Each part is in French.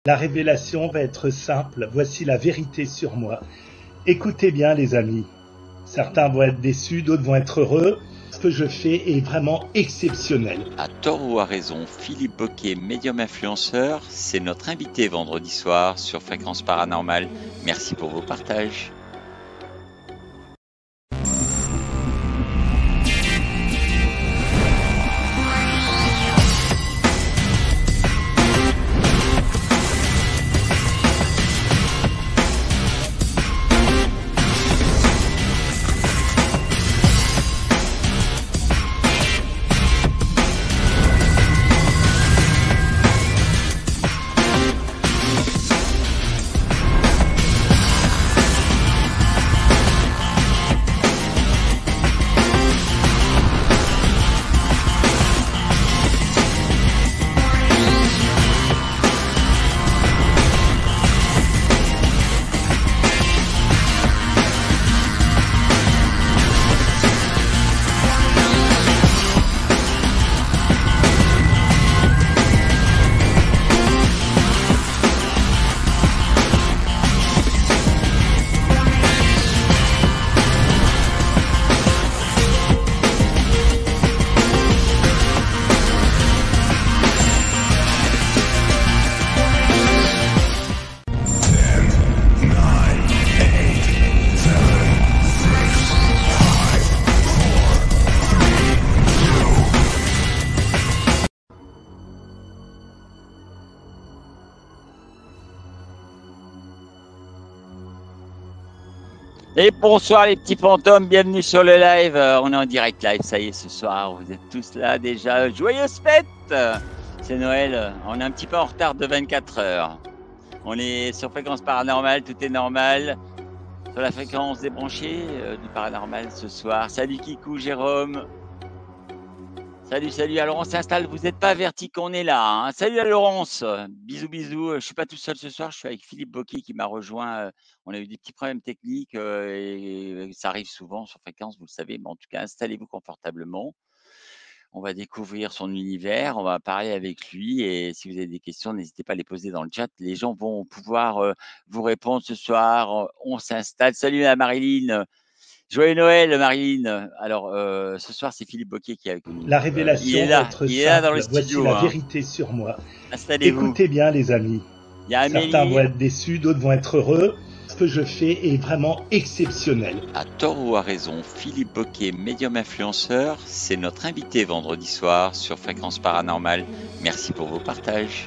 La révélation va être simple, voici la vérité sur moi. Écoutez bien les amis, certains vont être déçus, d'autres vont être heureux. Ce que je fais est vraiment exceptionnel. À tort ou à raison, Philippe Boquet, médium influenceur, c'est notre invité vendredi soir sur Fréquence Paranormale. Merci pour vos partages. Et bonsoir les petits fantômes, bienvenue sur le live. On est en direct live, ça y est, ce soir, vous êtes tous là déjà. Joyeuses fêtes! C'est Noël, on est un petit peu en retard de 24 heures. On est sur Fréquence Paranormale, tout est normal. Sur la fréquence débranchée du paranormal ce soir. Salut Kikou, Jérôme. Salut, alors on s'installe, vous n'êtes pas avertis qu'on est là. Hein. Salut à Laurence, bisous. Je ne suis pas tout seul ce soir, je suis avec Philippe Boquet qui m'a rejoint. On a eu des petits problèmes techniques et ça arrive souvent sur Fréquence, vous le savez, mais en tout cas, installez-vous confortablement. On va découvrir son univers, on va parler avec lui et si vous avez des questions, n'hésitez pas à les poser dans le chat. Les gens vont pouvoir vous répondre ce soir. On s'installe. Salut à Marilyn. Joyeux Noël, Marilyn. Alors, ce soir, c'est Philippe Boquet qui est avec nous. La révélation va être il est là dans le simple, voici studio. la vérité sur moi. Installez-vous. Écoutez bien les amis, Il y a certains Amélie. vont être déçus, d'autres vont être heureux. Ce que je fais est vraiment exceptionnel. À tort ou à raison, Philippe Boquet, médium influenceur, c'est notre invité vendredi soir sur Fréquence Paranormale. Merci pour vos partages.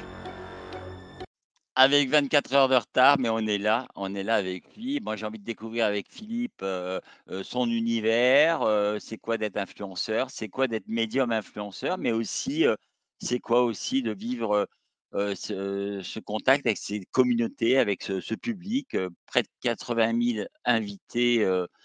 Avec 24 heures de retard, mais on est là avec lui. Moi, j'ai envie de découvrir avec Philippe son univers, c'est quoi d'être influenceur, c'est quoi d'être médium influenceur, mais aussi, c'est quoi aussi de vivre ce contact avec ces communautés, avec ce public, près de 80 000 invités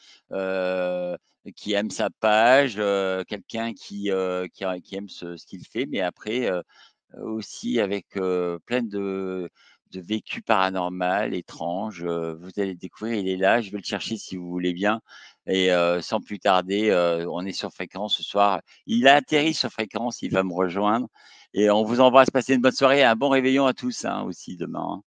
qui aiment sa page, quelqu'un qui aime ce qu'il fait, mais après aussi avec plein de vécu paranormal, étrange. Vous allez le découvrir, il est là, je vais le chercher si vous voulez bien. Et sans plus tarder, on est sur Fréquence ce soir. Il a atterri sur Fréquence, il va me rejoindre. Et on vous embrasse, passez une bonne soirée et un bon réveillon à tous hein, aussi demain. Hein.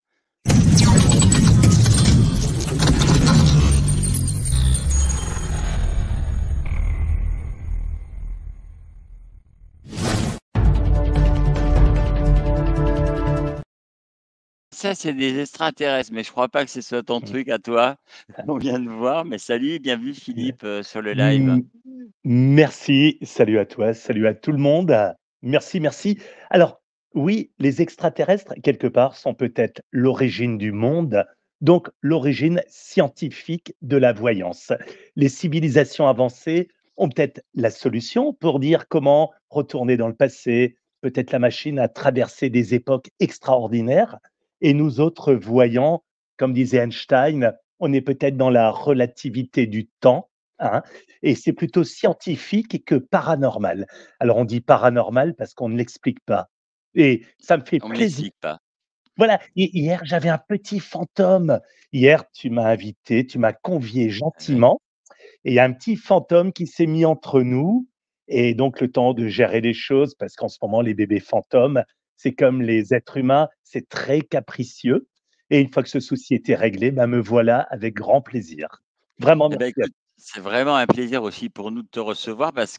Ça, c'est des extraterrestres, mais je crois pas que ce soit ton truc à toi. On vient de voir, mais salut, bienvenue Philippe sur le live. Merci, salut à toi, salut à tout le monde. Merci. Alors, oui, les extraterrestres, quelque part, sont peut-être l'origine du monde, donc l'origine scientifique de la voyance. Les civilisations avancées ont peut-être la solution pour dire comment retourner dans le passé, peut-être la machine à traverser des époques extraordinaires. Et nous autres voyants, comme disait Einstein, on est peut-être dans la relativité du temps, hein, et c'est plutôt scientifique que paranormal. Alors on dit paranormal parce qu'on ne l'explique pas et ça me fait On ne plaisir. l'explique pas. Voilà, hier j'avais un petit fantôme. Hier, tu m'as invité, tu m'as convié Ouais. gentiment et il y a un petit fantôme qui s'est mis entre nous et donc le temps de gérer les choses parce qu'en ce moment les bébés fantômes, C'est comme les êtres humains, c'est très capricieux et une fois que ce souci était réglé, bah, me voilà avec grand plaisir. Vraiment Eh ben, merci à écoute, c'est vraiment un plaisir aussi pour nous de te recevoir parce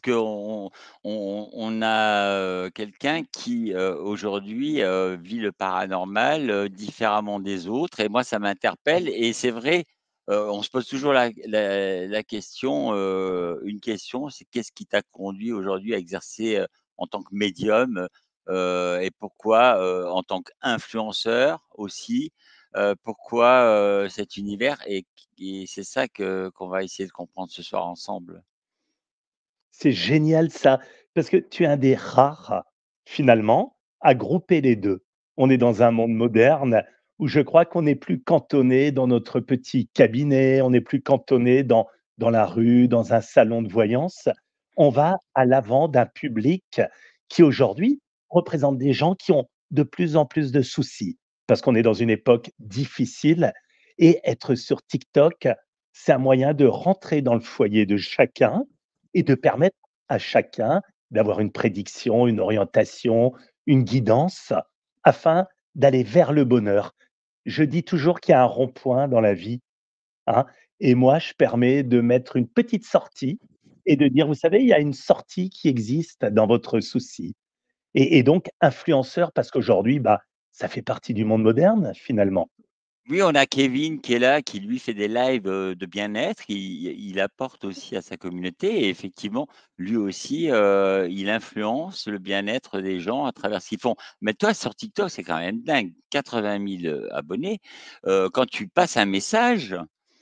qu'on a, quelqu'un qui, aujourd'hui, vit le paranormal, différemment des autres et moi ça m'interpelle et c'est vrai, on se pose toujours la question, une question, c'est qu'est-ce qui t'a conduit aujourd'hui à exercer, en tant que médium, et pourquoi, en tant qu'influenceur aussi, pourquoi, cet univers et c'est ça que qu'on va essayer de comprendre ce soir ensemble. C'est génial ça, parce que tu es un des rares, finalement, à grouper les 2. On est dans un monde moderne où je crois qu'on n'est plus cantonné dans notre petit cabinet, on n'est plus cantonné dans la rue, dans un salon de voyance. On va à l'avant d'un public qui aujourd'hui représente des gens qui ont de plus en plus de soucis, parce qu'on est dans une époque difficile et être sur TikTok, c'est un moyen de rentrer dans le foyer de chacun et de permettre à chacun d'avoir une prédiction, une orientation, une guidance afin d'aller vers le bonheur. Je dis toujours qu'il y a un rond-point dans la vie, hein, et moi je permets de mettre une petite sortie et de dire: «Vous savez, il y a une sortie qui existe dans votre souci» et donc influenceur parce qu'aujourd'hui, bah, ça fait partie du monde moderne finalement. Oui, on a Kevin qui est là, qui lui fait des lives, de bien-être. Il apporte aussi à sa communauté et effectivement, lui aussi, il influence le bien-être des gens à travers ce qu'ils font. Mais toi, sur TikTok, c'est quand même dingue, 80 000 abonnés. Quand tu passes un message,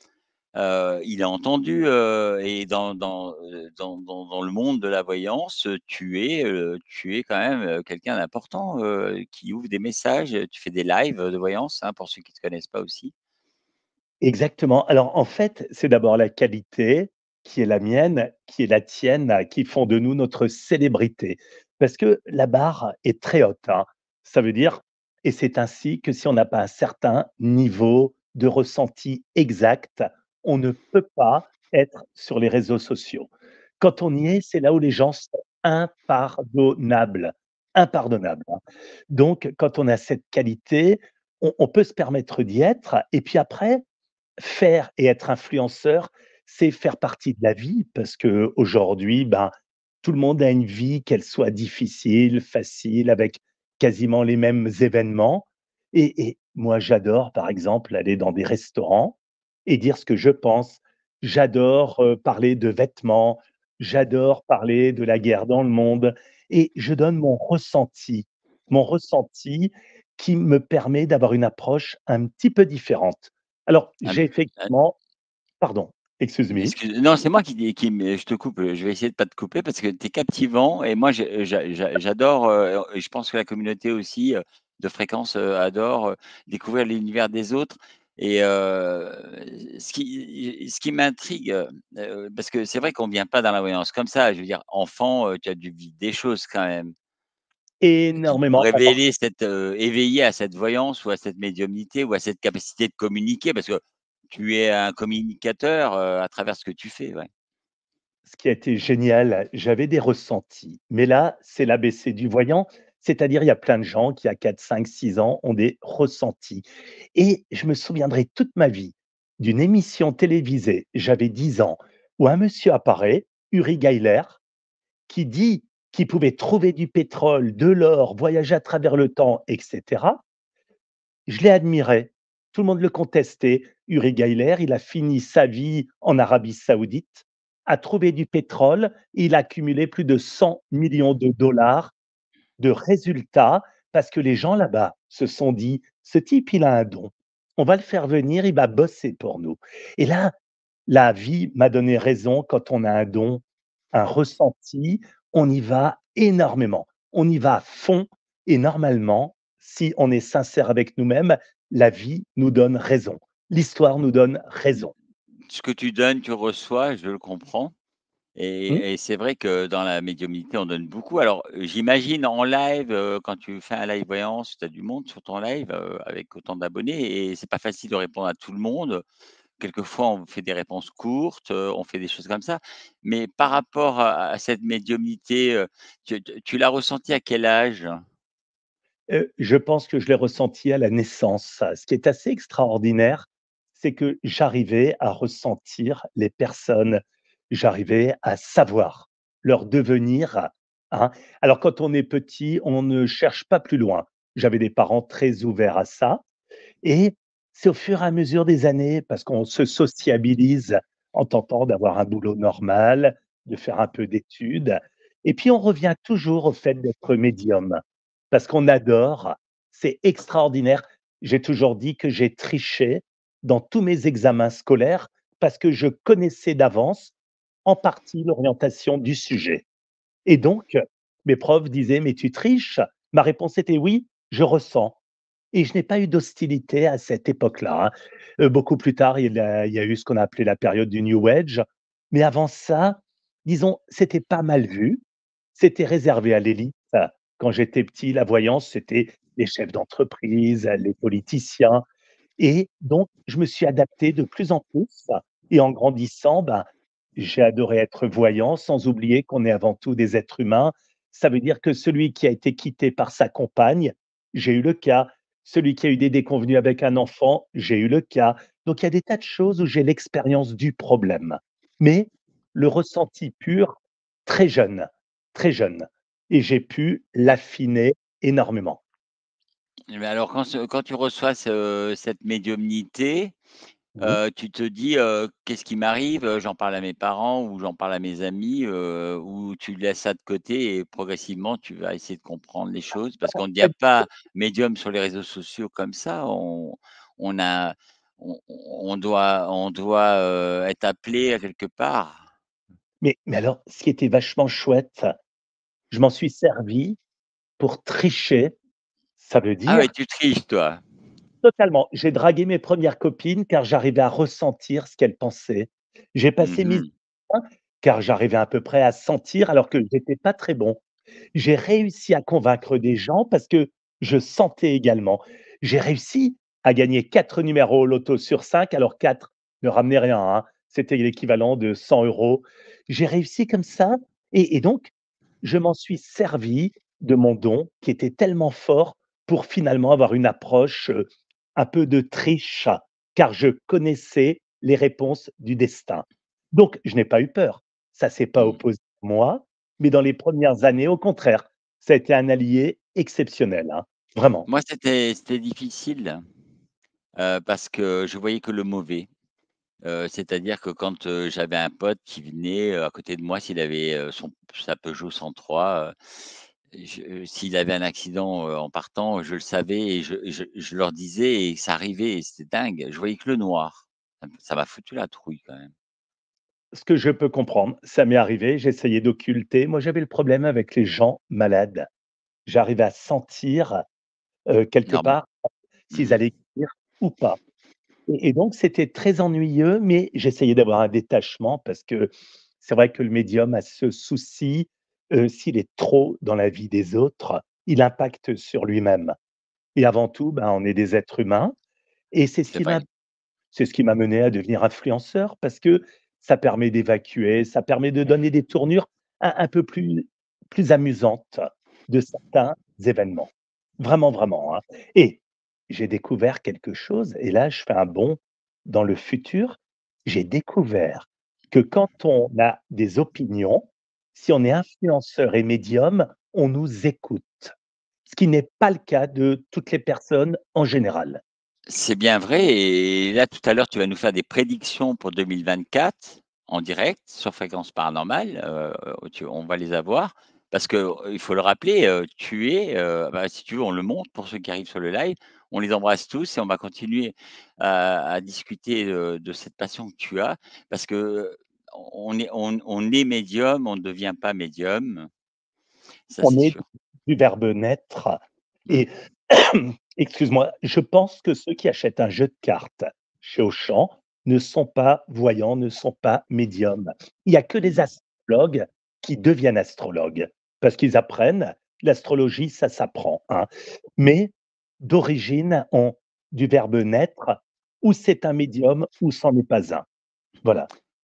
il est entendu, et dans le monde de la voyance, tu es quand même, quelqu'un d'important, qui ouvre des messages, tu fais des lives, de voyance, hein, pour ceux qui ne te connaissent pas aussi. Exactement. Alors, en fait, c'est d'abord la qualité qui est la mienne, qui est la tienne, qui font de nous notre célébrité. Parce que la barre est très haute, hein. Ça veut dire et c'est ainsi que si on n'a pas un certain niveau de ressenti exact, on ne peut pas être sur les réseaux sociaux. Quand on y est, c'est là où les gens sont impardonnables, impardonnables, hein. Donc quand on a cette qualité, on peut se permettre d'y être et puis après, faire et être influenceur, c'est faire partie de la vie parce qu'aujourd'hui, ben, tout le monde a une vie, qu'elle soit difficile, facile, avec quasiment les mêmes événements et moi, j'adore, par exemple, aller dans des restaurants et dire ce que je pense. J'adore, parler de vêtements, j'adore parler de la guerre dans le monde et je donne mon ressenti qui me permet d'avoir une approche un petit peu différente. Alors, Un j'ai effectivement pardon, excuse me. Non, c'est moi qui mais je te coupe, je vais essayer de pas te couper parce que tu es captivant et moi j'adore, et je pense que la communauté aussi, de Fréquence, adore, découvrir l'univers des autres et ce qui m'intrigue, parce que c'est vrai qu'on vient pas dans la voyance comme ça. Je veux dire, enfant, tu as dû vivre des choses quand même qui t'ont Énormément. Alors, révélé cette, éveillé à cette voyance ou à cette médiumnité ou à cette capacité de communiquer parce que tu es un communicateur, à travers ce que tu fais, ouais. ce qui a été génial, j'avais des ressentis, mais là, c'est l'ABC du voyant, c'est-à-dire il y a plein de gens qui à 4, 5, 6 ans ont des ressentis et je me souviendrai toute ma vie d'une émission télévisée, j'avais 10 ans, où un monsieur apparaît, Uri Geller, qui dit qu'il pouvait trouver du pétrole, de l'or, voyager à travers le temps et cetera. Je l'ai admiré. Tout le monde le contestait. Uri Geller, il a fini sa vie en Arabie Saoudite, a trouvé du pétrole, il a accumulé plus de 100 millions de dollars de résultats parce que les gens là-bas se sont dit: «Ce type, il a un don. On va le faire venir, il va bosser pour nous» et là, la vie m'a donné raison quand on a un don, un ressenti, on y va énormément. On y va à fond et normalement, si on est sincère avec nous-mêmes, la vie nous donne raison. L'histoire nous donne raison. Ce que tu donnes, tu reçois, je le comprends Mmh. et c'est vrai que dans la médiumnité, on donne beaucoup. Alors, j'imagine en live, quand tu fais un live voyance, tu as du monde sur ton live, avec autant d'abonnés et c'est pas facile de répondre à tout le monde. Quelquefois, on fait des réponses courtes, on fait des choses comme ça. Mais par rapport à cette médiumnité, tu l'as ressenti à quel âge? Je pense que je l'ai ressenti à la naissance. Ce qui est assez extraordinaire, c'est que j'arrivais à ressentir les personnes. J'arrivais à savoir leur devenir, hein. Alors quand on est petit, on ne cherche pas plus loin. J'avais des parents très ouverts à ça et c'est au fur et à mesure des années, parce qu'on se sociabilise en tentant d'avoir un boulot normal, de faire un peu d'études et puis on revient toujours au fait d'être médium, parce qu'on adore, c'est extraordinaire. J'ai toujours dit que j'ai triché dans tous mes examens scolaires parce que je connaissais d'avance, en partie, l'orientation du sujet et donc mes profs disaient: «Mais tu triches?» Ma réponse était: «Oui, je ressens». Et je n'ai pas eu d'hostilité à cette époque-là, hein. Beaucoup plus tard, il y a eu ce qu'on a appelé la période du New Age, mais avant ça, disons, c'était pas mal vu, c'était réservé à l'élite. Quand j'étais petit, la voyance, c'était les chefs d'entreprise, les politiciens et donc je me suis adapté de plus en plus et en grandissant, ben, j'ai adoré être voyant, sans oublier qu'on est avant tout des êtres humains. Ça veut dire que celui qui a été quitté par sa compagne, j'ai eu le cas. Celui qui a eu des déconvenues avec un enfant, j'ai eu le cas. Donc il y a des tas de choses où j'ai l'expérience du problème. Mais le ressenti pur, très jeune, très jeune et j'ai pu l'affiner énormément. Mais alors quand tu reçois cette médiumnité, Mmh. tu te dis, «Qu'est-ce qui m'arrive? J'en parle à mes parents ou j'en parle à mes amis», ou tu laisses ça de côté et progressivement tu vas essayer de comprendre les choses? Parce qu'on ne dit pas médium sur les réseaux sociaux comme ça, on a on doit, être appelé à quelque part. Mais alors, ce qui était vachement chouette, je m'en suis servi pour tricher. Ça veut Ah ouais, dire tu triches toi? totalement, j'ai dragué mes premières copines car j'arrivais à ressentir ce qu'elles pensaient. J'ai passé mes Mmh. examens car j'arrivais à peu près à sentir alors que j'étais pas très bon. J'ai réussi à convaincre des gens parce que je sentais également. J'ai réussi à gagner 4 numéros au loto sur 5, alors 4 ne ramenaient rien, hein, c'était l'équivalent de 100 €. J'ai réussi comme ça et donc je m'en suis servi de mon don qui était tellement fort pour finalement avoir une approche, un peu de triche, car je connaissais les réponses du destin. Donc je n'ai pas eu peur. Ça s'est pas Mmh. opposé à moi, mais dans les premières années, au contraire, ça a été un allié exceptionnel, hein, vraiment. Moi c'était difficile, parce que je voyais que le mauvais. C'est-à-dire que quand, j'avais un pote qui venait, à côté de moi, s'il avait, sa Peugeot 103, s'il avait un accident, en partant, je le savais et je leur disais et ça arrivait et c'était dingue. Je voyais que le noir. Ça m'a foutu la trouille quand même. Ce que je peux comprendre, ça m'est arrivé, j'essayais d'occulter. Moi, j'avais le problème avec les gens malades. J'arrivais à sentir, quelque Normal. part, s'ils Mmh. allaient guérir ou pas. Et donc c'était très ennuyeux, mais j'essayais d'avoir un détachement parce que c'est vrai que le médium a ce souci, s'il est trop dans la vie des autres, il impacte sur lui-même et avant tout, ben, on est des êtres humains et C'est vrai. c'est ce qui m'a mené à devenir influenceur parce que ça permet d'évacuer, ça permet de donner des tournures un peu plus amusantes de certains événements. Vraiment, vraiment, hein et j'ai découvert quelque chose et là, je fais un bond dans le futur. J'ai découvert que quand on a des opinions, si on est influenceur et médium, on nous écoute, ce qui n'est pas le cas de toutes les personnes en général. C'est bien vrai et là, tout à l'heure, tu vas nous faire des prédictions pour 2024 en direct sur Fréquence Paranormale, on va les avoir parce que, il faut le rappeler, tu es, bah, si tu veux, on le montre pour ceux qui arrivent sur le live. On les embrasse tous et on va continuer à discuter, de cette passion que tu as parce que, on est médium, on ne devient pas médium, ça On c'est est sûr. du verbe naître Mmh. et excuse-moi, je pense que ceux qui achètent un jeu de cartes chez Auchan ne sont pas voyants, ne sont pas médiums. Il y a que les Mmh. astrologues qui deviennent astrologues parce qu'ils apprennent. L'astrologie, ça s'apprend, hein. Mais d'origine, du verbe naître, ou c'est un médium ou c'en est pas un. Voilà.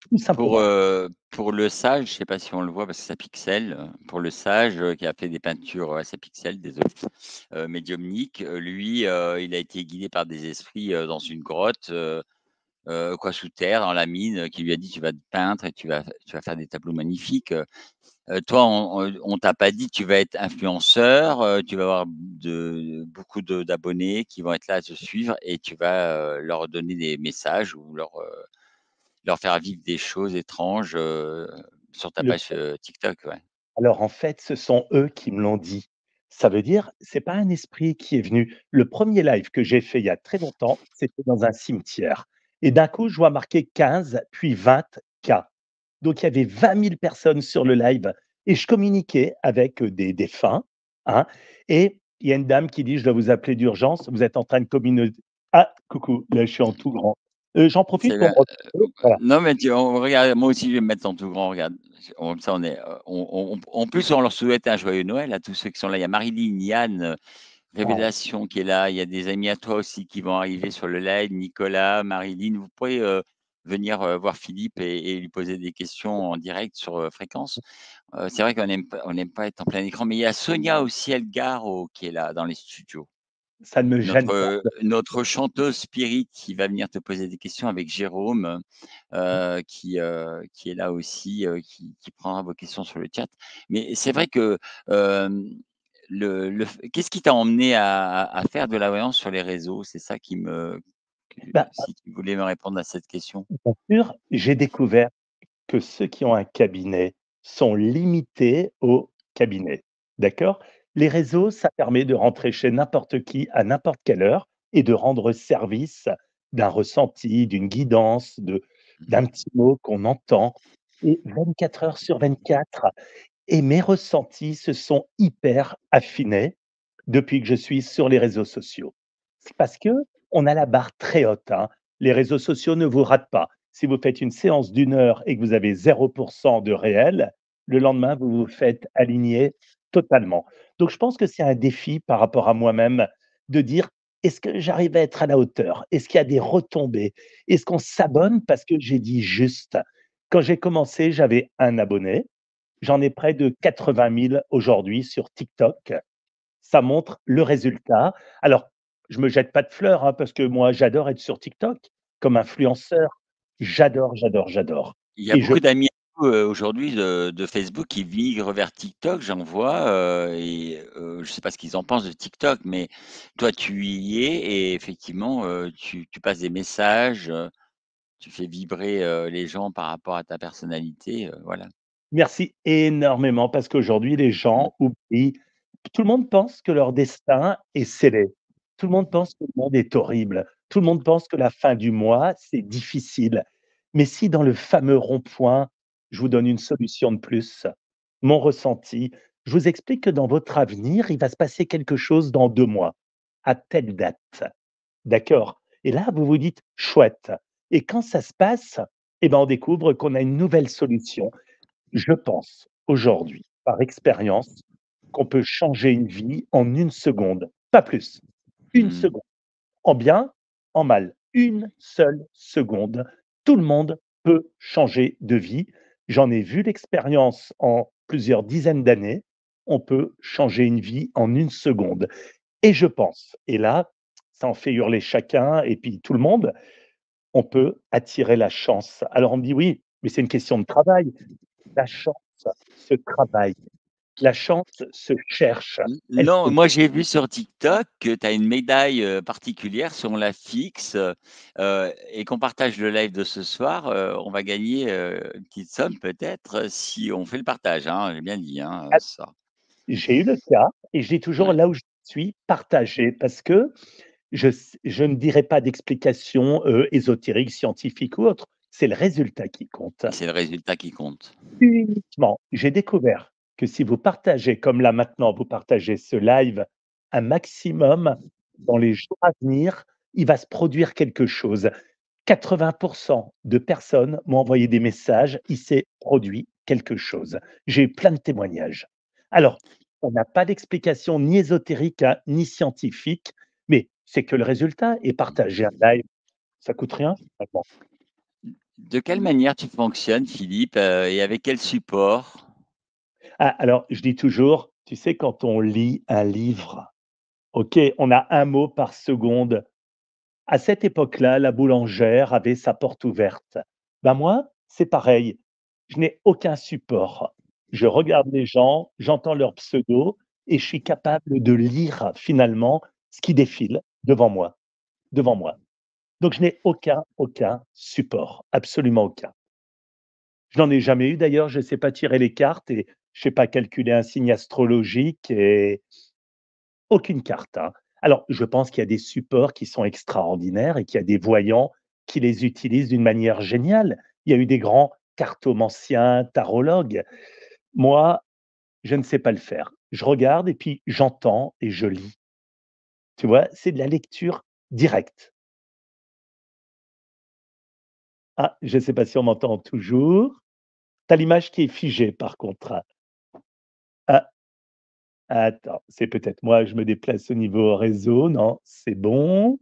tout simplement. Pour le Sage, je sais pas si on le voit parce que ça pixelle, pour le Sage, qui a fait des peintures, ça pixelle, désolé, médiumniques, lui, il a été guidé par des esprits, dans une grotte, quoi, sous terre, dans la mine, qui lui a dit: «Tu vas te peindre et tu vas faire des tableaux magnifiques». Toi, on t'a pas dit: «Tu vas être influenceur, tu vas avoir beaucoup d'abonnés qui vont être là à te suivre et tu vas, leur donner des messages ou leur faire vivre des choses étranges, sur ta Le page, TikTok», ouais. Alors en fait, ce sont eux qui me l'ont dit. Ça veut dire, c'est pas un esprit qui est venu. Le premier live que j'ai fait il y a très longtemps, c'était dans un cimetière et d'un coup, je vois marqué 15 puis 20 K. Donc il y avait 20 000 personnes sur le live et je communiquais avec, des défunts, hein, et il y a une dame qui dit: «Je dois vous appeler d'urgence, vous êtes en train de ah coucou, là je suis en tout grand. J'en profite C'est pour la me retrouver, voilà. Non, mais tu on regarde, moi aussi, je vais me mettre en tout grand, regarde. Comme ça, on est, en plus, on leur souhaite un joyeux Noël à tous ceux qui sont là. Il y a Marilyn, Yann, Waouh, Révélation qui est là. Il y a des amis à toi aussi qui vont arriver sur le live, Nicolas, Marilyn. Vous pourrez, venir, voir Philippe et lui poser des questions en direct sur, Fréquence. C'est vrai qu'on n'aime pas être en plein écran, mais il y a Sonia aussi Elgaro qui est là dans les studios. ça ne me gêne pas. Notre chanteuse spirit qui va venir te poser des questions avec Jérôme, qui est là aussi, qui prendra vos questions sur le chat. Mais c'est vrai que, hem, le f qu'est-ce qui t'a emmené à faire de la voyance sur les réseaux? C'est ça que Bah, si tu voulais me répondre à cette question. bien sûr, j'ai découvert que ceux qui ont un cabinet sont limités au cabinet. D'accord? Les réseaux, ça permet de rentrer chez n'importe qui à n'importe quelle heure et de rendre service d'un ressenti, d'une guidance, d'un petit mot qu'on entend et 24 heures sur 24 et mes ressentis se sont hyper affinés depuis que je suis sur les réseaux sociaux. C'est parce qu'on a la barre très haute, hein. Les réseaux sociaux ne vous ratent pas. Si vous faites une séance d'une heure et que vous avez 0 de réel, le lendemain, vous vous faites aligner totalement. Donc je pense que c'est un défi par rapport à moi-même de dire: «Est-ce que j'arrive à être à la hauteur? Est-ce qu'il y a des retombées? Est-ce qu'on s'abonne parce que j'ai dit juste?» Quand j'ai commencé, j'avais un abonné. J'en ai près de 80 000 aujourd'hui sur TikTok. Ça montre le résultat. Alors, je me jette pas de fleurs, hein, parce que moi, j'adore être sur TikTok comme influenceur. J'adore, j'adore, j'adore Il y a et je beaucoup d'amis à nous, aujourd'hui de Facebook qui migrent vers TikTok, j'en vois, je ne sais pas ce qu'ils en pensent de TikTok, mais toi tu y es et effectivement, tu passes des messages, tu fais vibrer, les gens par rapport à ta personnalité, voilà. merci énormément parce qu'aujourd'hui, les Mmh. gens oublient. Tout le monde pense que leur destin est scellé. Tout le monde pense que le monde est horrible. Tout le monde pense que la fin du mois, c'est difficile. Mais si dans le fameux rond-point, je vous donne une solution de plus, mon ressenti, je vous explique que dans votre avenir, il va se passer quelque chose dans 2 mois, à telle date. D'accord? Et là, vous vous dites: «Chouette» et quand ça se passe, et ben, on découvre qu'on a une nouvelle solution. Je pense aujourd'hui, par expérience, qu'on peut changer une vie en une seconde, pas plus. Une Mmh. seconde, en bien, en mal. Une seule seconde, tout le monde peut changer de vie. J'en ai vu l'expérience en plusieurs dizaines d'années. On peut changer une vie en une seconde et je pense et là, ça en fait hurler chacun et puis tout le monde, on peut attirer la chance. Alors on me dit: «Oui, mais c'est une question de travail». La chance se travaille, la chance se cherche, N elle non, se moi j'ai vu sur TikTok que tu as une médaille, particulière, si on la fixe, et qu'on partage le live de ce soir, on va gagner, une petite somme peut-être, si on fait le partage, hein, j'ai bien dit, hein, ça. j'ai eu le cas et je dis toujours Ouais, là où je suis, partagez parce que je ne dirai pas d'explication, ésotérique, scientifique ou autre, c'est le résultat qui compte. et c'est le résultat qui compte. Uniquement. J'ai découvert que si vous partagez, comme là maintenant, vous partagez ce live un maximum, dans les jours à venir, il va se produire quelque chose. 80 de personnes m'ont envoyé des messages, il s'est produit quelque chose. J'ai eu plein de témoignages. Alors, on n'a pas d'explication ni ésotérique, hein, ni scientifique, mais c'est que le résultat est partager un live, ça coûte rien finalement. De quelle manière tu fonctionnes, Philippe, et avec quel support? Ah, alors, je dis toujours, tu sais, quand on lit un livre, OK, on a un mot par seconde. À cette époque-là, la boulangère avait sa porte ouverte. Ben moi, c'est pareil. Je n'ai aucun support. Je regarde les gens, j'entends leur pseudo et je suis capable de lire finalement ce qui défile devant moi. Donc je n'ai aucun support, absolument aucun. Je n'en ai jamais eu d'ailleurs, je ne sais pas tirer les cartes et je ne sais pas calculer un signe astrologique et aucune carte, hein. Alors, je pense qu'il y a des supports qui sont extraordinaires et qu'il y a des voyants qui les utilisent d'une manière géniale. Il y a eu des grands cartomanciens, tarologues. Moi, je ne sais pas le faire. Je regarde et puis j'entends et je lis. Tu vois? C'est de la lecture directe. Ah, je ne sais pas si on m'entend toujours. Tu as l'image qui est figée par contre. Ah, attends, c'est peut-être moi, je me déplace au niveau réseau. Non, c'est bon.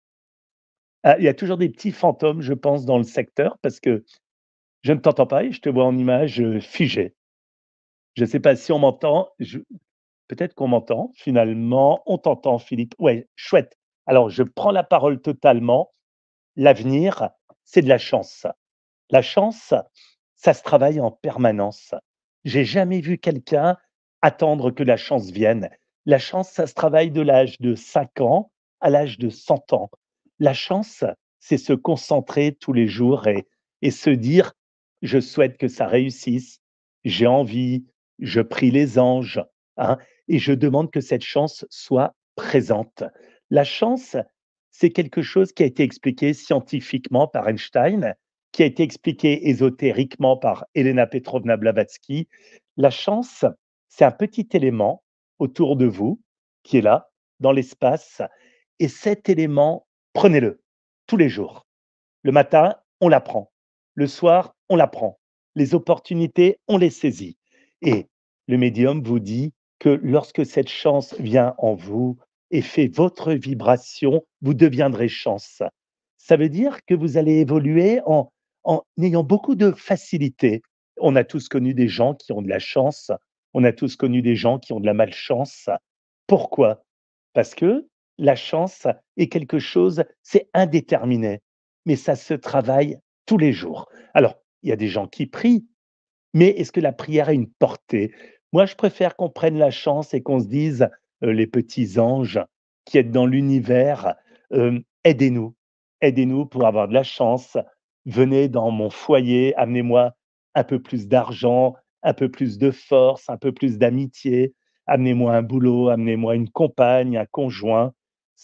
Ah, il y a toujours des petits fantômes, je pense, dans le secteur parce que je ne t'entends pas et je te vois en image, figée. Je ne sais pas si on m'entend, je peut-être qu'on m'entend finalement. On t'entend Philippe. Ouais, chouette. Alors je prends la parole totalement. L'avenir, c'est de la chance. La chance, ça se travaille en permanence. J'ai jamais vu quelqu'un attendre que la chance vienne. La chance, ça se travaille de l'âge de 5 ans à l'âge de 100 ans. La chance, c'est se concentrer tous les jours et se dire: «Je souhaite que ça réussisse, j'ai envie, je prie les anges, hein, et je demande que cette chance soit présente». La chance, c'est quelque chose qui a été expliqué scientifiquement par Einstein, qui a été expliqué ésotériquement par Elena Petrovna Blavatsky. La chance, c'est un petit élément autour de vous qui est là, dans l'espace, et cet élément, prenez-le tous les jours. Le matin, on la prend. Le soir, on la prend. Les opportunités, on les saisit. Et le médium vous dit que lorsque cette chance vient en vous et fait votre vibration, vous deviendrez chance. Ça veut dire que vous allez évoluer en ayant beaucoup de facilité. On a tous connu des gens qui ont de la chance, on a tous connu des gens qui ont de la malchance. Pourquoi? Parce que la chance est quelque chose, c'est indéterminé, mais ça se travaille tous les jours. Alors, il y a des gens qui prient, mais est-ce que la prière a une portée? Moi, je préfère qu'on prenne la chance et qu'on se dise, «Les petits anges qui êtes dans l'univers, aidez-nous. Aidez-nous pour avoir de la chance. Venez dans mon foyer, amenez-moi un peu plus d'argent, un peu plus de force, un peu plus d'amitié. Amenez-moi un boulot, amenez-moi une compagne, un conjoint».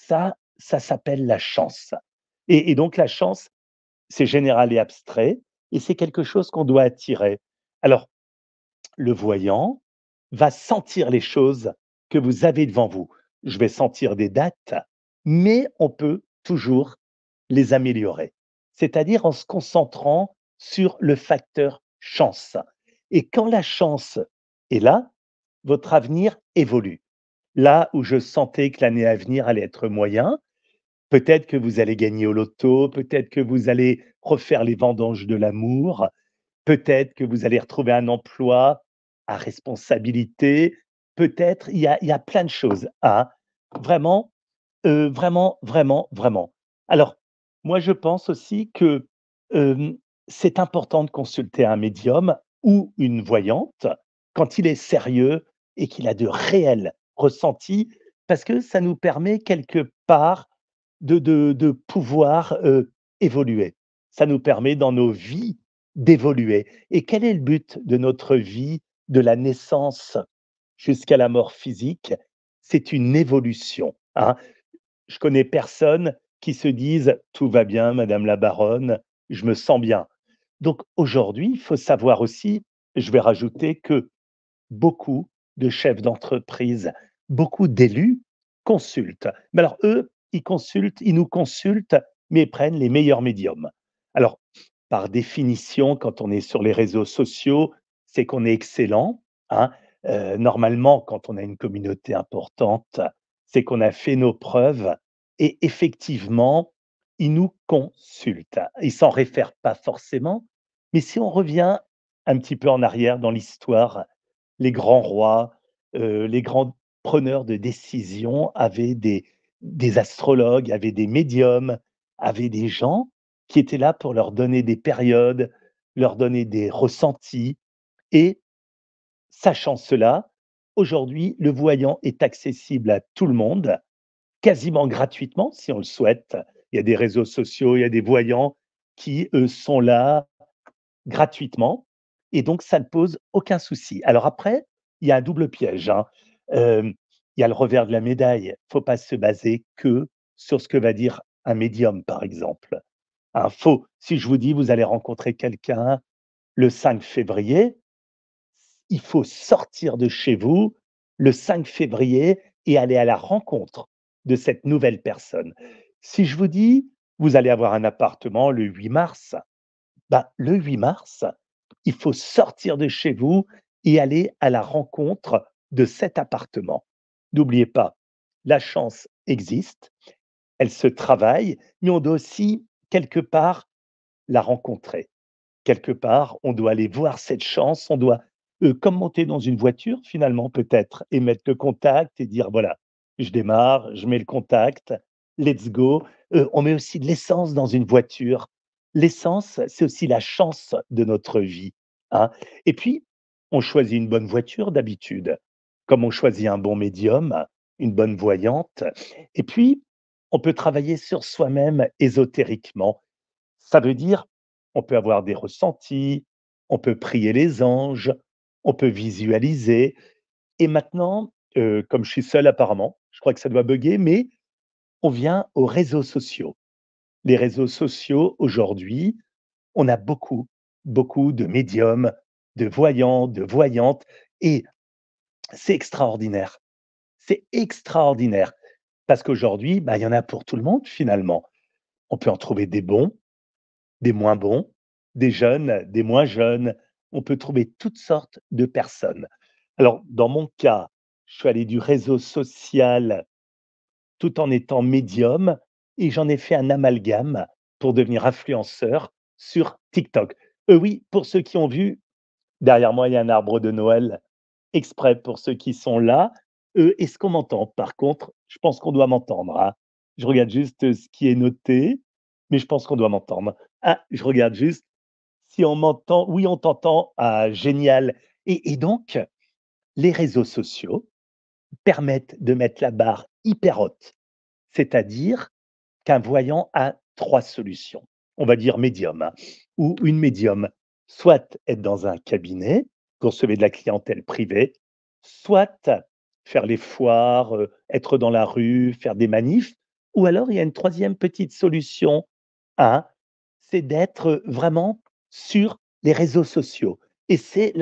Ça s'appelle la chance et donc la chance, c'est général et abstrait et c'est quelque chose qu'on doit attirer. Alors, le voyant va sentir les choses que vous avez devant vous. Je vais sentir des dates, mais on peut toujours les améliorer. C'est-à-dire en se concentrant sur le facteur chance. Et quand la chance est là, votre avenir évolue. Là où je sentais que l'année à venir allait être moyen, peut-être que vous allez gagner au loto, peut-être que vous allez refaire les vendanges de l'amour, peut-être que vous allez retrouver un emploi à responsabilité, peut-être il y a plein de choses, hein. Vraiment, vraiment. Alors, moi, je pense aussi que, c'est important de consulter un médium ou une voyante quand il est sérieux et qu'il a de réels ressentis, parce que ça nous permet quelque part de pouvoir, évoluer. Ça nous permet dans nos vies d'évoluer et quel est le but de notre vie, de la naissance jusqu'à la mort physique? C'est une évolution, hein. Je connais personne qui se dise: «Tout va bien madame la baronne, je me sens bien». Donc aujourd'hui, il faut savoir aussi, je vais rajouter que beaucoup de chefs d'entreprise, beaucoup d'élus consultent. Mais alors eux, ils consultent, ils nous consultent, mais ils prennent les meilleurs médiums. Alors, par définition, quand on est sur les réseaux sociaux, c'est qu'on est excellent, hein. Normalement, quand on a une communauté importante, c'est qu'on a fait nos preuves et effectivement, ils nous consultent. Ils s'en réfèrent pas forcément, mais si on revient un petit peu en arrière dans l'histoire, les grands rois, les grands preneurs de décisions avaient des astrologues, avaient des médiums, avaient des gens qui étaient là pour leur donner des périodes, leur donner des ressentis et sachant cela, aujourd'hui, le voyant est accessible à tout le monde, quasiment gratuitement si on le souhaite. Il y a des réseaux sociaux, il y a des voyants qui, sont là gratuitement et donc ça ne pose aucun souci. Alors après, il y a un double piège, hein. Il y a le revers de la médaille. Il faut pas se baser que sur ce que va dire un médium, par exemple. Hein, si je vous dis: «Vous allez rencontrer quelqu'un le 5 février», il faut sortir de chez vous le 5 février et aller à la rencontre de cette nouvelle personne. Si je vous dis: «Vous allez avoir un appartement le 8 mars», bah, le 8 mars, il faut sortir de chez vous et aller à la rencontre de cet appartement. N'oubliez pas, la chance existe, elle se travaille, mais on doit aussi quelque part la rencontrer. Quelque part, on doit aller voir cette chance, on doit, comme monter dans une voiture finalement peut-être et mettre le contact et dire: «Voilà, je démarre, je mets le contact, let's go». On met aussi de l'essence dans une voiture. L'essence, c'est aussi la chance de notre vie, hein, et puis, on choisit une bonne voiture d'habitude, comme on choisit un bon médium, une bonne voyante et puis, on peut travailler sur soi-même ésotériquement. Ça veut dire, on peut avoir des ressentis, on peut prier les anges, on peut visualiser et maintenant, comme je suis seul apparemment, je crois que ça doit bugger, mais on vient aux réseaux sociaux. Les réseaux sociaux aujourd'hui, on a beaucoup, beaucoup de médiums, de voyants, de voyantes et c'est extraordinaire. C'est extraordinaire parce qu'aujourd'hui, bah, il y en a pour tout le monde finalement. On peut en trouver des bons, des moins bons, des jeunes, des moins jeunes. On peut trouver toutes sortes de personnes. Alors, dans mon cas, je suis allé du réseau social tout en étant médium et j'en ai fait un amalgame pour devenir influenceur sur TikTok. Oui, pour ceux qui ont vu, derrière moi, il y a un arbre de Noël exprès pour ceux qui sont là. Est-ce qu'on m'entend? Par contre, je pense qu'on doit m'entendre, hein. Je regarde juste, ce qui est noté, mais je pense qu'on doit m'entendre. Ah, je regarde juste si on m'entend. Oui, on t'entend. Ah, génial et donc les réseaux sociaux permettent de mettre la barre hyper haute. C'est-à-dire qu'un voyant a 3 solutions. On va dire médium, hein, ou une médium, soit être dans un cabinet, vous recevez de la clientèle privée, soit faire les foires, être dans la rue, faire des manifs, ou alors il y a une troisième petite solution, hein, c'est d'être vraiment sur les réseaux sociaux et c'est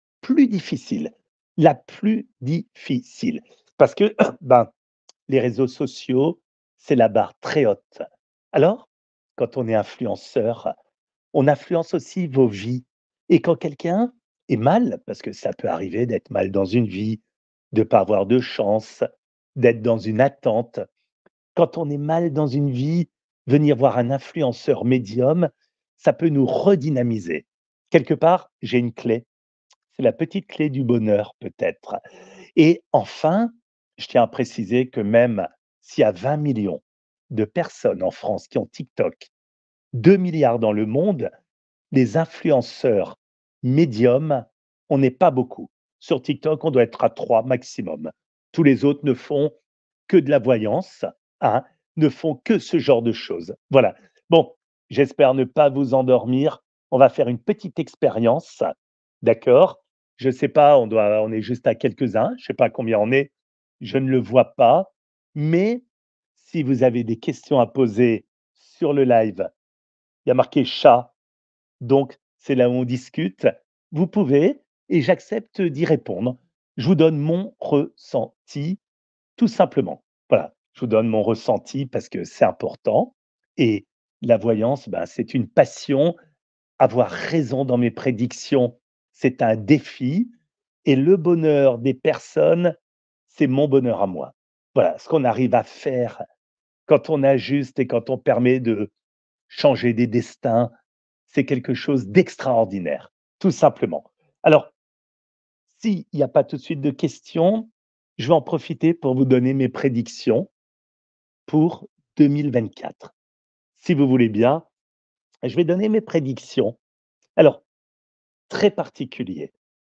la plus difficile parce que, ben, les réseaux sociaux, c'est la barre très haute. Alors, quand on est influenceur, on influence aussi vos vies et quand quelqu'un est mal, parce que ça peut arriver d'être mal dans une vie, de pas avoir de chance, d'être dans une attente. Quand on est mal dans une vie, venir voir un influenceur médium, ça peut nous redynamiser. Quelque part, j'ai une clé, c'est la petite clé du bonheur peut-être. Et enfin, je tiens à préciser que même s'il y a 20 millions de personnes en France qui ont TikTok, 2 milliards dans le monde, les influenceurs médiums, on n'est pas beaucoup. Sur TikTok, on doit être à 3 maximum. Tous les autres ne font que de la voyance, hein, ne font que ce genre de choses. Voilà. Bon, j'espère ne pas vous endormir. On va faire une petite expérience, d'accord? Je ne sais pas, on est juste à quelques-uns, je ne sais pas combien on est, je ne le vois pas, mais si vous avez des questions à poser sur le live, il y a marqué chat, donc c'est là où on discute. Vous pouvez et j'accepte d'y répondre. Je vous donne mon ressenti, tout simplement. Voilà, je vous donne mon ressenti parce que c'est important et la voyance, ben, c'est une passion. Avoir raison dans mes prédictions, c'est un défi et le bonheur des personnes, c'est mon bonheur à moi. Voilà, ce qu'on arrive à faire quand on ajuste et quand on permet de changer des destins, c'est quelque chose d'extraordinaire, tout simplement. Alors, s'il n'y a pas tout de suite de questions, je vais en profiter pour vous donner mes prédictions pour 2024. Si vous voulez bien, je vais donner mes prédictions. Alors, très particulier.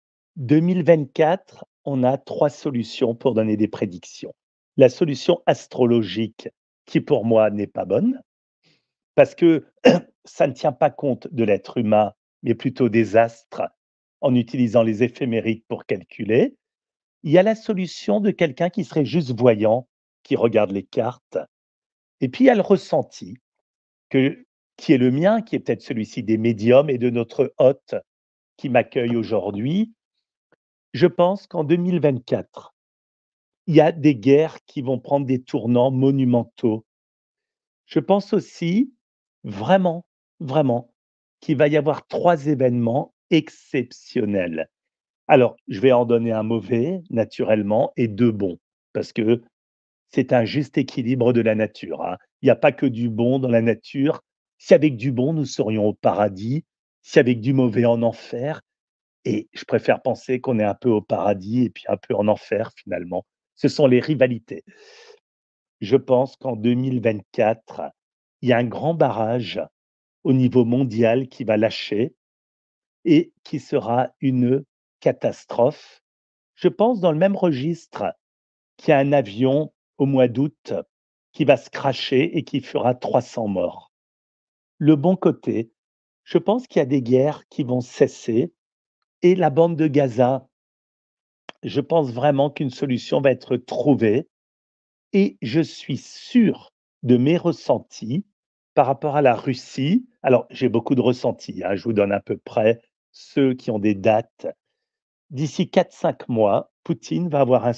2024, on a 3 solutions pour donner des prédictions. La solution astrologique qui pour moi n'est pas bonne, parce que ça ne tient pas compte de l'être humain, mais plutôt des astres, en utilisant les éphémérides pour calculer. Il y a la solution de quelqu'un qui serait juste voyant, qui regarde les cartes, et puis il y a le ressenti que qui est le mien, qui est peut-être celui-ci des médiums et de notre hôte qui m'accueille aujourd'hui. Je pense qu'en 2024, il y a des guerres qui vont prendre des tournants monumentaux. Je pense aussi, vraiment, vraiment, qu'il va y avoir 3 événements exceptionnels. Alors, je vais en donner un mauvais, naturellement, et 2 bons, parce que c'est un juste équilibre de la nature, hein. Il n'y a pas que du bon dans la nature. Si avec du bon, nous serions au paradis, si avec du mauvais, en enfer, et je préfère penser qu'on est un peu au paradis et puis un peu en enfer, finalement. Ce sont les rivalités. Je pense qu'en 2024, il y a un grand barrage au niveau mondial qui va lâcher et qui sera une catastrophe. Je pense dans le même registre qu'il y a un avion au mois d'août qui va se crasher et qui fera 300 morts. Le bon côté, je pense qu'il y a des guerres qui vont cesser et la bande de Gaza, je pense vraiment qu'une solution va être trouvée et je suis sûr de mes ressentis par rapport à la Russie. Alors, j'ai beaucoup de ressentis, hein, je vous donne à peu près ceux qui ont des dates. D'ici 4, 5 mois, Poutine va avoir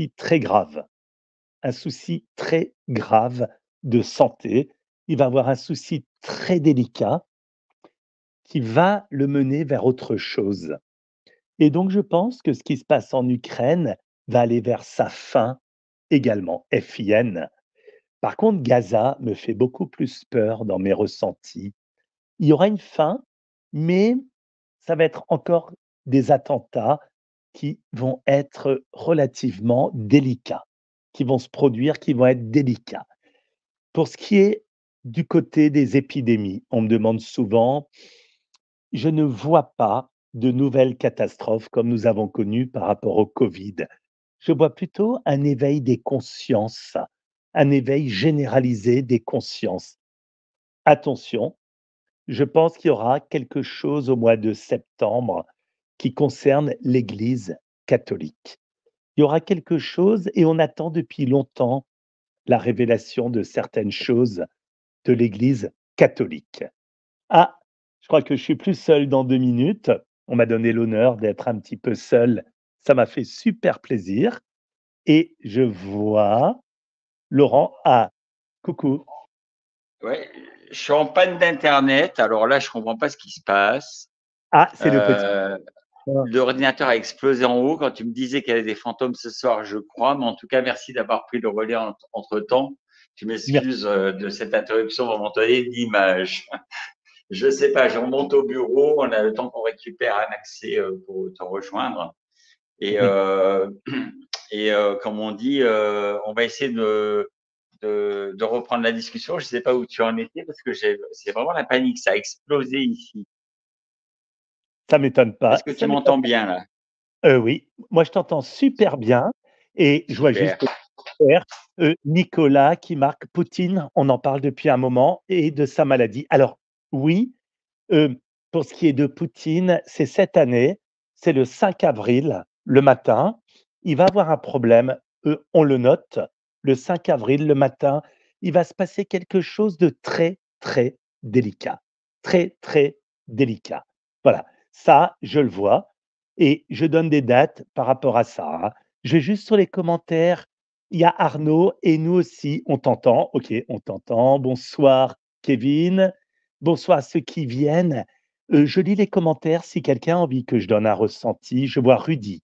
un souci très grave de santé. Il va avoir un souci très délicat qui va le mener vers autre chose. Et donc, je pense que ce qui se passe en Ukraine va aller vers sa fin également, FIN. Par contre, Gaza me fait beaucoup plus peur dans mes ressentis. Il y aura une fin, mais ça va être encore des attentats qui vont être relativement délicats, qui vont se produire, qui vont être délicats. Pour ce qui est du côté des épidémies, on me demande souvent, je ne vois pas de nouvelles catastrophes comme nous avons connues par rapport au Covid. Je vois plutôt un éveil des consciences, un éveil généralisé des consciences. Attention, je pense qu'il y aura quelque chose au mois de septembre qui concerne l'Église catholique. Il y aura quelque chose et on attend depuis longtemps la révélation de certaines choses de l'Église catholique. Ah, je crois que je suis plus seul dans 2 minutes. On m'a donné l'honneur d'être un petit peu seul. Ça m'a fait super plaisir et je vois Laurent. Ah, coucou. Ouais, je suis en panne d'internet, alors là, je comprends pas ce qui se passe. Ah, c'est le petit. Heu, Ah, L'ordinateur a explosé en haut. Quand tu me disais qu'il y avait des fantômes ce soir, je crois, mais en tout cas, merci d'avoir pris le relais entre-temps. Je merci. m'excuse, de cette interruption momentanée d'image. Je sais pas, je remonte au bureau, on a le temps qu'on récupère un accès, pour te rejoindre et Mmh. comme on dit, on va essayer de reprendre la discussion. Je sais pas où tu en étais parce que c'est vraiment la panique, ça a explosé ici. Ça m'étonne Est-ce pas, que tu ça m'étonne m'entends bien là? oui, moi je t'entends super bien et je vois Super. juste derrière, Nicolas qui marque: «Poutine, on en parle depuis un moment et de sa maladie». Alors oui, pour ce qui est de Poutine, c'est cette année, c'est le 5 avril, le matin. Il va avoir un problème, on le note, le 5 avril, le matin, il va se passer quelque chose de très, très délicat. Très, très délicat. Voilà, ça, je le vois et je donne des dates par rapport à ça, hein. Je vais juste sur les commentaires, il y a Arnaud et nous aussi, on t'entend. OK, on t'entend. Bonsoir Kevin. Bonsoir à ceux qui viennent. Je lis les commentaires si quelqu'un a envie que je donne un ressenti. Je vois Rudy.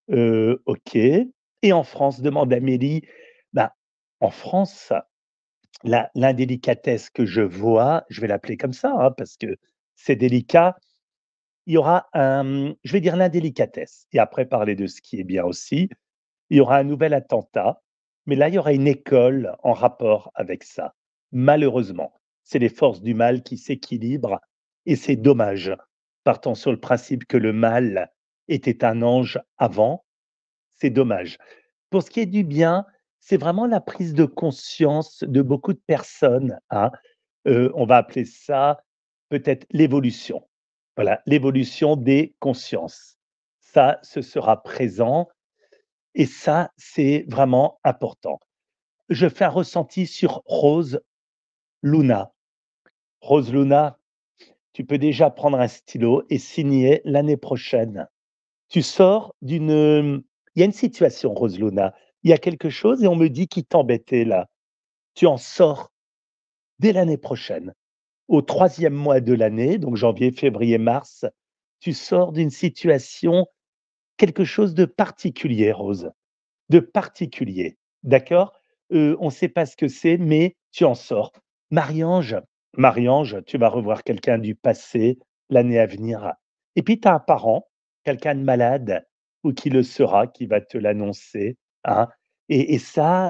OK. Et en France? Demande Amélie. Ben, en France, l'indélicatesse que je vois, je vais l'appeler comme ça, hein, parce que c'est délicat. Il y aura je vais dire l'indélicatesse et après parler de ce qui est bien aussi. Il y aura un nouvel attentat, mais là, il y aura une école en rapport avec ça. Malheureusement, c'est les forces du mal qui s'équilibrent et c'est dommage. Partant sur le principe que le mal était un ange avant, c'est dommage. Pour ce qui est du bien, c'est vraiment la prise de conscience de beaucoup de personnes, hein. On va appeler ça peut-être l'évolution. Voilà, l'évolution des consciences. Ça, ce sera présent et ça, c'est vraiment important. Je fais un ressenti sur Rose Luna. Rose Luna, tu peux déjà prendre un stylo et signer l'année prochaine. Tu sors il y a une situation, Rose Luna. Il y a quelque chose et on me dit qui t'embêtait là. Tu en sors dès l'année prochaine. Au troisième mois de l'année, donc janvier, février, mars, tu sors d'une situation, quelque chose de particulier, Rose. De particulier, d'accord? On ne sait pas ce que c'est, mais tu en sors. Marie-Ange, Marie-Ange, tu vas revoir quelqu'un du passé l'année à venir et puis tu as un parent, quelqu'un de malade ou qui le sera, qui va te l'annoncer, hein et ça,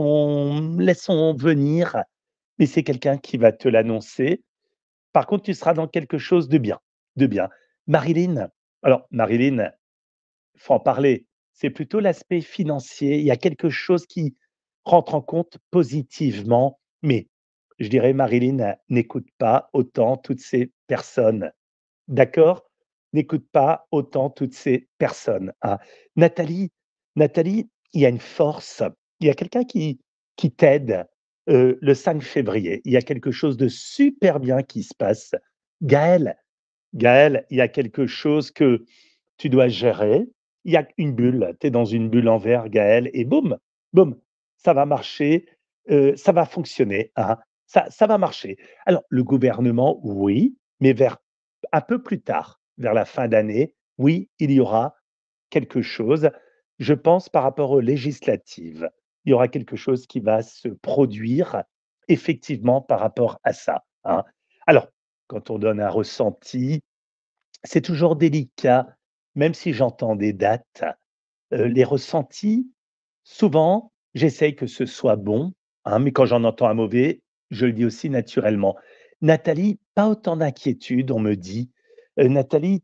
laissons venir, mais c'est quelqu'un qui va te l'annoncer. Par contre, tu seras dans quelque chose de bien, de bien. Marilyn, alors Marilyn, faut en parler. C'est plutôt l'aspect financier. Il y a quelque chose qui rentre en compte positivement, mais je dirais, Marilyn, n'écoute pas autant toutes ces personnes. D'accord? N'écoute pas autant toutes ces personnes, hein. Nathalie, Nathalie, il y a une force, il y a quelqu'un qui t'aide, le 5 février. Il y a quelque chose de super bien qui se passe. Gaël, Gaël, il y a quelque chose que tu dois gérer. Il y a une bulle, tu es dans une bulle en verre, Gaël, et boum, boum, ça va marcher, ça va fonctionner, hein. Ça va marcher. Alors, le gouvernement, oui, mais vers un peu plus tard, vers la fin d'année, oui, il y aura quelque chose. Je pense par rapport aux législatives, il y aura quelque chose qui va se produire effectivement par rapport à ça, hein. Alors, quand on donne un ressenti, c'est toujours délicat, même si j'entends des dates, les ressentis, souvent, j'essaye que ce soit bon, hein, mais quand j'en entends un mauvais, je le dis aussi naturellement. Nathalie, pas autant d'inquiétude, on me dit. Nathalie,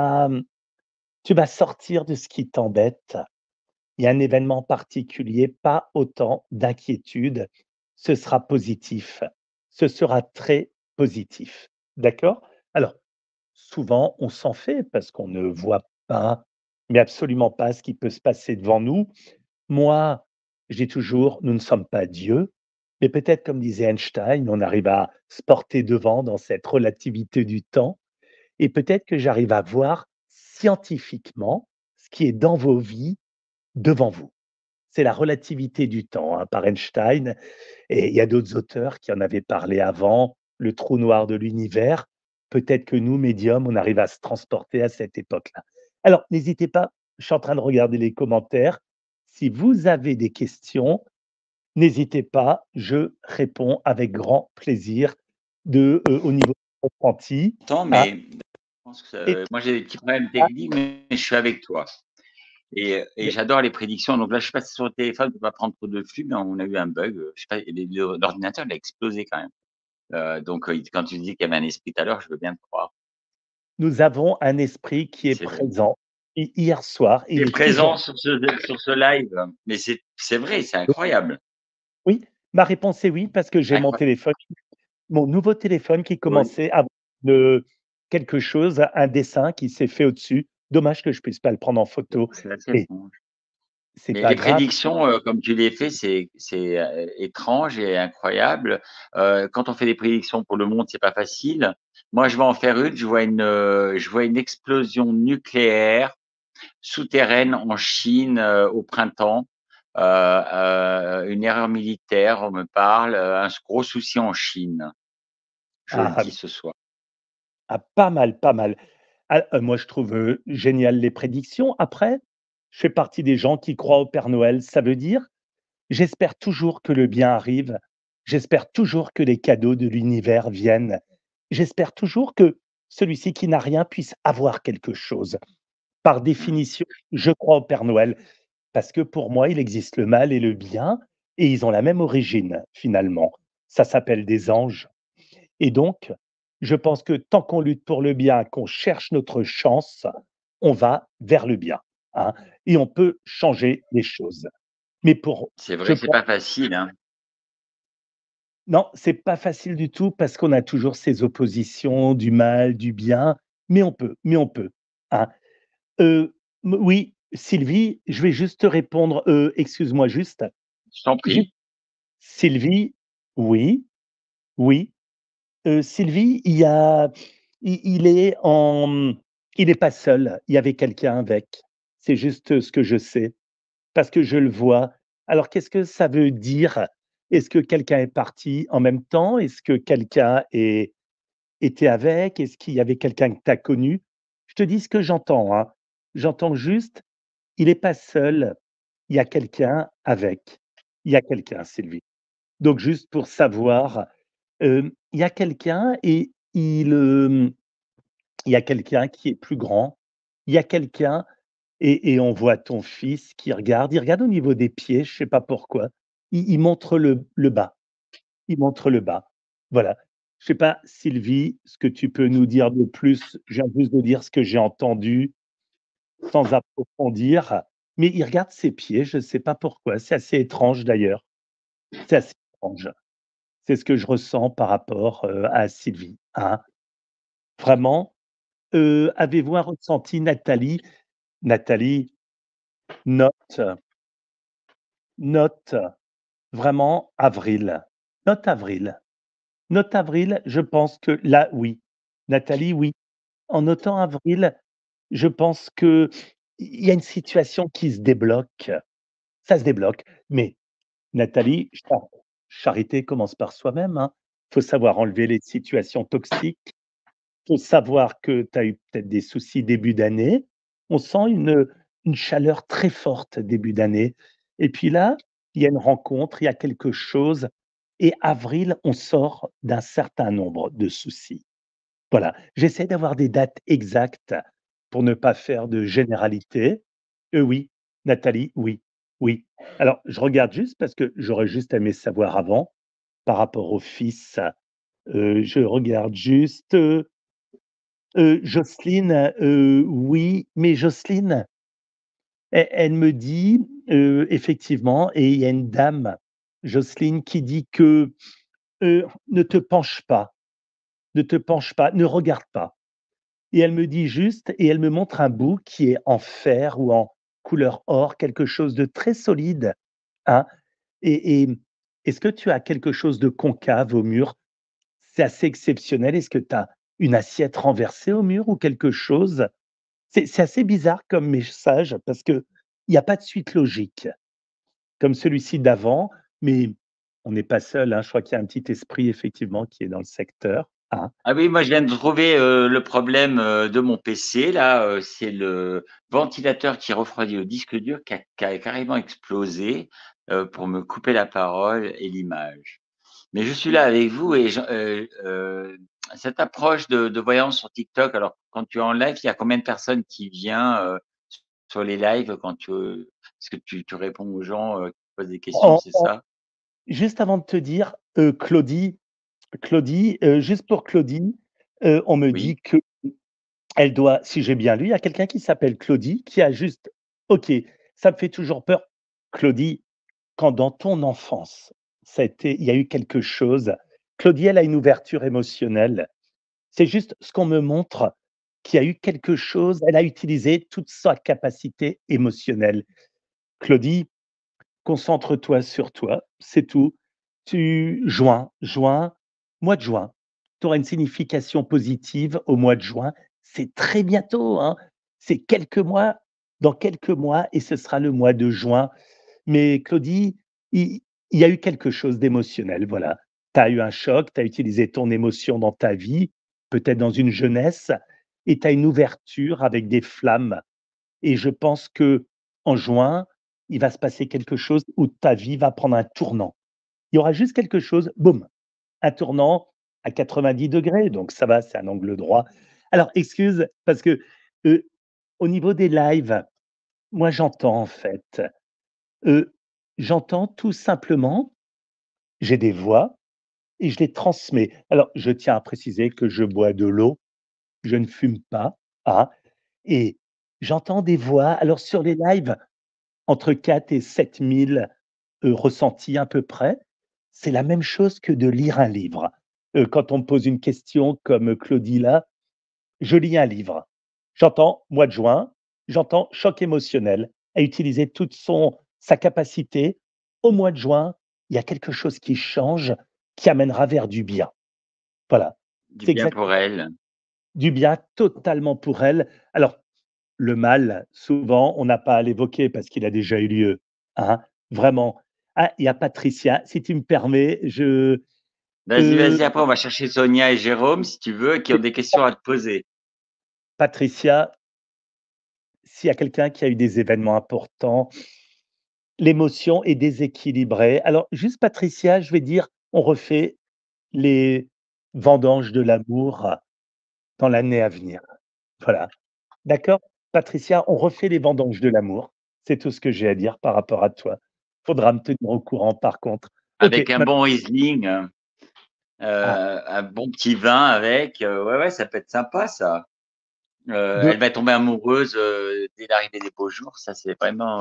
tu vas sortir de ce qui t'embête. Il y a un événement particulier, pas autant d'inquiétude. Ce sera positif. Ce sera très positif. D'accord? Alors, souvent, on s'en fait parce qu'on ne voit pas, mais absolument pas ce qui peut se passer devant nous. Moi, je dis toujours: «Nous ne sommes pas Dieu», mais peut-être comme disait Einstein, on arrive à se porter devant dans cette relativité du temps et peut-être que j'arrive à voir scientifiquement ce qui est dans vos vies, devant vous. C'est la relativité du temps, hein, par Einstein et il y a d'autres auteurs qui en avaient parlé avant, le trou noir de l'univers. Peut-être que nous, médiums, on arrive à se transporter à cette époque-là. Alors, n'hésitez pas, je suis en train de regarder les commentaires. Si vous avez des questions, n'hésitez pas, je réponds avec grand plaisir au niveau du ressenti, Temps, hein. mais je pense que, Et moi j'ai des petits problèmes ah, techniques, mais je suis avec toi et mais j'adore les prédictions. Donc là, je suis passé sur le téléphone pour pas prendre trop de flux, mais on a eu un bug, je sais pas, l'ordinateur, il a explosé quand même. Donc quand tu dis qu'il y avait un esprit tout à l'heure, je veux bien te croire. nous avons un esprit qui est C'est vrai. présent. Hier soir, Tu il es est toujours présent sur ce live, mais c'est vrai, c'est incroyable. oui, ma réponse est oui, parce que j'ai mon Incroyable. téléphone, mon nouveau téléphone qui Oui, commençait à avoir de quelque chose, un dessin qui s'est fait au-dessus. Dommage que je puisse pas le prendre en photo, c'est assez mais étrange. c'est Mais pas les grave. prédictions, comme tu les fais, c'est étrange et incroyable. Quand on fait des prédictions pour le monde, c'est pas facile. Moi, je vais en faire une. Je vois une explosion nucléaire souterraine en Chine, au printemps. Une erreur militaire, on me parle, un gros souci en Chine. Je le Ah, dis ce soir. ah, pas mal, pas mal. Ah, moi je trouve, génial les prédictions. Après, je fais partie des gens qui croient au Père Noël. Ça veut dire, j'espère toujours que le bien arrive. J'espère toujours que les cadeaux de l'univers viennent. J'espère toujours que celui-ci qui n'a rien puisse avoir quelque chose. Par Mmh. définition, je crois au Père Noël parce que pour moi, il existe le mal et le bien et ils ont la même origine finalement. Ça s'appelle des anges et donc je pense que tant qu'on lutte pour le bien, qu'on cherche notre chance, on va vers le bien, hein, et on peut changer les choses. Mais pour C'est je vrai que c'est pense pas facile, hein. non, c'est pas facile du tout parce qu'on a toujours ces oppositions du mal, du bien, mais on peut, hein. Oui, Sylvie, je vais juste te répondre, excuse-moi juste, Je t'en juste prie. Sylvie, oui, oui, Sylvie, il est en il est pas seul, il y avait quelqu'un avec. C'est juste ce que je sais, parce que je le vois. Alors qu'est-ce que ça veut dire? Est-ce que quelqu'un est parti en même temps? Est-ce que quelqu'un est était avec? Est-ce qu'il y avait quelqu'un que tu as connu? Je te dis ce que j'entends, hein. J'entends juste, il est pas seul, il y a quelqu'un avec. Il y a quelqu'un, Sylvie. Donc juste pour savoir, il y a quelqu'un et il y a quelqu'un qui est plus grand. Il y a quelqu'un et on voit ton fils qui regarde, il regarde au niveau des pieds, je sais pas pourquoi. Il montre le bas, il montre le bas. Voilà. Je sais pas, Sylvie, ce que tu peux nous dire de plus? Je viens juste de dire ce que j'ai entendu sans approfondir, mais il regarde ses pieds, je ne sais pas pourquoi. C'est assez étrange d'ailleurs. C'est assez étrange. C'est ce que je ressens par rapport, à Sylvie, hein. Vraiment, avez-vous un ressenti, Nathalie? Nathalie, note, note vraiment avril. Note avril. Note avril, je pense que là, oui. Nathalie, oui. En notant avril, je pense qu'il y a une situation qui se débloque. Ça se débloque, mais Nathalie, charité commence par soi-même, hein. Faut savoir enlever les situations toxiques. Faut savoir que tu as eu peut-être des soucis début d'année. On sent une chaleur très forte début d'année et puis là, il y a une rencontre, il y a quelque chose et avril, on sort d'un certain nombre de soucis. Voilà, j'essaie d'avoir des dates exactes pour ne pas faire de généralité. Oui, Nathalie, oui, oui. Alors je regarde juste parce que j'aurais juste aimé savoir avant par rapport au fils, je regarde juste, Jocelyne, oui, mais Jocelyne, elle me dit, effectivement et il y a une dame, Jocelyne, qui dit que, «Ne te penche pas, ne te penche pas, ne regarde pas» et elle me dit juste et elle me montre un bout qui est en fer ou en couleur or, quelque chose de très solide, hein et est-ce que tu as quelque chose de concave au mur? C'est assez exceptionnel. Est-ce que tu as une assiette renversée au mur ou quelque chose? C'est assez bizarre comme message parce qu'il y a pas de suite logique, comme celui-ci d'avant, mais on n'est pas seul, hein. Je crois qu'il y a un petit esprit effectivement qui est dans le secteur, hein. Ah oui, moi je viens de trouver, le problème, de mon PC là, c'est le ventilateur qui refroidit le disque dur qui a carrément explosé, pour me couper la parole et l'image. Mais je suis là avec vous et cette approche de voyance sur TikTok, alors quand tu es en live, il y a combien de personnes qui vient, sur les lives quand est-ce que tu réponds aux gens, qui posent des questions, En c'est en ça? juste avant de te dire, Claudie, juste pour Claudie, on me dit Oui? qu'elle doit si j'ai bien lu, il y a quelqu'un qui s'appelle Claudie qui a juste OK, ça me fait toujours peur. Claudie, quand dans ton enfance, ça a été il y a eu quelque chose, Claudie, elle a une ouverture émotionnelle. C'est juste ce qu'on me montre, qu'il y a eu quelque chose, elle a utilisé toute sa capacité émotionnelle. Claudie, concentre-toi sur toi, c'est tout. Juin, mois de juin, tu auras une signification positive au mois de juin. C'est très bientôt, hein. C'est quelques mois, dans quelques mois et ce sera le mois de juin. Mais Claudie, il y a eu quelque chose d'émotionnel, voilà. Tu as eu un choc, tu as utilisé ton émotion dans ta vie, peut-être dans une jeunesse et tu as une ouverture avec des flammes et je pense que en juin, il va se passer quelque chose où ta vie va prendre un tournant. Il y aura juste quelque chose, boum, un tournant à 90°, donc ça va, c'est un angle droit. Alors excuse, parce que, heu, au niveau des lives, moi j'entends en fait, heu, j'entends tout simplement, j'ai des voix et je les transmets. Alors je tiens à préciser que je bois de l'eau, je ne fume pas, ah et j'entends des voix. Alors sur les lives, entre 4 et 7 000 ressentis à peu près. C'est la même chose que de lire un livre. Quand on me pose une question comme Claudie là, je lis un livre. J'entends mois de juin, j'entends choc émotionnel, à utiliser toute son sa capacité. Au mois de juin, il y a quelque chose qui change, qui amènera vers du bien. Voilà, Du c'est bien pour exactement elle. du bien totalement pour elle. Alors le mal, souvent, on n'a pas à l'évoquer parce qu'il a déjà eu lieu, hein, vraiment. Ah, il y a Patricia, si tu me permets, Vas-y, heu, vas-y, après on va chercher Sonia et Jérôme si tu veux, qui ont des questions à te poser. Patricia, s'il y a quelqu'un qui a eu des événements importants, l'émotion est déséquilibrée. Alors juste Patricia, je vais dire, on refait les vendanges de l'amour dans l'année à venir. Voilà, d'accord? Patricia, on refait les vendanges de l'amour. C'est tout ce que j'ai à dire par rapport à toi. Faudra me tenir au courant par contre. OK, Avec un maint bon Riesling, ah, un bon petit vin avec, ouais, ouais, ça peut être sympa ça. de Elle va tomber amoureuse, dès l'arrivée des beaux jours, ça c'est vraiment,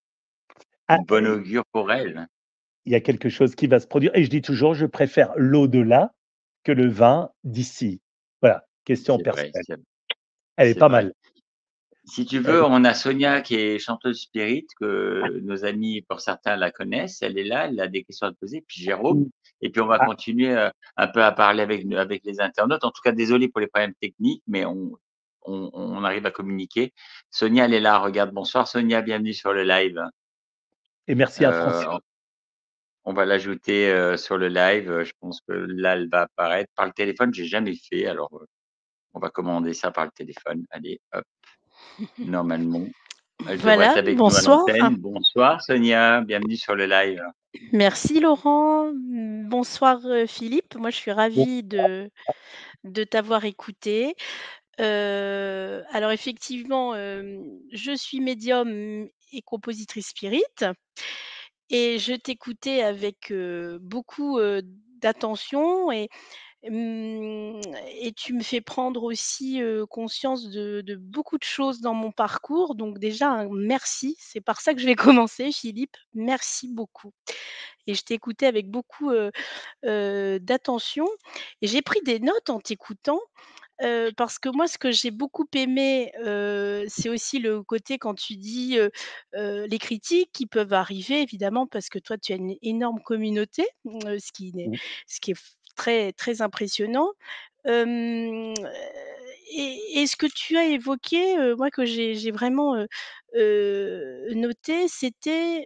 ah, une bonne augure pour elle. il y a quelque chose qui va se produire et je dis toujours: «Je préfère l'au-delà que le vin d'ici». Voilà, question C'est vrai, personnelle. c'est Elle est c'est pas vrai. mal. Si tu Elle veux, est on a Sonia qui est chanteuse spirit, que nos amis, pour certains, la connaissent. Elle est là, elle a des questions à te poser, puis Jérôme, mmh, et puis on va ah continuer, un peu à parler avec les internautes. En tout cas, désolé pour les problèmes techniques, mais on arrive à communiquer. Sonia, elle est là, regarde. Bonsoir Sonia, bienvenue sur le live. et merci à Heu, Francine. on va l'ajouter, sur le live, je pense que là, elle va apparaître. Par le téléphone, j'ai jamais fait, alors, on va commander ça par le téléphone. Allez, hop, normalement. Elle devrait être Voilà, avec nous à bonsoir. l'antenne. Bonsoir Sonia, bienvenue sur le live. Merci Laurent. Bonsoir Philippe. Moi, je suis Bon, ravie de t'avoir écouté. Alors effectivement, je suis médium et compositrice spirit et je t'écoutais avec, beaucoup, d'attention Mmh et tu me fais prendre aussi, conscience de beaucoup de choses dans mon parcours. Donc déjà, un merci, c'est par ça que je vais commencer Philippe. Merci beaucoup et je t'ai écouté avec beaucoup, d'attention et j'ai pris des notes en t'écoutant, parce que moi, ce que j'ai beaucoup aimé, c'est aussi le côté quand tu dis, les critiques qui peuvent arriver évidemment parce que toi, tu as une énorme communauté, mmh, ce qui est très, très impressionnant. Hem, et ce que tu as évoqué, moi que j'ai vraiment, noté, c'était,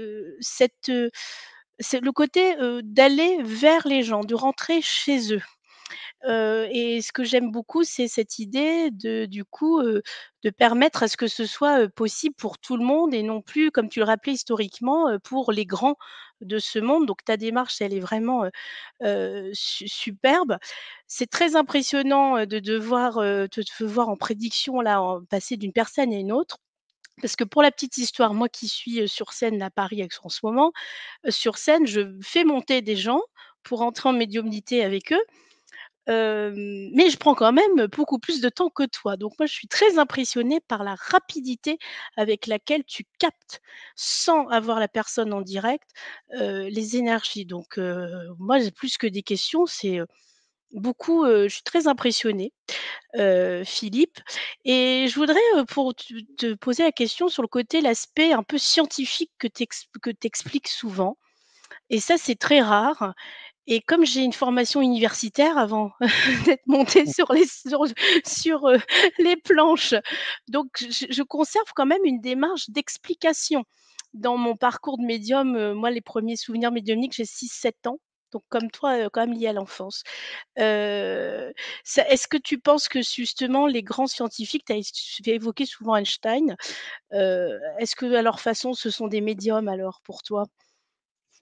c'est le côté, d'aller vers les gens, de rentrer chez eux. Et ce que j'aime beaucoup, c'est cette idée de du coup, de permettre à ce que ce soit, possible pour tout le monde et non plus, comme tu le rappelais historiquement, pour les grands de ce monde. Donc ta démarche, elle est vraiment, superbe. C'est très impressionnant, de devoir, te voir en prédiction là, en passer d'une personne à une autre. Parce que pour la petite histoire, moi qui suis, sur scène à Paris en ce moment, sur scène, je fais monter des gens pour entrer en médiumnité avec eux. Mais je prends quand même beaucoup plus de temps que toi. Donc moi, je suis très impressionnée par la rapidité avec laquelle tu captes, sans avoir la personne en direct, les énergies. Donc moi, j'ai plus que des questions, c'est, beaucoup, je suis très impressionnée, Philippe et je voudrais, pour te poser la question sur le côté, l'aspect un peu scientifique que tu expliques souvent et ça, c'est très rare et comme j'ai une formation universitaire avant d'être montée mmh, sur, les planches, donc je conserve quand même une démarche d'explication. Dans mon parcours de médium, moi les premiers souvenirs médiumniques, j'ai 6 7 ans, donc comme toi, quand même lié à l'enfance. Heu, ça est-ce que tu penses que justement les grands scientifiques, tu as évoqué souvent Einstein, est-ce que à leur façon ce sont des médiums alors pour toi?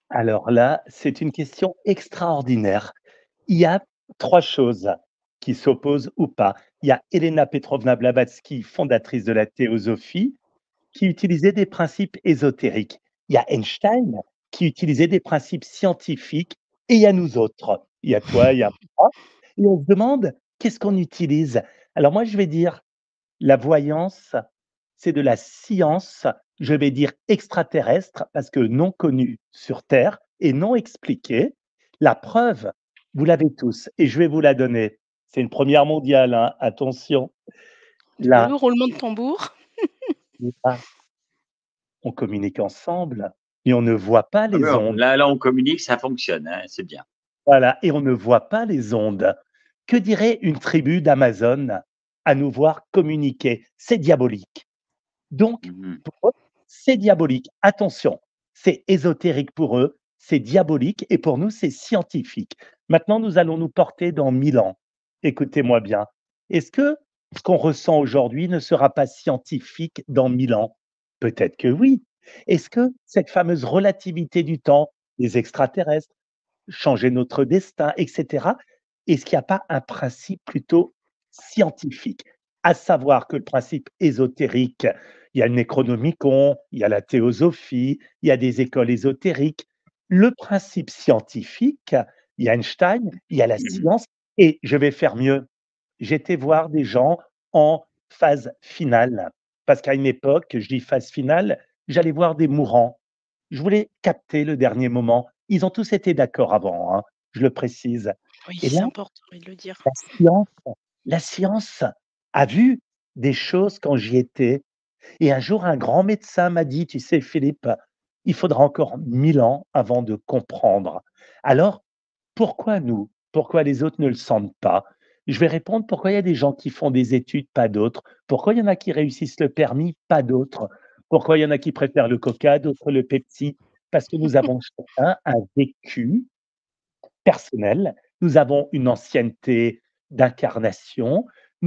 Alors là, c'est une question extraordinaire. Il y a 3 choses qui s'opposent ou pas. Il y a Elena Petrovna Blavatsky, fondatrice de la théosophie, qui utilisait des principes ésotériques. Il y a Einstein qui utilisait des principes scientifiques et il y a nous autres. Il y a toi, il y a moi et on se demande qu'est-ce qu'on utilise? Alors moi, je vais dire la voyance, c'est de la science, je vais dire extraterrestre, parce que non connue sur Terre et non expliquée. La preuve, vous l'avez tous et je vais vous la donner. C'est une première mondiale, hein, attention. Là, Roulement de tambour. là, on communique ensemble et on ne voit pas Ah oui, les ondes. là, on communique, ça fonctionne, hein, c'est bien. Voilà, et on ne voit pas les ondes. Que dirait une tribu d'Amazone à nous voir communiquer? C'est diabolique. Donc, Mhm. pour eux, c'est diabolique. Attention, c'est ésotérique pour eux, c'est diabolique et pour nous, c'est scientifique. Maintenant, nous allons nous porter dans 1000 ans. Écoutez-moi bien. Est-ce que ce qu'on ressent aujourd'hui ne sera pas scientifique dans 1000 ans? Peut-être que oui. Est-ce que cette fameuse relativité du temps, les extraterrestres, changer notre destin, et cetera. Est-ce qu'il n'y a pas un principe plutôt scientifique? À savoir que le principe ésotérique, il y a le Necronomicon, il y a la théosophie, il y a des écoles ésotériques. Le principe scientifique, il y a Einstein, il y a la science et je vais faire mieux. J'étais voir des gens en phase finale parce qu'à une époque, je dis phase finale, j'allais voir des mourants. Je voulais capter le dernier moment. Ils ont tous été d'accord avant, hein, je le précise. Oui, Et là, c'est important, oui, de le dire. la science la science a vu des choses quand j'y étais. Et un jour, un grand médecin m'a dit: «Tu sais, Philippe, il faudra encore 1000 ans avant de comprendre». Alors, pourquoi nous? Pourquoi les autres ne le sentent pas? Je vais répondre: pourquoi il y a des gens qui font des études, pas d'autres? Pourquoi il y en a qui réussissent le permis, pas d'autres? Pourquoi il y en a qui préfèrent le Coca, d'autres le Pepsi? Parce que nous avons chacun un vécu personnel, nous avons une ancienneté d'incarnation,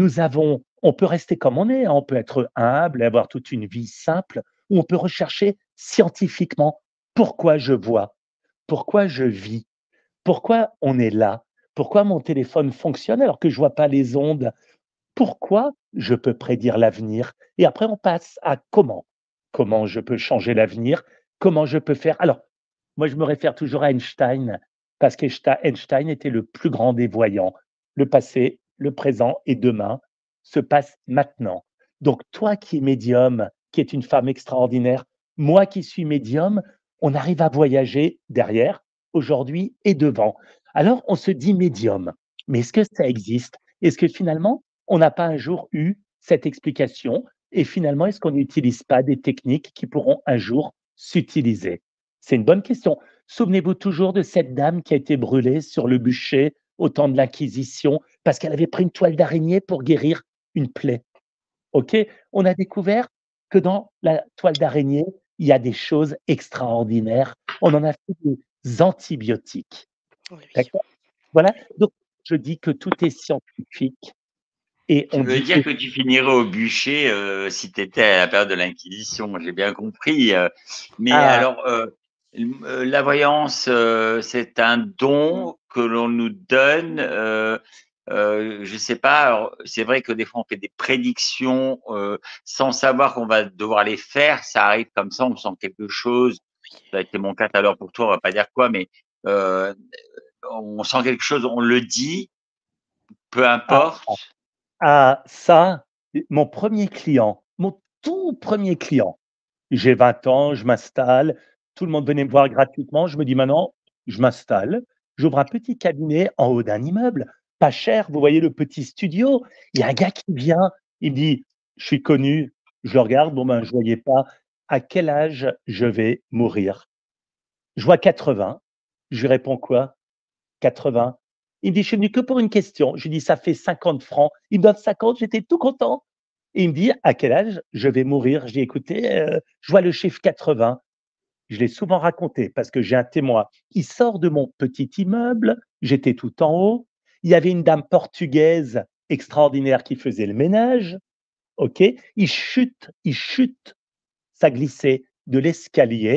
on peut rester comme on est, hein, on peut être humble et avoir toute une vie simple, ou on peut rechercher scientifiquement pourquoi je vois, pourquoi je vis, pourquoi on est là, pourquoi mon téléphone fonctionne alors que je vois pas les ondes, pourquoi je peux prédire l'avenir et après on passe à comment. Comment je peux changer l'avenir? Comment je peux faire? Alors, moi je me réfère toujours à Einstein parce qu'Einstein était le plus grand des voyants. Le passé, le présent et demain se passent maintenant. Donc toi qui es médium, qui est une femme extraordinaire, moi qui suis médium, on arrive à voyager derrière, aujourd'hui et devant. Alors on se dit médium, mais est-ce que ça existe? Est-ce que finalement on n'a pas un jour eu cette explication et finalement, est-ce qu'on n'utilise pas des techniques qui pourront un jour s'utiliser? C'est une bonne question. Souvenez-vous toujours de cette dame qui a été brûlée sur le bûcher au temps de l'Inquisition parce qu'elle avait pris une toile d'araignée pour guérir une plaie. OK? On a découvert que dans la toile d'araignée, il y a des choses extraordinaires. On en a fait des antibiotiques. Oui, oui. D'accord? Voilà, donc je dis que tout est scientifique et Tu on veux dit dire que tu finirais au bûcher, si tu étais à la période de l'Inquisition, j'ai bien compris, mais ah, alors, la voyance, c'est un don que l'on nous donne, je sais pas, alors c'est vrai que des fois on fait des prédictions, sans savoir qu'on va devoir les faire, ça arrive comme ça, on sent quelque chose, ça a été mon cas tout à l'heure pour toi, on va pas dire quoi, mais, heu, on sent quelque chose, on le dit, peu ah, importe. ça, mon premier client, mon tout premier client. J'ai 20 ans, je m'installe, tout le monde venait me voir gratuitement. Je me dis: «Maintenant, je m'installe, j'ouvre un petit cabinet en haut d'un immeuble, pas cher». Vous voyez le petit studio? Il y a un gars qui vient, il me dit: «Je suis connu». Je le regarde, bon, ben, je voyais pas. «À quel âge je vais mourir?» Je vois 80. Je lui réponds quoi? 80. Il me dit: «Je suis venu que pour une question». Je lui dis: «Ça fait 50 francs». Il me donne 50, j'étais tout content et il me dit: «À quel âge je vais mourir?» Je dis: «Écoutez, je vois le chiffre 80». Je l'ai souvent raconté parce que j'ai un témoin. Il sort de mon petit immeuble, j'étais tout en haut. Il y avait une dame portugaise extraordinaire qui faisait le ménage, OK? Il chute, ça glissait de l'escalier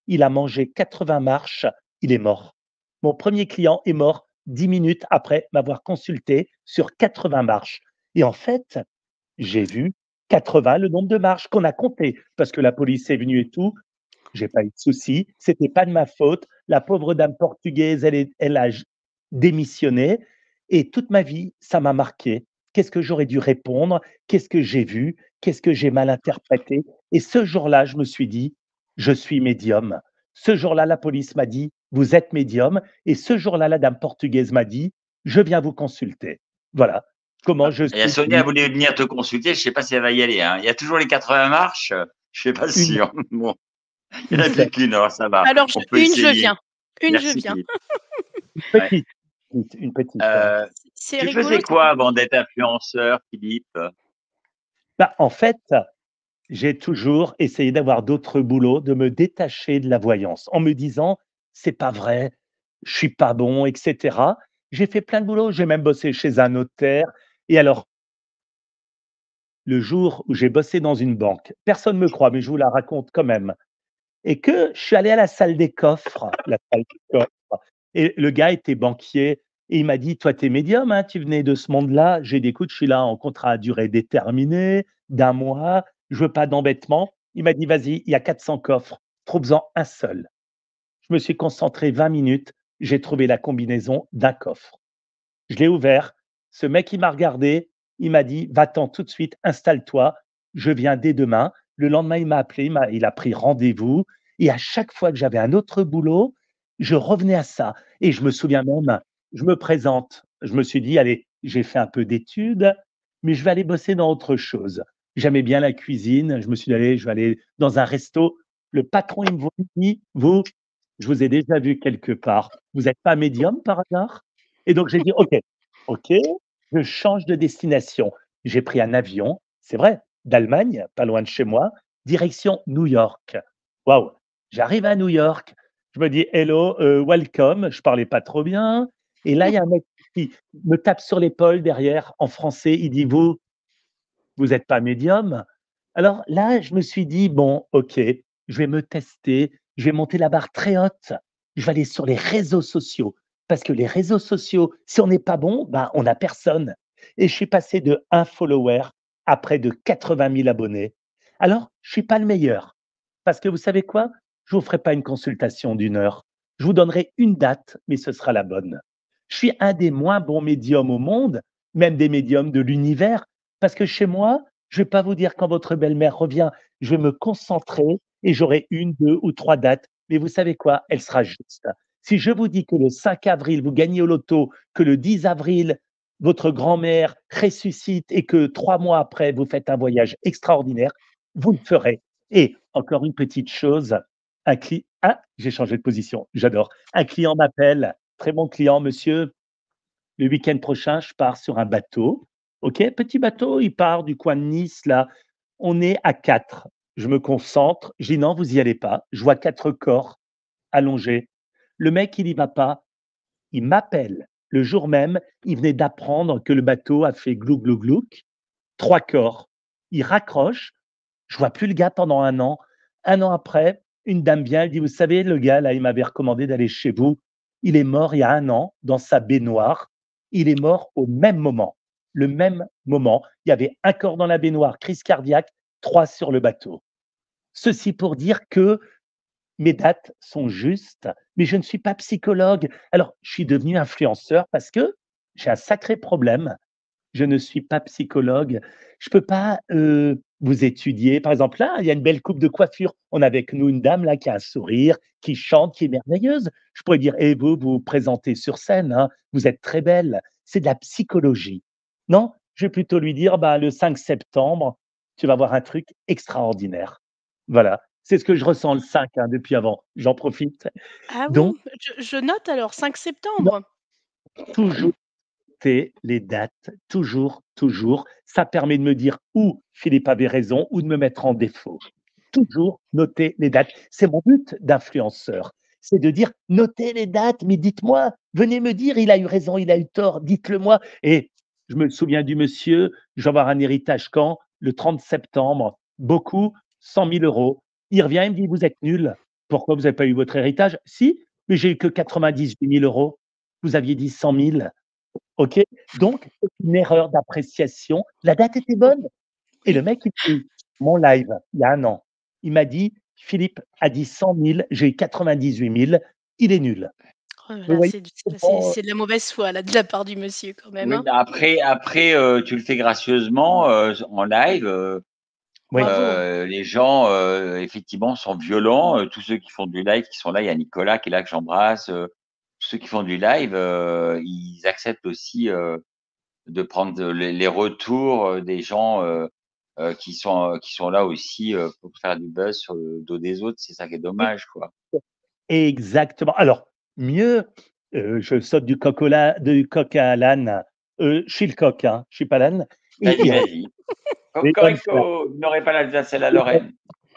il a mangé 80 marches, il est mort. Mon premier client est mort 10 minutes après m'avoir consulté sur 80 marches et en fait, j'ai vu 80, le nombre de marches qu'on a compté parce que la police est venue et tout. J'ai pas eu de souci, c'était pas de ma faute. La pauvre dame portugaise, elle a démissionné et toute ma vie, ça m'a marqué. Qu'est-ce que j'aurais dû répondre? Qu'est-ce que j'ai vu? Qu'est-ce que j'ai mal interprété? Et ce jour-là, je me suis dit: «Je suis médium». Ce jour-là, la police m'a dit: «Vous êtes médium» et ce jour-là, la dame portugaise m'a dit: «Je viens vous consulter». Voilà comment je Il y a suis Sonia, devenu elle voulait venir te consulter, je sais pas si elle va y aller, hein. Il y a toujours les 80 marches, je suis pas une sûr. Bon, il y une en a plus seule, qu'une, alors ça va, Alors on je peut je essayer. viens, une je Merci viens. Philippe. une Ouais. petite, une petite, Heu, C'est Tu rigolo, faisais quoi avant d'être influenceur, Philippe? Bah, en fait, j'ai toujours essayé d'avoir d'autres boulots, de me détacher de la voyance en me disant: «C'est pas vrai, je suis pas bon» et cetera. J'ai fait plein de boulots, j'ai même bossé chez un notaire et alors, le jour où j'ai bossé dans une banque, personne ne me croit, mais je vous la raconte quand même et que je suis allé à la salle des coffres, la salle des coffres et le gars était banquier et il m'a dit: «Toi, tu es médium, hein, tu venais de ce monde-là?» J'ai dit: «Écoute, je suis là en contrat à durée déterminée, d'1 mois, je veux pas d'embêtement». Il m'a dit: «Vas-y, il y a 400 coffres, trouves-en un seul». Je me suis concentré 20 minutes, j'ai trouvé la combinaison d'un coffre. Je l'ai ouvert, ce mec il m'a regardé, il m'a dit: «Va-t'en tout de suite, installe-toi, je viens dès demain». Le lendemain, il m'a appelé, il a pris rendez-vous et à chaque fois que j'avais un autre boulot, je revenais à ça et je me souviens même, je me présente, je me suis dit: «Allez, j'ai fait un peu d'études, mais je vais aller bosser dans autre chose». J'aimais bien la cuisine, je me suis dit: «Allez, je vais aller dans un resto». Le patron, il me voit, il me dit: «Vous, je vous ai déjà vu quelque part, vous êtes pas médium par hasard?» Et donc j'ai dit: «OK, OK, je change de destination». J'ai pris un avion, c'est vrai, d'Allemagne, pas loin de chez moi, direction New York. Waouh! J'arrive à New York, je me dis: «Hello, welcome», je parlais pas trop bien et là, il y a un mec qui me tape sur l'épaule derrière en français, il dit: Vous êtes pas médium?» Alors là, je me suis dit: «Bon, OK, je vais me tester, je vais monter la barre très haute. Je vais aller sur les réseaux sociaux». Parce que les réseaux sociaux, si on n'est pas bon, ben, on n'a personne et je suis passé de 1 follower à près de 80 000 abonnés. Alors, je suis pas le meilleur parce que vous savez quoi? Je vous ferai pas une consultation d'1 heure. Je vous donnerai une date, mais ce sera la bonne. Je suis un des moins bons médiums au monde, même des médiums de l'univers, parce que chez moi, je vais pas vous dire quand votre belle-mère revient, je vais me concentrer et j'aurai 1, 2 ou 3 dates, mais vous savez quoi? Elle sera juste. Si je vous dis que le 5 avril, vous gagnez au loto, que le 10 avril, votre grand-mère ressuscite et que 3 mois après, vous faites un voyage extraordinaire, vous le ferez. Et encore une petite chose, j'ai changé de position, j'adore. Un client m'appelle, très bon client: «Monsieur, le week-end prochain, je pars sur un bateau». OK, petit bateau, il part du coin de Nice là. On est à 4. Je me concentre, je dis: «Non, vous y allez pas». Je vois 4 corps allongés. Le mec, il y va pas. Il m'appelle. Le jour même, il venait d'apprendre que le bateau a fait glouk glouk glouk, 3 corps. Il raccroche, je vois plus le gars pendant 1 an. 1 an après, une dame vient, elle dit: «Vous savez, le gars là, il m'avait recommandé d'aller chez vous. Il est mort il y a 1 an dans sa baignoire. Il est mort au même moment, le même moment. Il y avait un corps dans la baignoire, crise cardiaque, 3 sur le bateau». Ceci pour dire que mes dates sont justes, mais je ne suis pas psychologue. Alors, je suis devenu influenceur parce que j'ai un sacré problème, je ne suis pas psychologue. Je peux pas, vous étudier. Par exemple, là, il y a une belle coupe de coiffure. On a avec nous une dame là qui a un sourire, qui chante, qui est merveilleuse. Je pourrais dire: «Et vous, vous vous présentez sur scène, hein, vous êtes très belle». C'est de la psychologie. Non, je vais plutôt lui dire: «Bah, le 5 septembre, tu vas voir un truc extraordinaire». Voilà, c'est ce que je ressens le 5, hein, depuis avant. J'en profite. Ah Donc, oui, je note alors 5 non, septembre. toujours noter les dates, toujours, toujours. Ça permet de me dire où Philippe avait raison ou de me mettre en défaut. Toujours noter les dates. C'est mon but d'influenceur. C'est de dire: «Notez les dates, mais dites-moi, venez me dire: "Il a eu raison, il a eu tort", dites-le moi». Et je me souviens du monsieur, je vais avoir un héritage quand? Le 30 septembre. Beaucoup, 100 000 €. Il revient, il me dit: «Vous êtes nul». Pourquoi vous n'avez pas eu votre héritage? Si, mais j'ai eu que 98 000 euros. Vous aviez dit 100 000. OK? Donc, c'est une erreur d'appréciation. La date était bonne et le Oui. mec, il dit mon live, il y a 1 an, il m'a dit: «Philippe a dit 100 000, j'ai eu 98 000, il est nul». Oh là Vous là, voyez comment, c'est de la mauvaise foi là, de la part du monsieur quand même, Oui, hein. mais après, tu le fais gracieusement, en live, oui, Bravo, hein. les gens, effectivement sont violents, tous ceux qui font du live, qui sont là, il y a Nicolas qui est là, que j'embrasse, tous ceux qui font du live, ils acceptent aussi, de prendre les retours, des gens, qui sont là aussi, pour faire du buzz sur le dos des autres. C'est ça qui est dommage, quoi. exactement. Alors, mieux, je saute du coq à l'âne, je suis le coq, hein, je suis pas l'âne Vas-y, et vas-y. les bonnes fleurs. Cocorico, vous n'aurez pas l'Alsace et la Lorraine.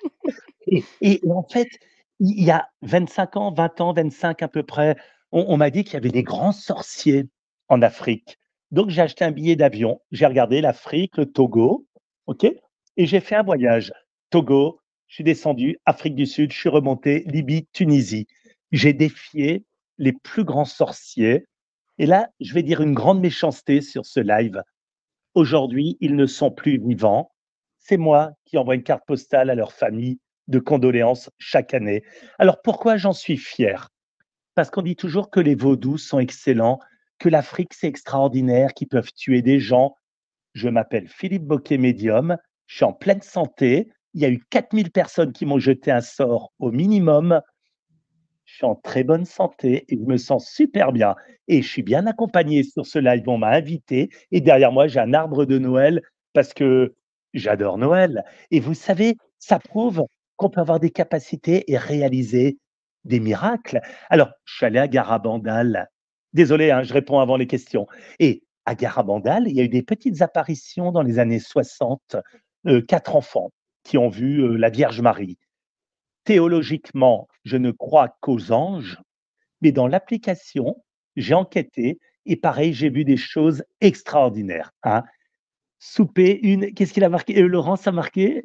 Et en fait, il y a 25 ans, 20 ans, 25 à peu près, on m'a dit qu'il y avait des grands sorciers en Afrique. Donc j'ai acheté un billet d'avion, j'ai regardé l'Afrique, le Togo, OK? Et j'ai fait un voyage. Togo, je suis descendu, Afrique du Sud, je suis remonté, Libye, Tunisie. J'ai défié les plus grands sorciers et là, je vais dire une grande méchanceté sur ce live. Aujourd'hui, ils ne sont plus vivants. C'est moi qui envoie une carte postale à leur famille de condoléances chaque année. Alors pourquoi j'en suis fier? Parce qu'on dit toujours que les vaudous sont excellents, que l'Afrique c'est extraordinaire, qu'ils peuvent tuer des gens. Je m'appelle Philippe Boquet, médium, je suis en pleine santé. Il y a eu 4000 personnes qui m'ont jeté un sort au minimum. Je suis en très bonne santé et je me sens super bien et je suis bien accompagné sur ce live. On m'a invité et derrière moi, j'ai un arbre de Noël parce que j'adore Noël et vous savez, ça prouve qu'on peut avoir des capacités et réaliser des miracles. Alors, je suis allé à Garabandal. Désolé, hein, je réponds avant les questions et à Garabandal, il y a eu des petites apparitions dans les années 60, 4 enfants qui ont vu, la Vierge Marie. Théologiquement, je ne crois qu'aux anges, mais dans l'application, j'ai enquêté et pareil, j'ai vu des choses extraordinaires, hein. Souper, une qu'est-ce qu'il a marqué? Laurence a marqué,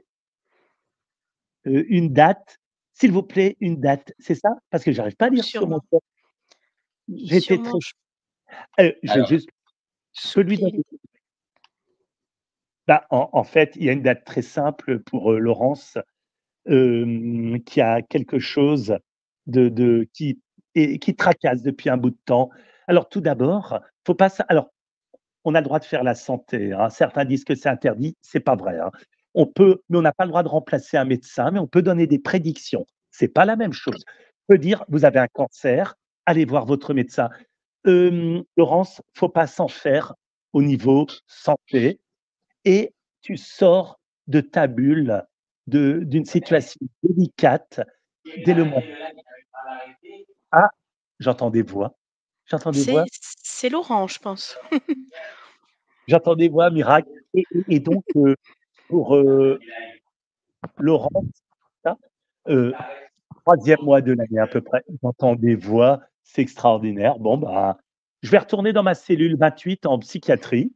une date, s'il vous plaît, une date, c'est ça? Parce que j'arrive pas à lire sur mon Sûrement, téléphone. J'étais sûrement très ch je Alors, juste je peux lui souper. donner bah, en fait, il y a une date très simple pour, Laurence, qui a quelque chose de qui tracasse depuis un bout de temps. Alors tout d'abord, faut pas ça alors on a le droit de faire la santé, hein. Certains disent que c'est interdit, c'est pas vrai, hein. On peut, mais on n'a pas le droit de remplacer un médecin, mais on peut donner des prédictions. C'est pas la même chose. On peut dire: «Vous avez un cancer, allez voir votre médecin». Laurence, faut pas s'en faire au niveau santé et tu sors de ta bulle, d'une situation délicate dès le mois ah, j'entends des voix, j'entends des C'est voix, c'est Laurent, je pense. j'entends des voix miracles et donc pour, Laurent, ça, heu, 3e mois de l'année à peu près, j'entends des voix, c'est extraordinaire. Bon, bah, je vais retourner dans ma cellule 28 en psychiatrie.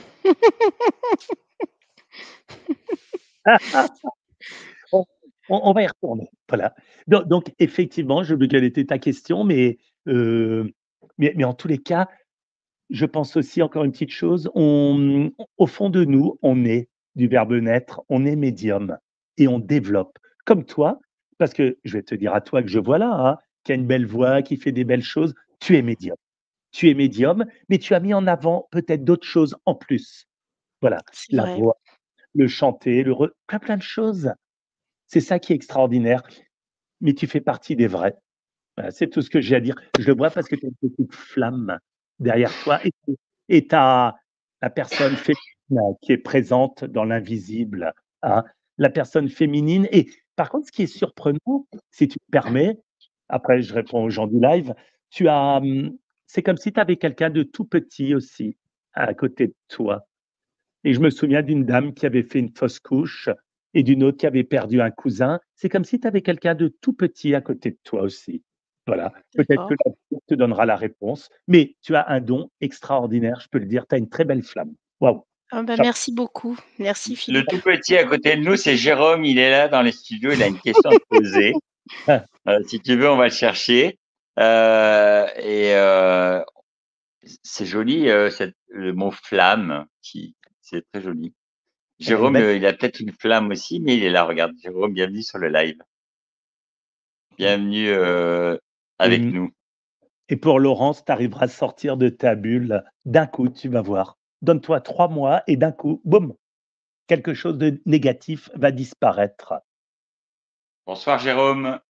On on va y retourner, voilà. Donc effectivement, j'ai oublié quelle était ta question, heu, mais en tous les cas, je pense aussi encore une petite chose, au fond de nous, on est du verbe naître, on est médium et on développe. Comme toi, parce que je vais te dire à toi que je vois là, hein, qui a une belle voix, qui fait des belles choses, tu es médium. Tu es médium, mais tu as mis en avant peut-être d'autres choses en plus. Voilà, C'est la vrai. voix, le chanter, plein de choses. C'est ça qui est extraordinaire, mais tu fais partie des vrais. Voilà, c'est tout ce que j'ai à dire. Je le vois parce que tu as une petite flamme derrière toi et tu as la personne féminine qui est présente dans l'invisible, hein. La personne féminine et par contre, ce qui est surprenant, si tu me permets, après je réponds aux gens du live, tu as, c'est comme si tu avais quelqu'un de tout petit aussi à côté de toi et je me souviens d'une dame qui avait fait une fausse couche et d'une autre qui avait perdu un cousin. C'est comme si tu avais quelqu'un de tout petit à côté de toi aussi. Voilà, peut-être que D'accord. la vie te donnera la réponse, mais tu as un don extraordinaire, je peux le dire, tu as une très belle flamme. Waouh! Ah bah, Chapeau. merci beaucoup. Merci le Philippe. tout petit à côté de nous, c'est Jérôme, il est là dans les studios, il a une question à te poser. Si tu veux, on va le chercher. Et c'est joli, le mot flamme, c'est très joli. Eh Jérôme, ben, il a peut-être une flamme aussi, mais il est là, regarde. Jérôme, bienvenue sur le live. Bienvenue avec et nous. et pour Laurence, tu arriveras à sortir de ta bulle d'un coup, tu vas voir. Donne-toi 3 mois et d'un coup, boum, quelque chose de négatif va disparaître. Bonsoir Jérôme.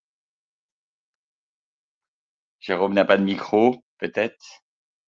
Jérôme n'a pas de micro, peut-être.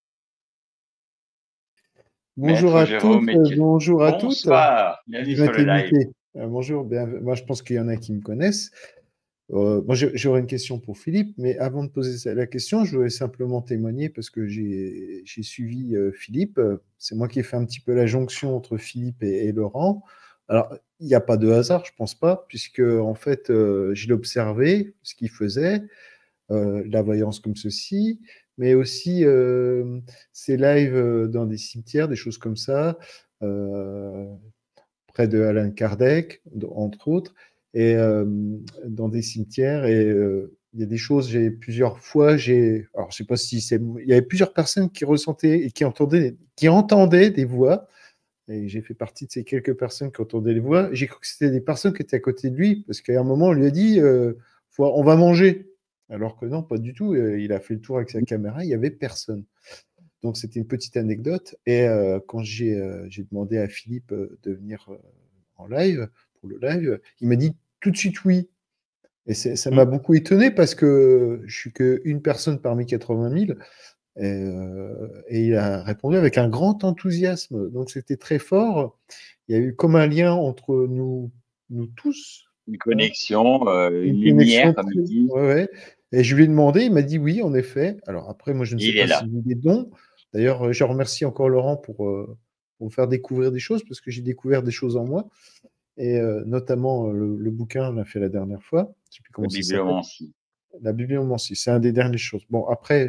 Bonjour Maître à tous, Jérôme, et tu bonjour à toutes. bonsoir, Je bienvenue vais sur le live. t'imiter. Bonjour, moi je pense qu'il y en a qui me connaissent. Moi j'aurais une question pour Philippe, mais avant de poser la question, je voudrais simplement témoigner parce que j'ai suivi Philippe. C'est moi qui ai fait un petit peu la jonction entre Philippe et Laurent. Alors, il n'y a pas de hasard, je pense pas, puisque en fait, je l'ai observé, ce qu'il faisait, la voyance comme ceci, mais aussi ses lives dans des cimetières, des choses comme ça, euh, près de Alain Kardec, entre autres, et dans des cimetières. Et il y a des choses, j'ai plusieurs fois, alors je sais pas si c'est, il y avait plusieurs personnes qui ressentaient et qui entendaient des voix. Et j'ai fait partie de ces quelques personnes qui entendaient les voix. J'ai cru que c'était des personnes qui étaient à côté de lui, parce qu'à un moment, on lui a dit on va manger. Alors que non, pas du tout. Il a fait le tour avec sa caméra, il n'y avait personne. Donc c'était une petite anecdote. Et quand j'ai demandé à Philippe de venir en live, pour le live, il m'a dit tout de suite oui. Et ça m'a Mmh. beaucoup étonné parce que je suis qu'une personne parmi 80 000. Et il a répondu avec un grand enthousiasme. Donc c'était très fort. Il y a eu comme un lien entre nous tous, Une hein, connexion, une une lumière, connexion comme très. il dit. Ouais, ouais. Et je lui ai demandé, il m'a dit oui, en effet. Alors après, moi, je ne sais Il est pas là. s'il a des dons. D'ailleurs, je remercie encore Laurent pour me faire découvrir des choses, parce que j'ai découvert des choses en moi. Et notamment le bouquin, on l'a fait la dernière fois. Je ne sais plus La comment ça s'appelle. bibliomancie. La bibliomancie, c'est un des dernières choses. Bon, après,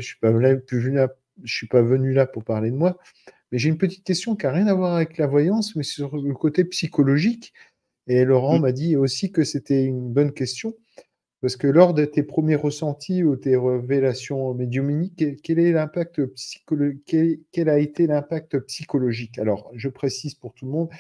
je suis pas venu là pour parler de moi, mais j'ai une petite question qui n'a rien à voir avec la voyance, mais sur le côté psychologique. Et Laurent Mmh. m'a dit aussi que c'était une bonne question, parce que lors de tes premiers ressentis ou tes révélations médiumniques, quel est l'impact quel a été l'impact psychologique? Alors, je précise pour tout le monde,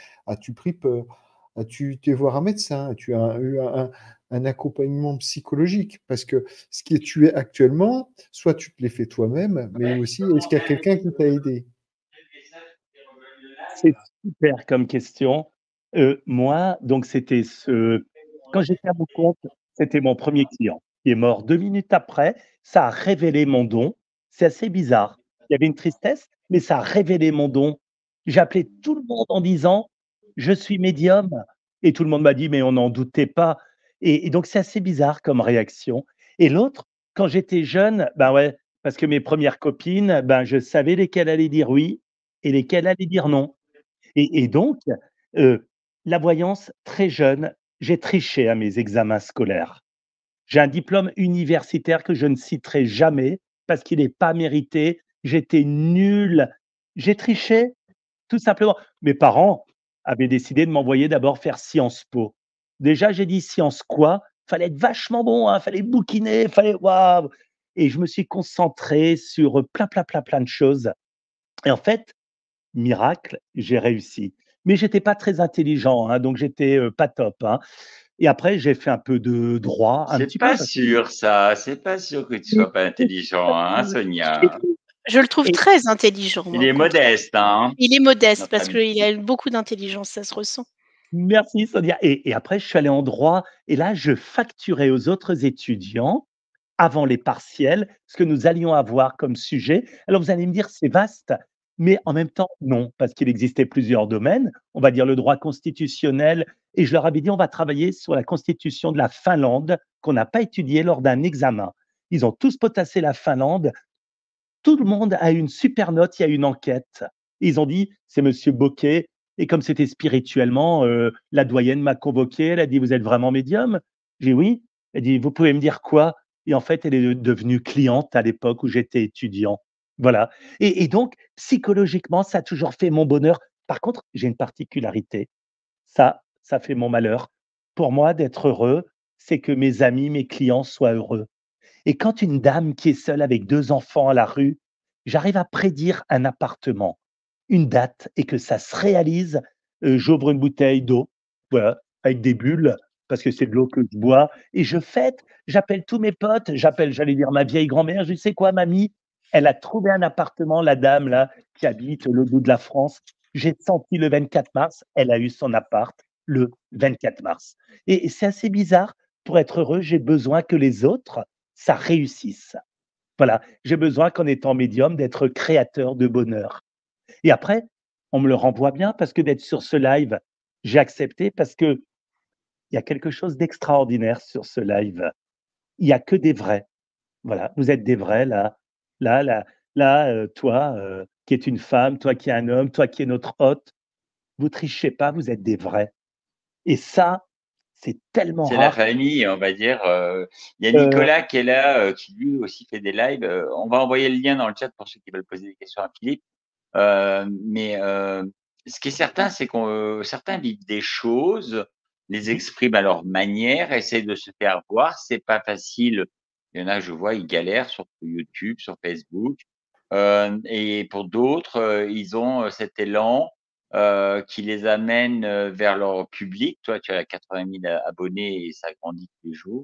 as-tu été voir un médecin? As-tu eu un accompagnement psychologique? Parce que ce qui est tu es actuellement, soit tu te l'es fait toi-même, mais aussi est-ce qu'il y a quelqu'un qui t'a aidé? C'est super comme question. Moi, donc c'était quand j'étais à mon compte, c'était mon premier client qui est mort 2 minutes après. Ça a révélé mon don. C'est assez bizarre. Il y avait une tristesse, mais ça a révélé mon don. J'ai appelé tout le monde en disant: «Je suis médium» et tout le monde m'a dit: «Mais on n'en doutait pas» et donc c'est assez bizarre comme réaction et l'autre, quand j'étais jeune, ben ouais, parce que mes premières copines, ben, je savais lesquelles allaient dire oui et lesquelles allaient dire non. Et donc, heu, la voyance, très jeune, j'ai triché à mes examens scolaires. J'ai un diplôme universitaire que je ne citerai jamais parce qu'il n'est pas mérité. J'étais nul. J'ai triché, tout simplement. Mes parents avaient décidé de m'envoyer d'abord faire Sciences Po. Déjà, j'ai dit: «Sciences quoi?» Fallait être vachement bon, hein, fallait bouquiner, fallait waouh et je me suis concentré sur, plein de choses et en fait, miracle, j'ai réussi. Mais j'étais pas très intelligent, hein, donc j'étais, pas top, hein. Et après, j'ai fait un peu de droit, un C'est petit peu pas parce sûr ça, c'est pas sûr que tu sois pas intelligent, hein, et Sonia? Je le trouve et très intelligent, Il moi, au est contraire. modeste, hein, Il est modeste notre parce ami. qu'il a beaucoup d'intelligence, ça se ressent. merci Sonia et après je suis allé en droit et là, je facturais aux autres étudiants, avant les partiels, ce que nous allions avoir comme sujet. Alors vous allez me dire: «C'est vaste», mais en même temps, non, parce qu'il existait plusieurs domaines. On va dire le droit constitutionnel et je leur avais dit: «On va travailler sur la constitution de la Finlande qu'on n'a pas étudiée lors d'un examen». Ils ont tous potassé la Finlande. Tout le monde a eu une super note, il y a eu une enquête. Ils ont dit: «C'est monsieur Bocquet» et comme c'était spirituellement, la doyenne m'a convoqué, elle a dit: «Vous êtes vraiment médium?» J'ai dit: «Oui». Elle dit: «Vous pouvez me dire quoi?» et en fait, elle est devenue cliente à l'époque où j'étais étudiant. Voilà et donc psychologiquement, ça a toujours fait mon bonheur. Par contre, j'ai une particularité, ça fait mon malheur. Pour moi, d'être heureux, c'est que mes amis, mes clients soient heureux. Et quand une dame qui est seule avec 2 enfants à la rue, j'arrive à prédire un appartement, une date et que ça se réalise, j'ouvre une bouteille d'eau, voilà, avec des bulles, parce que c'est de l'eau que je bois et je fête. J'appelle tous mes potes, j'appelle, j'allais dire ma vieille grand-mère, je dis: «Tu sais quoi mamie? Elle a trouvé un appartement, la dame là, qui habite l'autre bout de la France. J'ai senti le 24 mars, elle a eu son appart le 24 mars» et c'est assez bizarre. Pour être heureux, j'ai besoin que les autres, ça réussisse. Voilà, j'ai besoin qu'en étant médium, d'être créateur de bonheur et après, on me le renvoie bien parce que d'être sur ce live, j'ai accepté parce qu'il y a quelque chose d'extraordinaire sur ce live. Il y a que des vrais. Voilà, vous êtes des vrais là, là, là, là, toi, qui es une femme, toi qui es un homme, toi qui es notre hôte, vous trichez pas, vous êtes des vrais et ça, c'est tellement C'est la rare. famille, on va dire. Il y a Heu, Nicolas qui est là, qui lui aussi fait des lives. On va envoyer le lien dans le chat pour ceux qui veulent poser des questions à Philippe. Mais ce qui est certain, c'est qu'on certains vivent des choses, les mmh, expriment à leur manière, essayent de se faire voir. C'est pas facile. Il y en a, je vois, ils galèrent sur YouTube, sur Facebook. Et pour d'autres, ils ont cet élan qui les amène vers leur public. Toi, tu as 80 000 abonnés et ça grandit tous les jours.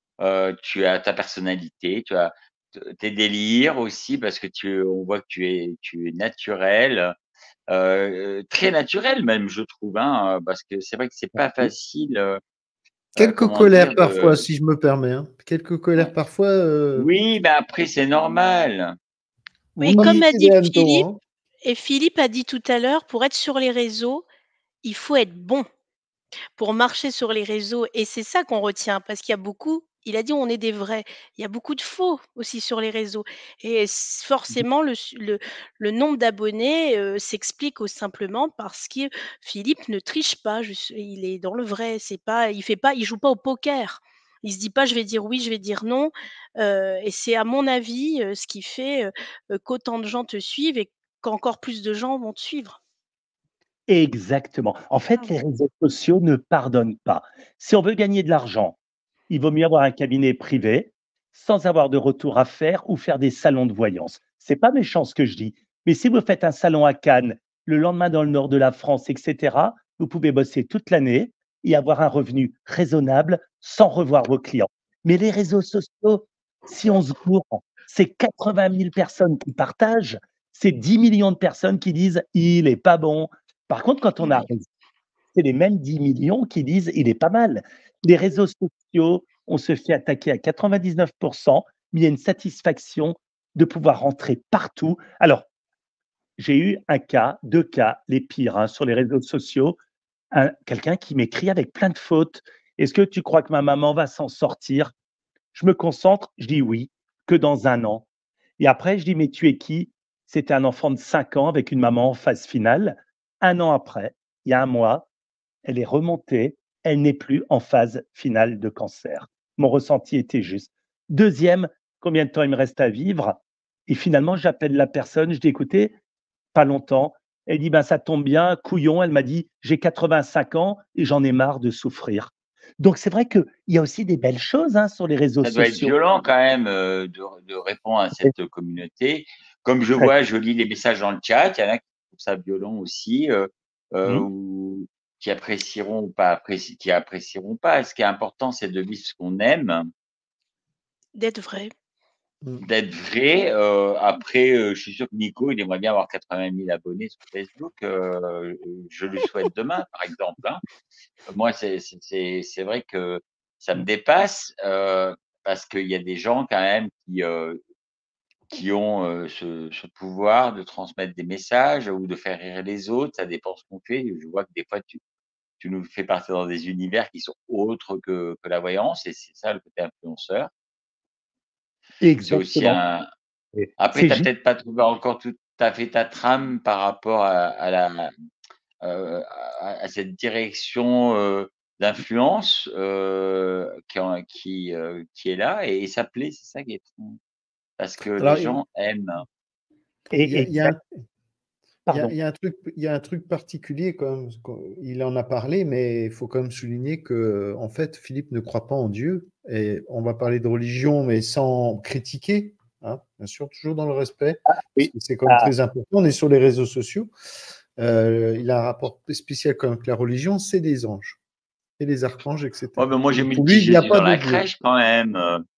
Tu as ta personnalité, tu as tes délires aussi parce que on voit que tu es naturel, très naturel même je trouve, hein, parce que c'est vrai que c'est pas merci. facile, Quelques comment colères dire parfois, de si je me permets, hein. Quelques colères parfois, oui, mais après c'est normal. Oui, comme comme dit a dit Anto, Philippe hein. et Philippe a dit tout à l'heure, pour être sur les réseaux, il faut être bon. Pour marcher sur les réseaux et c'est ça qu'on retient parce qu'il y a beaucoup il a dit: «On est des vrais». Il y a beaucoup de faux aussi sur les réseaux et forcément le nombre d'abonnés, s'explique au simplement parce que Philippe ne triche pas, il est dans le vrai, c'est pas il joue pas au poker. Il se dit pas: «Je vais dire oui, je vais dire non», et c'est à mon avis, ce qui fait, qu'autant de gens te suivent et qu'encore plus de gens vont te suivre. Exactement. En fait, Voilà. les réseaux sociaux ne pardonnent pas. Si on veut gagner de l'argent, il vaut mieux avoir un cabinet privé, sans avoir de retour à faire ou faire des salons de voyance. C'est pas méchant ce que je dis, mais si vous faites un salon à Cannes, le lendemain dans le nord de la France, et cetera, vous pouvez bosser toute l'année et avoir un revenu raisonnable sans revoir vos clients. Mais les réseaux sociaux, si on se gourre, c'est 80 000 personnes qui partagent, c'est 10 millions de personnes qui disent: «Il est pas bon». Par contre, quand on a Ouais. raison, c'est les mêmes 10 millions qui disent: «Il est pas mal». Les réseaux sociaux, on se fait attaquer à 99 mais il y a une satisfaction de pouvoir rentrer partout. Alors, j'ai eu un cas, 2 cas, les pires, hein, sur les réseaux sociaux, quelqu'un qui m'écrit avec plein de fautes: «Est-ce que tu crois que ma maman va s'en sortir?» Je me concentre, je dis: «Oui, que dans 1 an» et après je dis: «Mais tu es qui?» C'était un enfant de 5 ans avec une maman en phase finale. 1 an après, il y a 1 mois, elle est remontée, elle n'est plus en phase finale de cancer. Mon ressenti était juste. 2e, combien de temps il me reste à vivre? Et finalement, j'appelle la personne, je dis: «Écoutez, pas longtemps». Elle dit: «Ben, ça tombe bien, couillon», elle m'a dit: «J'ai 85 ans et j'en ai marre de souffrir». Donc c'est vrai qu'il y a aussi des belles choses, hein, sur les réseaux Ça doit être sociaux. violent quand même, de répondre à Ouais, cette communauté. Comme je très. vois, je lis les messages dans le chat, il y en a qui trouvent ça violent aussi, Mmh. ou qui apprécieront ou pas qui apprécieront pas. Ce qui est important, c'est de vivre ce qu'on aime, D'être vrai. Mmh. d'être vrai. Après, je suis sûr que Nico, il aimerait bien avoir 80 000 abonnés sur Facebook, je lui souhaite demain, par exemple, hein. Moi, c'est vrai que ça me dépasse, parce qu'il y a des gens quand même qui ont, ce pouvoir de transmettre des messages ou de faire rire les autres, ça dépend ce qu'on fait. Je vois que des fois tu nous fais partir dans des univers qui sont autres que la voyance et c'est ça le côté influenceur. C'est aussi Exactement un et après c'est tu as juste. peut-être pas trouvé encore tout à fait ta trame par rapport à la à cette direction, d'influence, qui est là et ça plaît, c'est ça qui est parce que les Alors gens aiment. Et il y a exact. Pardon. Il y a un truc particulier, quand même, il en a parlé, mais il faut quand même souligner que, en fait, Philippe ne croit pas en Dieu. Et on va parler de religion, mais sans critiquer, hein, bien sûr, toujours dans le respect, parce Oui. que c'est quand même très important. On est sur les réseaux sociaux. Il a un rapport spécial quand même avec la religion, c'est des anges, et des archanges, etc. Ouais, mais moi, j'ai mis le Pour petit lui, il n'y a Jésus pas dans de la Dieu. crèche quand même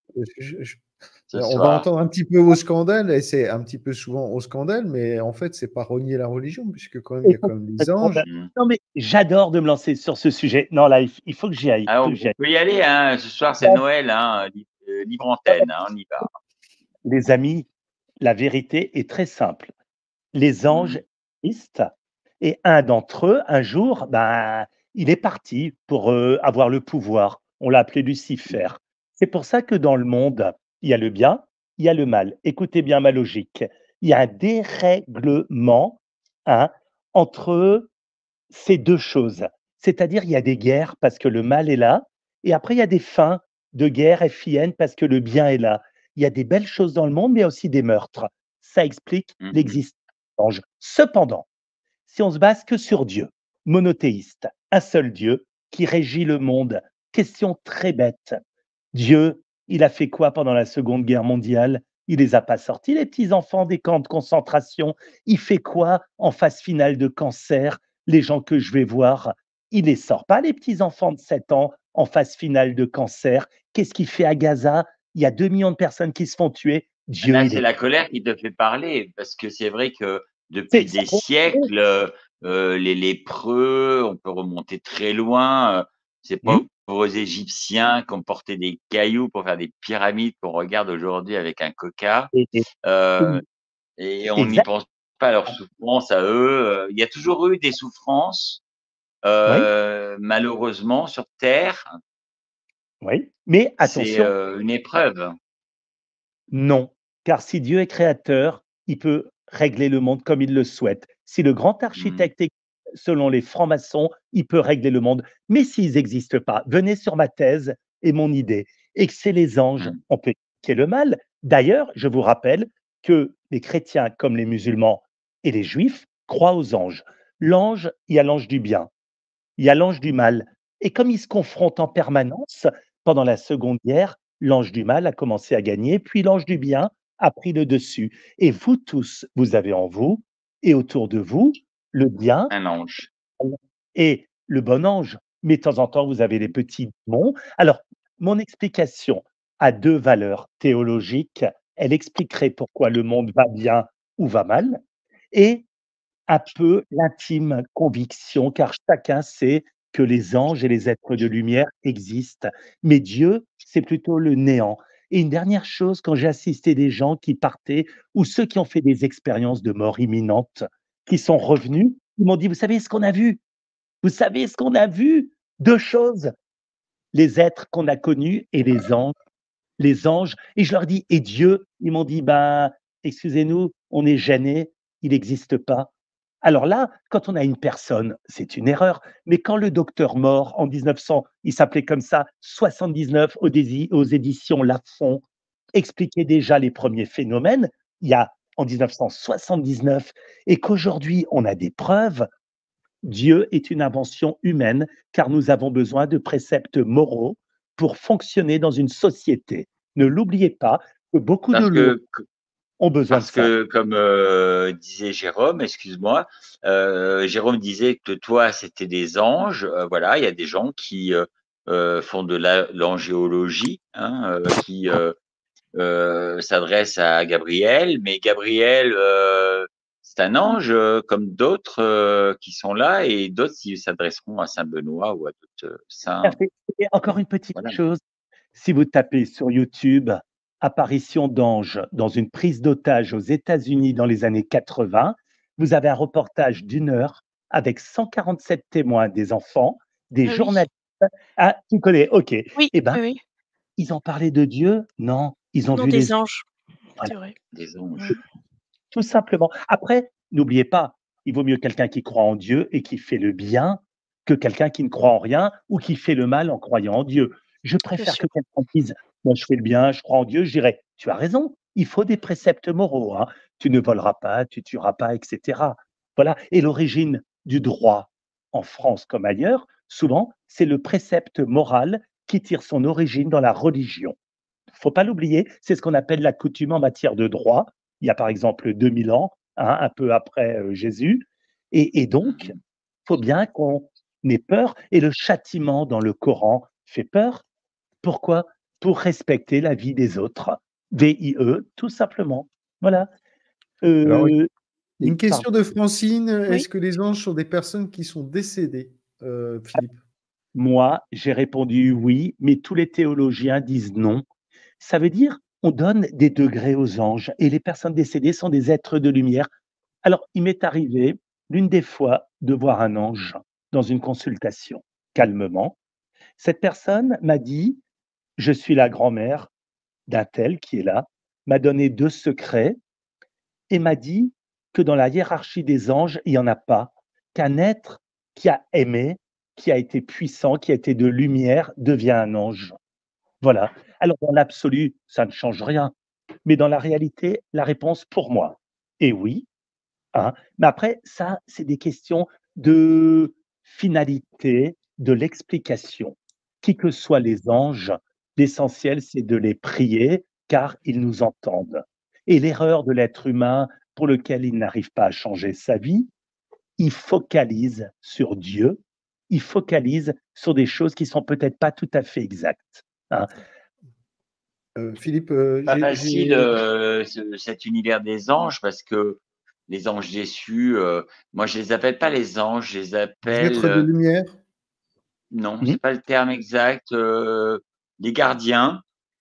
ce On va soir. entendre un petit peu au scandale, et c'est un petit peu souvent au scandale, mais en fait, c'est pas renier la religion, puisque quand même, il y a quand même des anges. Non, mais j'adore de me lancer sur ce sujet. Non, là, il faut que j'y aille. Il Alors, faut que j'y on aille. peut y aller, hein. Ce soir, c'est Noël, hein. Libre antenne, hein, on y va. Les amis, la vérité est très simple. Les anges existent et un d'entre eux, un jour, ben, il est parti pour avoir le pouvoir. On l'a appelé Lucifer. C'est pour ça que dans le monde, il y a le bien, il y a le mal. Écoutez bien ma logique. Il y a un dérèglement, hein, entre ces 2 choses. C'est-à-dire, il y a des guerres parce que le mal est là et après il y a des fins de guerre FIN parce que le bien est là. Il y a des belles choses dans le monde, mais il y a aussi des meurtres. Ça explique l'existence des anges. Cependant, si on se base que sur Dieu, monothéiste, un seul Dieu qui régit le monde, question très bête. Dieu, il a fait quoi pendant la Seconde Guerre mondiale? Il les a pas sortis, les petits enfants des camps de concentration. Il fait quoi en phase finale de cancer? Les gens que je vais voir, il les sort pas, les petits enfants de 7 ans en phase finale de cancer. Qu'est-ce qu'il fait à Gaza? Il y a 2 millions de personnes qui se font tuer. Dieu, Là, il c'est est la colère qui te fait parler, parce que c'est vrai que depuis c'est des ça. siècles, les lépreux, on peut remonter très loin, ces Mmh. pauvres Égyptiens qui ont porté des cailloux pour faire des pyramides qu'on regarde aujourd'hui avec un coca, Et heu oui, et on n'y exact. pense pas à leur souffrance à eux, il y a toujours eu des souffrances, Oui, malheureusement sur terre, oui, mais c'est, attention, une épreuve. non, car si Dieu est créateur, il peut régler le monde comme il le souhaite. Si le grand Mmh, architecte est selon les francs-maçons, il peut régler le monde. Mais s'ils n'existent pas, venez sur ma thèse et mon idée, et que c'est les anges, mmh. on peut expliquer le mal. D'ailleurs, je vous rappelle que les chrétiens comme les musulmans et les juifs croient aux anges. L'ange, il y a l'ange du bien, il y a l'ange du mal. Et comme ils se confrontent en permanence, pendant la Seconde Guerre, l'ange du mal a commencé à gagner, puis l'ange du bien a pris le dessus. Et vous tous, vous avez en vous et autour de vous le bien Un ange. et le bon ange. Mais de temps en temps, vous avez les petits démons. Alors, mon explication a 2 valeurs théologiques. Elle expliquerait pourquoi le monde va bien ou va mal et un peu l'intime conviction, car chacun sait que les anges et les êtres de lumière existent, mais Dieu, c'est plutôt le néant. Et une dernière chose, quand j'ai assisté des gens qui partaient ou ceux qui ont fait des expériences de mort imminente, qui sont revenus, ils m'ont dit: «Vous savez ce qu'on a vu? Vous savez ce qu'on a vu? 2 choses, les êtres qu'on a connus et les anges» et je leur dis: «Et Dieu?» Ils m'ont dit: «Ben, excusez-nous, on est gênés, il n'existe pas». Alors là, quand on a une personne, c'est une erreur, mais quand le docteur mort en 1900, il s'appelait comme ça, 79 aux éditions Lafon, expliquait déjà les premiers phénomènes, il y a en 1979 et qu'aujourd'hui on a des preuves, Dieu est une invention humaine car nous avons besoin de préceptes moraux pour fonctionner dans une société. Ne l'oubliez pas que beaucoup de Parce lois que ont besoin de Parce ça. que comme, disait Jérôme, excuse-moi, Jérôme disait que toi, c'était des anges, voilà, il y a des gens qui, font de l'angéologie, hein, qui, s'adressent à Gabriel, mais Gabriel, c'est un ange, comme d'autres, qui sont là et d'autres qui s'adresseront à saint Benoît ou à d'autres, saints, Et encore une petite voilà. chose, si vous tapez sur YouTube apparition d'anges dans une prise d'otage aux États-Unis dans les années 80, vous avez un reportage d'1 heure avec 147 témoins, des enfants, des Ah oui. journalistes. Ah, tu connais, OK. Oui, Eh ben, oui, oui. ils ont parlé de Dieu? Non, ils ont Non, vu les des anges, voilà, c'est vrai. Des Mmh. anges. tout simplement. Après, n'oubliez pas, il vaut mieux quelqu'un qui croit en Dieu et qui fait le bien que quelqu'un qui ne croit en rien ou qui fait le mal en croyant en Dieu. Je Bien préfère que sûr. quelqu'un dise: «Moi, je fais le bien, je crois en Dieu», je dirais: «Tu as raison, il faut des préceptes moraux, hein. Tu ne voleras pas, tu tueras pas» et cetera. Voilà. Et l'origine du droit en France comme ailleurs, souvent, c'est le précepte moral qui tire son origine dans la religion. Il ne faut pas l'oublier, c'est ce qu'on appelle la coutume en matière de droit. Il y a par exemple 2000 ans, hein, un peu après Jésus. Et donc, il Mhm. faut bien qu'on ait peur. Et le châtiment dans le Coran fait peur. Pourquoi? Pour respecter la vie des autres. VIE, tout simplement. Voilà. Alors, Euh, une oui, pardon. question de Francine. Oui. Est-ce que les anges sont des personnes qui sont décédées, Philippe? Moi, j'ai répondu oui, mais tous les théologiens disent non. Ça veut dire on donne des degrés aux anges et les personnes décédées sont des êtres de lumière. Alors, il m'est arrivé l'une des fois de voir un ange dans une consultation, calmement. Cette personne m'a dit, je suis la grand-mère d'un tel qui est là, m'a donné 2 secrets et m'a dit que dans la hiérarchie des anges, il n'y en a pas, qu'un être qui a aimé, qui a été puissant, qui a été de lumière, devient un ange. Voilà. Alors dans l'absolu, ça ne change rien, mais dans la réalité, la réponse pour moi est oui, hein. Mais après ça, c'est des questions de finalité, de l'explication. Qui que soient les anges, l'essentiel, c'est de les prier, car ils nous entendent. Et l'erreur de l'être humain, pour lequel il n'arrive pas à changer sa vie, il focalise sur Dieu, il focalise sur des choses qui sont peut-être pas tout à fait exactes, hein. Philippe, Pas facile cet univers des anges parce que les anges déçus, moi je les appelle pas les anges, je les des appelle, êtres de lumière? non, Mmh. c'est pas le terme exact, les gardiens,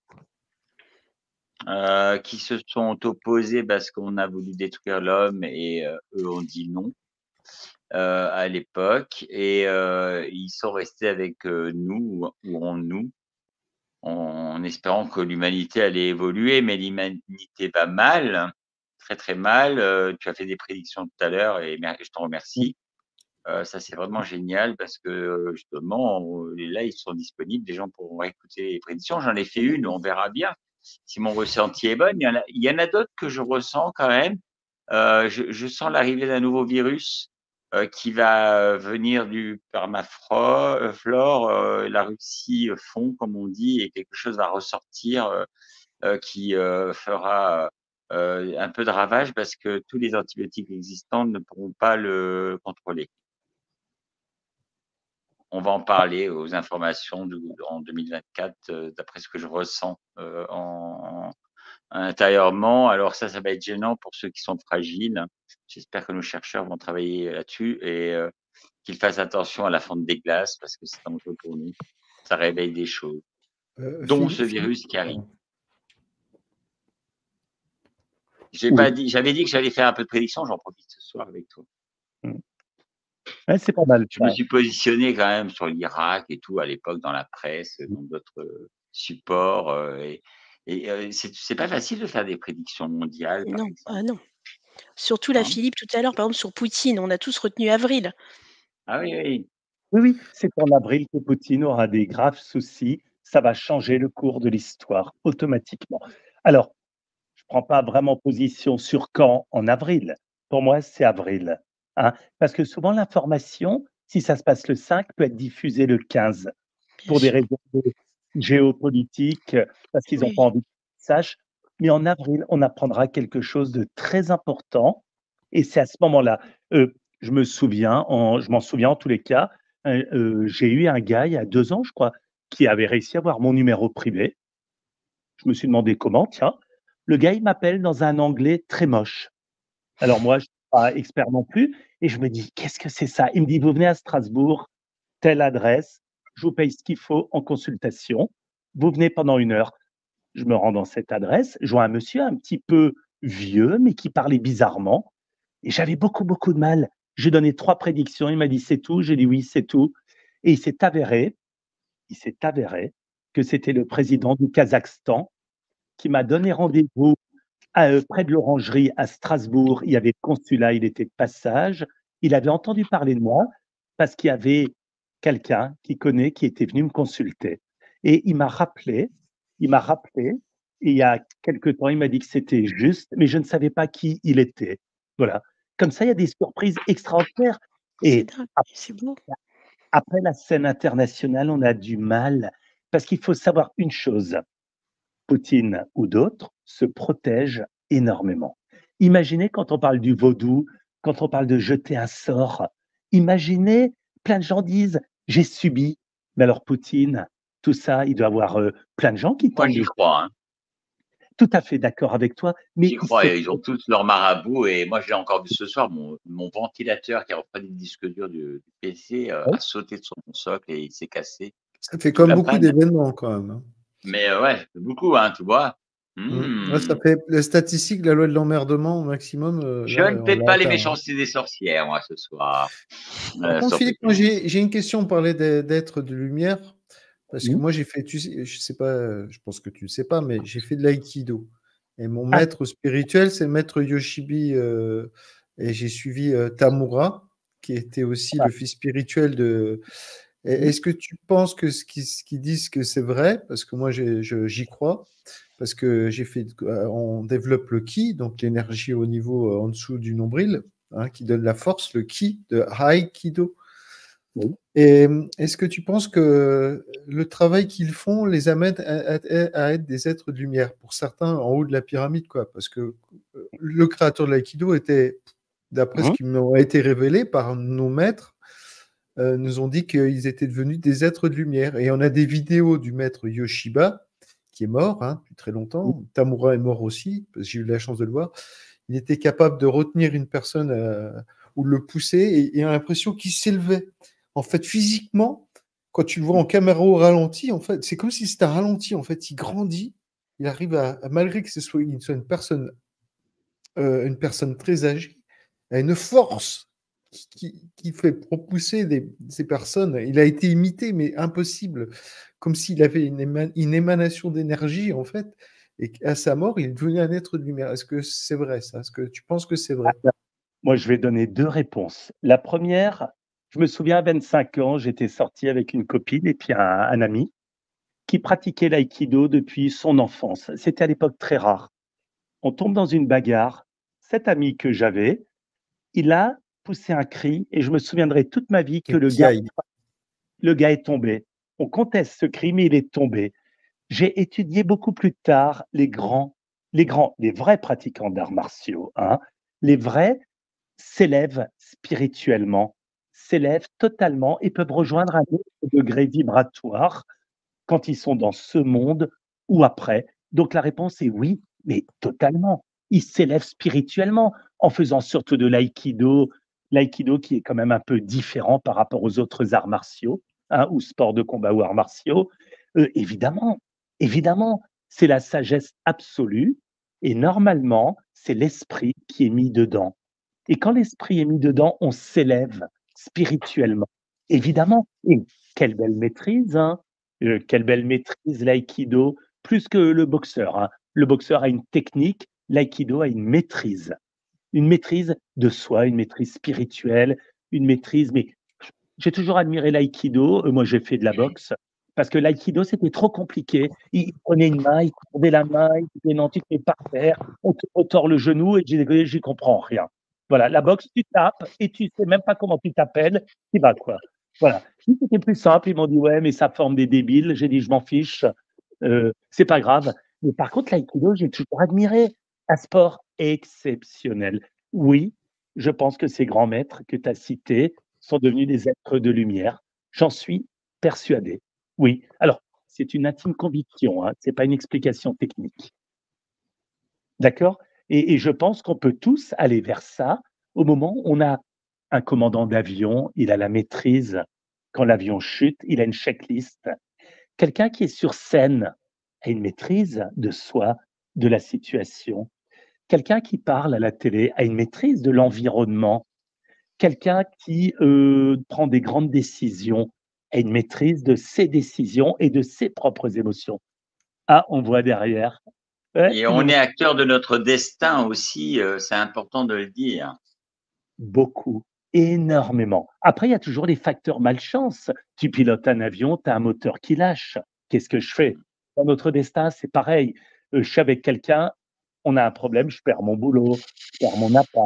qui se sont opposés parce qu'on a voulu détruire l'homme et eux ont dit non, à l'époque et ils sont restés avec, nous ou en nous, en espérant que l'humanité allait évoluer, mais l'humanité va mal, très, très mal. Tu as fait des prédictions tout à l'heure et je t'en remercie. Ça, c'est vraiment génial parce que, justement, là, ils sont disponibles, les gens pourront écouter les prédictions. J'en ai fait une, on verra bien si mon ressenti est bon. Il y en a d'autres que je ressens quand même. Je sens l'arrivée d'un nouveau virus, qui va venir du permafro flore, la Russie fond, comme on dit et quelque chose va ressortir, qui, fera, un peu de ravage parce que tous les antibiotiques existants ne pourront pas le contrôler. On va en parler aux informations en 2024, d'après ce que je ressens, intérieurement. Alors ça va être gênant pour ceux qui sont fragiles. J'espère que nos chercheurs vont travailler là-dessus et qu'ils fassent attention à la fonte des glaces parce que c'est dangereux pour nous. Ça réveille des choses, dont ce Philippe, virus qui arrive. pardon. Oui. J'avais dit que j'allais faire un peu de prédiction, j'en profite ce soir avec toi. Mmh. Ouais, c'est pas mal Je ça. me suis positionné quand même sur l'Irak et tout à l'époque dans la presse, dans d'autres, supports, c'est pas facile de faire des prédictions mondiales, par Non, exemple, ah non. Surtout là, hein? Philippe, tout à l'heure, par exemple, sur Poutine, on a tous retenu avril. Ah oui, oui. Oui, oui, c'est en avril que Poutine aura des graves soucis. Ça va changer le cours de l'histoire automatiquement. Alors, je prends pas vraiment position sur quand en avril. Pour moi, c'est avril, hein, parce que souvent l'information, si ça se passe le 5, peut être diffusée le 15 Bien pour des sûr. raisons géopolitiques, parce qu'ils Oui, n'ont pas oui. envie qu'ils sachent. Mais en avril, on apprendra quelque chose de très important et c'est à ce moment-là. Je m'en souviens en tous les cas, j'ai eu un gars il y a 2 ans, je crois, qui avait réussi à avoir mon numéro privé. Je me suis demandé comment, tiens. Le gars, il m'appelle dans un anglais très moche. Alors moi, je suis pas expert non plus et je me dis: «Qu'est-ce que c'est ça?» Il me dit: «Vous venez à Strasbourg, telle adresse, je vous paye ce qu'il faut en consultation. Vous venez pendant 1 heure». Je me rends dans cette adresse, je vois un monsieur un petit peu vieux, mais qui parlait bizarrement et j'avais beaucoup, beaucoup de mal. J'ai donné 3 prédictions, il m'a dit: «C'est tout?» J'ai dit: «Oui, c'est tout» et il s'est avéré que c'était le président du Kazakhstan qui m'a donné rendez-vous près de l'Orangerie à Strasbourg. Il y avait le consulat, il était de passage. Il avait entendu parler de moi parce qu'il y avait quelqu'un qu'il connaît qui était venu me consulter et il m'a rappelé et il y a quelque temps, il m'a dit que c'était juste, mais je ne savais pas qui il était. Voilà. Comme ça, il y a des surprises extraordinaires C'est et dingue, ap c'est beau. après la scène internationale, on a du mal parce qu'il faut savoir une chose, Poutine ou d'autres se protègent énormément. Imaginez quand on parle du vaudou, quand on parle de jeter un sort, imaginez, plein de gens disent: «J'ai subi». Mais alors Poutine, tout ça, il doit avoir, plein de gens qui Moi, tentent j'y de crois, hein. tout à fait d'accord avec toi, mais J'y il se crois. Et ils ont tous leur marabout. Et moi, je l'ai encore vu ce soir. Mon ventilateur qui a repris le disque dur du PC a sauté de son socle et il s'est cassé. Ça fait Toute comme la beaucoup panne. d'événements quand même, hein. Mais ouais, beaucoup, hein, tu vois. Ouais, ça fait les statistiques, la loi de l'emmerdement au maximum, Je là, ne on fais l'a pas les atteint, hein. méchancetés des sorcières, moi, ce soir. Par contre, Sauf Philippe, moi, les- j'ai une question. On parlait d'êtres de lumière, parce que Mmh. moi, j'ai fait, tu sais, je sais pas, je pense que tu ne sais pas, mais j'ai fait de l'aïkido. Et mon Ah, maître spirituel, c'est le maître Yoshibi, et j'ai suivi Tamura, qui était aussi ah, le fils spirituel de. mmh, Est-ce que tu penses que ce qu'ils disent que c'est vrai? Parce que moi, j'y crois. Parce que on développe le ki, donc l'énergie au niveau en dessous du nombril, hein, qui donne la force, le ki de Aikido. oui. Et est-ce que tu penses que le travail qu'ils font les amène à être des êtres de lumière, pour certains en haut de la pyramide, quoi? Parce que le créateur de l'aïkido était, d'après ce Mmh. qui m'a été révélé par nos maîtres, nous ont dit qu'ils étaient devenus des êtres de lumière. Et on a des vidéos du maître Yoshiba, qui est mort, hein, depuis très Mmh. longtemps. Tamura est mort aussi, parce que j'ai eu la chance de le voir. Il était capable de retenir une personne ou de le pousser, et on a l'impression qu'il s'élevait. En fait, physiquement, quand tu le vois en caméra au ralenti, en fait, c'est comme si c'était un ralenti. En fait, il grandit. Il arrive malgré que soit une personne très âgée, a une force qui fait repousser ces personnes. Il a été imité, mais impossible, comme s'il avait une émanation d'énergie, en fait, et qu'à sa mort, il est devenu un être de lumière. Est-ce que c'est vrai, ça? Est-ce que tu penses que c'est vrai? Moi, je vais donner 2 réponses. La première, je me souviens à 25 ans, j'étais sorti avec une copine et puis un ami qui pratiquait l'aïkido depuis son enfance. C'était à l'époque très rare. On tombe dans une bagarre. Cet ami que j'avais, il a poussé un cri et je me souviendrai toute ma vie que Qui aille. le gars est tombé. On conteste ce cri, mais il est tombé. J'ai étudié beaucoup plus tard les vrais pratiquants d'arts martiaux, hein. Les vrais s'élèvent spirituellement, s'élèvent totalement et peuvent rejoindre un autre degré vibratoire quand ils sont dans ce monde ou après. Donc la réponse est oui, mais totalement. Ils s'élèvent spirituellement en faisant surtout de l'aïkido, l'aïkido qui est quand même un peu différent par rapport aux autres arts martiaux, hein, ou sports de combat ou arts martiaux. Évidemment, évidemment, c'est la sagesse absolue et normalement, c'est l'esprit qui est mis dedans. Et quand l'esprit est mis dedans, on s'élève spirituellement, évidemment. Et quelle belle maîtrise, hein! Quelle belle maîtrise l'aïkido, plus que le boxeur, hein. Le boxeur a une technique, l'aïkido a une maîtrise de soi, une maîtrise spirituelle, une maîtrise mais j'ai toujours admiré l'aïkido, moi j'ai fait de la boxe, parce que l'aïkido c'était trop compliqué. Il prenait une main, il tordait la main, il disait: «Non, tu te mets par terre, on te retord le genou» et je disais: «J'y comprends rien». Voilà, la boxe, tu tapes et tu sais même pas comment tu t'appelles, tu y vas quoi. Voilà. Lui, c'était plus simple, ils m'ont dit: «Ouais, mais ça forme des débiles». J'ai dit: «Je m'en fiche, c'est pas grave». Mais par contre l'aïkido, j'ai toujours admiré, un sport exceptionnel. Oui, je pense que ces grands maîtres que tu as cités sont devenus des êtres de lumière. J'en suis persuadé. Oui. Alors, c'est une intime conviction, hein, c'est pas une explication technique. D'accord? Et je pense qu'on peut tous aller vers ça au moment où on a un commandant d'avion, il a la maîtrise. Quand l'avion chute, il a une checklist. Quelqu'un qui est sur scène a une maîtrise de soi, de la situation. Quelqu'un qui parle à la télé a une maîtrise de l'environnement. Quelqu'un qui, prend des grandes décisions a une maîtrise de ses décisions et de ses propres émotions. Ah, on voit derrière. Ouais, Et une on émo est acteur de notre destin aussi, c'est important de le dire. beaucoup, énormément. Après, il y a toujours les facteurs malchance. Tu pilotes un avion, tu as un moteur qui lâche. Qu'est-ce que je fais? Dans notre destin, c'est pareil. Je suis avec quelqu'un, on a un problème, je perds mon boulot, je perds mon appart,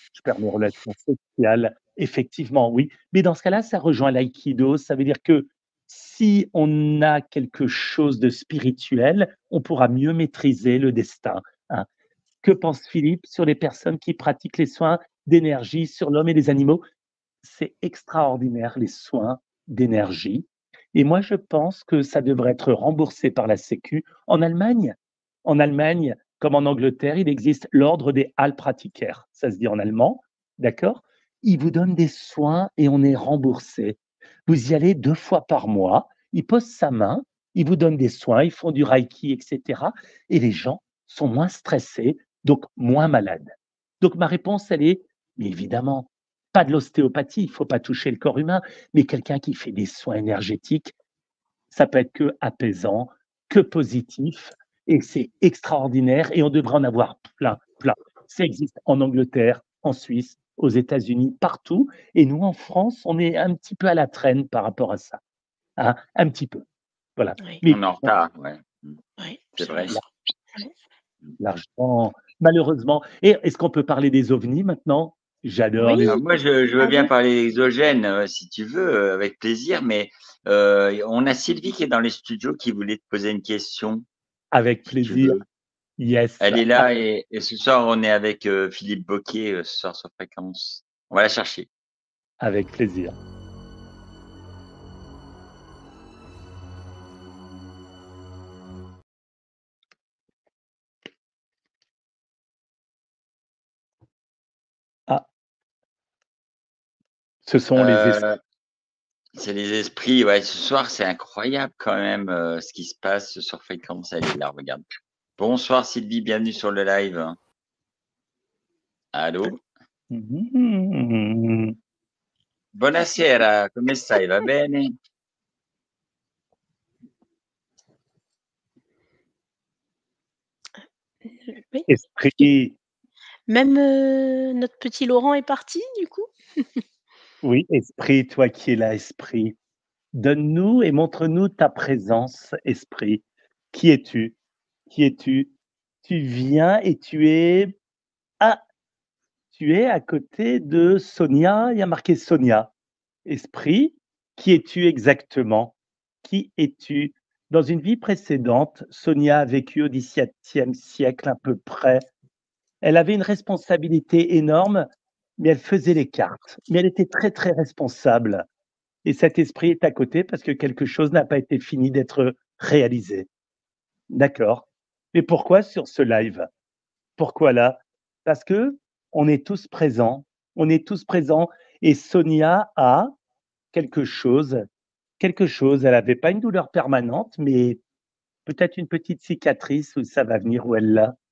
je perds mes relations sociales. Effectivement, oui. Mais dans ce cas-là, ça rejoint l'aïkido. Ça veut dire que si on a quelque chose de spirituel, on pourra mieux maîtriser le destin, hein. Que pense Philippe sur les personnes qui pratiquent les soins d'énergie sur l'homme et les animaux? C'est extraordinaire les soins d'énergie et moi je pense que ça devrait être remboursé par la sécu. En Allemagne, comme en Angleterre, il existe l'ordre des Heilpraktiker, ça se dit en allemand, d'accord? Ils vous donnent des soins et on est remboursé. Vous y allez 2 fois par mois, il pose sa main, il vous donne des soins, ils font du reiki et cetera et les gens sont moins stressés, donc moins malades. Donc ma réponse elle est: «Mais évidemment, pas de l'ostéopathie, il ne faut pas toucher le corps humain, mais quelqu'un qui fait des soins énergétiques, ça peut être que apaisant, que positif et c'est extraordinaire et on devrait en avoir plein, plein. Ça existe en Angleterre, en Suisse, aux États-Unis, partout et nous, en France, on est un petit peu à la traîne par rapport à ça, hein, un petit peu, voilà. Oui, Mais On est en retard, ouais. oui, C'est ça vrai. ça mmh. l'argent, malheureusement et est-ce qu'on peut parler des ovnis maintenant? J'adore Oui, les Moi, je veux bien pardon. parler exogènes, si tu veux, avec plaisir, mais on a Sylvie qui est dans les studios qui voulait te poser une question, avec si tu plaisir, veux. yes, Elle est là et ce soir, on est avec Philippe Bocquet, ce soir sur Fréquence. On va la chercher. avec plaisir. Ah, ce sont les esprits. Heu, c'est les esprits, ouais, ce soir, c'est incroyable quand même, ce qui se passe sur Fréquence. Elle est là, regarde. Bonsoir Sylvie, bienvenue sur le live. Allô? Mmh. Buonasera, come stai? Va bene? Oui. Esprit, Même, notre petit Laurent est parti du coup? oui, esprit, toi qui es là, esprit, donne-nous et montre-nous ta présence, esprit. Qui es-tu? Qui es-tu? Tu viens et ah, tu es à côté de Sonia, il y a marqué Sonia. Esprit, qui es-tu exactement? Qui es-tu? Dans une vie précédente, Sonia a vécu au XVIIe siècle à peu près. Elle avait une responsabilité énorme, mais elle faisait les cartes. Mais elle était très, très responsable et cet esprit est à côté parce que quelque chose n'a pas été fini d'être réalisé. D'accord. Mais pourquoi sur ce live? Pourquoi là? Parce qu'on est tous présents, on est tous présents et Sonia a quelque chose, elle avait pas une douleur permanente, mais peut-être une petite cicatrice où ça va venir où elle l'a.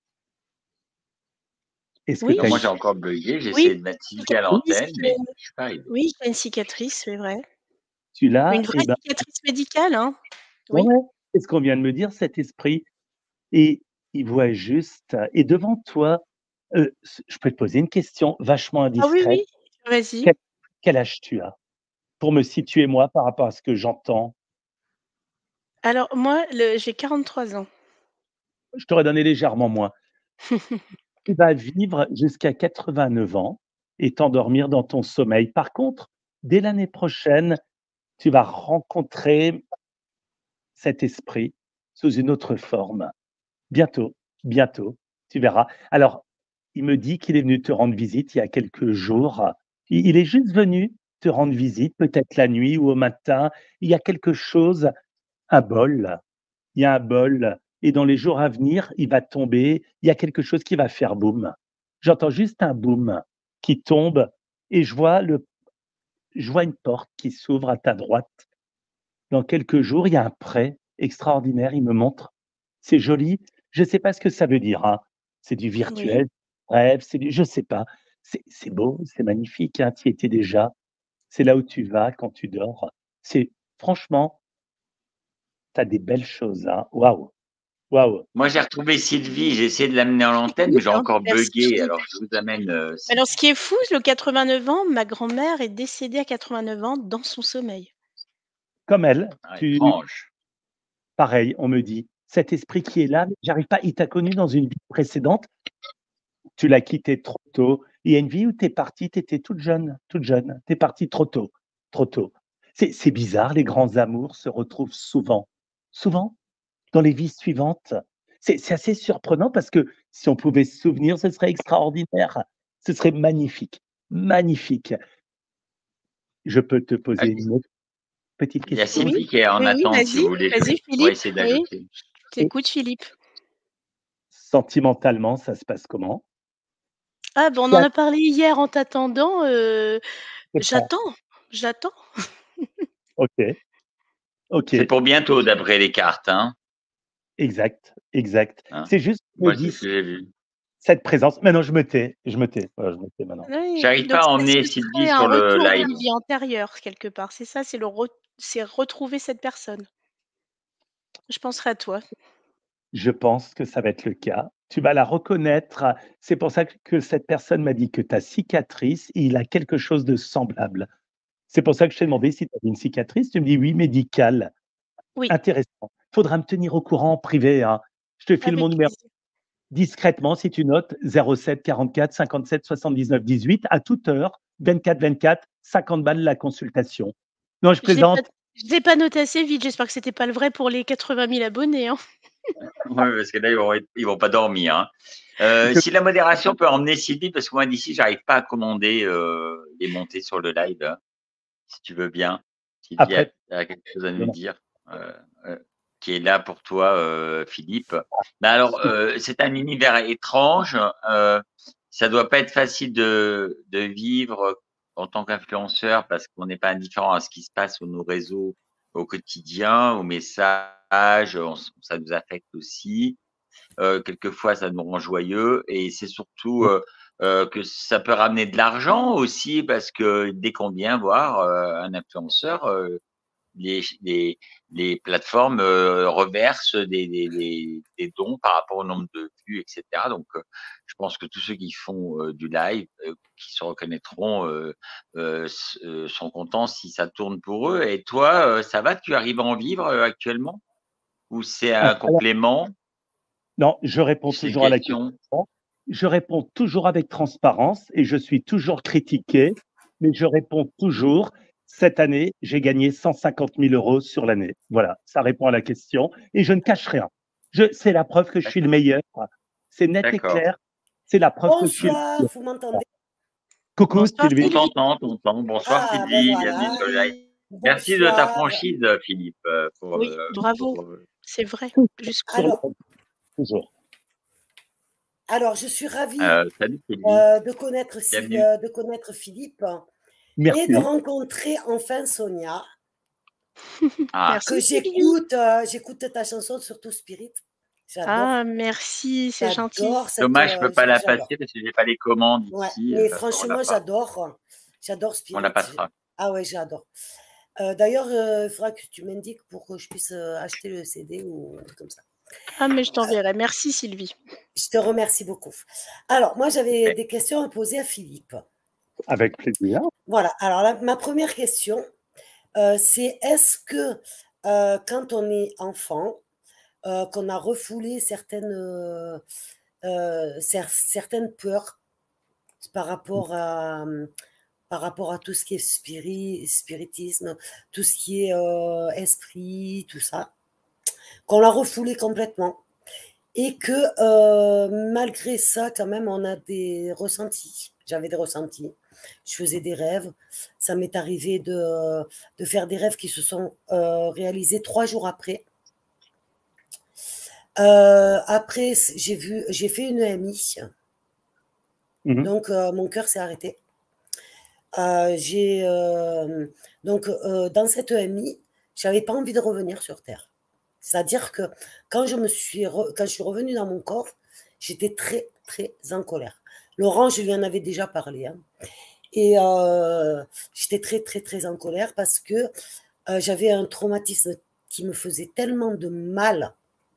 Est-ce que Oui, tu Non, as moi, une j'ai encore bugué, j'ai oui, essayé de mettre Sylvie à cicatrice, l'antenne, mais je suis pas arrivé. oui, j'ai une cicatrice, c'est vrai. tu l'as? Une vraie Eh ben, cicatrice médicale, hein? ouais, Oui. ouais, c'est ce qu'on vient de me dire, cet esprit et il voit juste et devant toi, je peux te poser une question vachement Ah oui, indiscrète. oui, vas-y. Quel quel âge tu as? Pour me situer moi par rapport à ce que j'entends. Alors moi, j'ai 43 ans. Je t'aurais donné légèrement moins. Tu vas vivre jusqu'à 89 ans et t'endormir dans ton sommeil. Par contre, dès l'année prochaine, tu vas rencontrer cet esprit sous une autre forme. Bientôt, bientôt, tu verras. Alors, il me dit qu'il est venu te rendre visite il y a quelques jours. Il est juste venu te rendre visite, peut-être la nuit ou au matin. Il y a quelque chose, un bol. Il y a un bol et dans les jours à venir, il va tomber. Il y a quelque chose qui va faire boum. J'entends juste un boum qui tombe et je vois une porte qui s'ouvre à ta droite. Dans quelques jours, il y a un prêt extraordinaire, il me montre. C'est joli, je ne sais pas ce que ça veut dire, hein. C'est du Oui. virtuel, bref, c'est du je sais pas. C'est beau, c'est magnifique, hein, tu y étais déjà. C'est là où tu vas quand tu dors. C'est franchement, tu as des belles choses, hein. Waouh, waouh. Moi, j'ai retrouvé Sylvie, j'ai essayé de l'amener à l'antenne, Oui, mais j'ai hein, encore merci bugué. Philippe. Alors, je vous amène Alors ce Sylvie. qui est fou, le 89 ans, ma grand-mère est décédée à 89 ans dans son sommeil. Comme elle, Ah, tu étrange. pareil, on me dit, cet esprit qui est là, j'arrive pas il t'a connu dans une vie précédente, tu l'as quitté trop tôt Il y a une vie où tu es partie, tu étais toute jeune, toute jeune. Tu es partie trop tôt, trop tôt. C'est bizarre, les grands amours se retrouvent souvent, souvent dans les vies suivantes. C'est assez surprenant parce que si on pouvait se souvenir, ce serait extraordinaire. Ce serait magnifique, magnifique. Je peux te poser Ok. une autre petite Il y a question? Oui, Sylvie qui est en oui, oui, attente, si vous voulez. vas-y On va Philippe, essayer oui, d'ajouter. je t'écoute Philippe. Sentimentalement, ça se passe comment? Ah ben, on Tu en as a parlé hier en t'attendant, c'est ça, j'attends, j'attends. OK, C'est OK, pour bientôt, d'après les cartes, hein. exact, exact. Hein. C'est juste, je me Moi, c'est dis ce que j'ai vu. cette présence maintenant je me tais, voilà, je me tais maintenant. Oui, J'arrive donc pas à ce emmener Sylvie serait un sur le retour live. d'une vie antérieure quelque part, c'est ça? C'est retrouver cette personne. Je penserai à toi. Je pense que ça va être le cas. Tu vas la reconnaître. C'est pour ça que cette personne m'a dit que ta cicatrice, il a quelque chose de semblable. C'est pour ça que je t'ai demandé si tu avais une cicatrice. Tu me dis: «Oui, médicale». Oui, Intéressant. Faudra me tenir au courant en privé, hein. Je te file avec mon numéro plaisir. discrètement si tu notes 07 44 57 79 18 à toute heure, 24/24, 50 balles la consultation. Non, je Je l'ai pas plaisante. je l'ai pas noté assez vite, j'espère que c'était pas le vrai pour les 80 000 abonnés, hein. Ouais, parce que là, ils vont pas dormir, hein. Je Si la modération peut emmener Sylvie, parce que moi, d'ici, j'arrive pas à commander, les montées sur le live, hein, si tu veux bien. Sylvie après a quelque chose à nous dire, heu qui est là pour toi, Philippe. Mais alors, c'est un univers étrange, ça doit pas être facile de vivre en tant qu'influenceur parce qu'on n'est pas indifférent à ce qui se passe sur nos réseaux au quotidien, aux messages, ça nous affecte aussi. Quelquefois, ça nous rend joyeux et c'est surtout, que ça peut ramener de l'argent aussi parce que dès qu'on vient voir, un influenceur, les les les plateformes, reversent des dons par rapport au nombre de vues et cetera. Donc, je pense que tous ceux qui font, du live, qui se reconnaîtront, sont contents si ça tourne pour eux. Et toi, ça va? Tu arrives à en vivre, actuellement? Ou c'est un alors complément? non, je réponds C'est une toujours à la question. question? Je réponds toujours avec transparence et je suis toujours critiqué, mais je réponds toujours: «Cette année, j'ai gagné 150 000 € sur l'année». Voilà, ça répond à la question et je ne cache rien. Je C'est la preuve que je suis le D'accord, meilleur. C'est net et d'accord. clair, c'est la preuve que je suis le Bonsoir, meilleur. vous m'entendez? Coucou Bonsoir Sylvie. On Sylvie. t'entend, on t'entend. Bonsoir Ah, ben Sylvie, bienvenue voilà. sur le live. Merci de ta Bonsoir. franchise, Philippe, Oui, bravo, c'est vrai, jusqu'au Sur le Alors, toujours. je suis ravie salut Sylvie, bienvenue. de connaître Philippe et de Merci. rencontrer enfin Sonia, Ah, que merci Sylvie. j'écoute ta chanson, surtout Spirit. J'adore, Ah merci, c'est gentil. j'adore dommage, je peux pas la j'adore. passer parce que j'ai pas les commandes Ouais, ici, mais on l'a franchement, pas. j'adore On la Spirit. passera. Ah ouais, j'adore. D'ailleurs, il faudra que tu m'indiques pour que je puisse acheter le CD ou un truc comme ça. Ah mais je t'enverrai. Merci Sylvie. Je te remercie beaucoup. Alors, moi, j'avais OK. des questions à poser à Philippe. Avec plaisir. Voilà. Alors, ma première question, c'est est-ce que quand on est enfant, qu'on a refoulé certaines peurs par rapport à, par rapport à tout ce qui est spiritisme, tout ce qui est esprit, tout ça, qu'on l'a refoulé complètement. Et que malgré ça, quand même, on a des ressentis. J'avais des ressentis. Je faisais des rêves. Ça m'est arrivé de faire des rêves qui se sont réalisés 3 jours après. Après, j'ai fait une EMI. Mmh. Donc, mon cœur s'est arrêté. Donc, dans cette EMI, je n'avais pas envie de revenir sur Terre. C'est-à-dire que quand je suis revenue dans mon corps, j'étais très, très en colère. Laurent, je lui en avais déjà parlé. Hein. Et j'étais très, très, très en colère parce que j'avais un traumatisme qui me faisait tellement de mal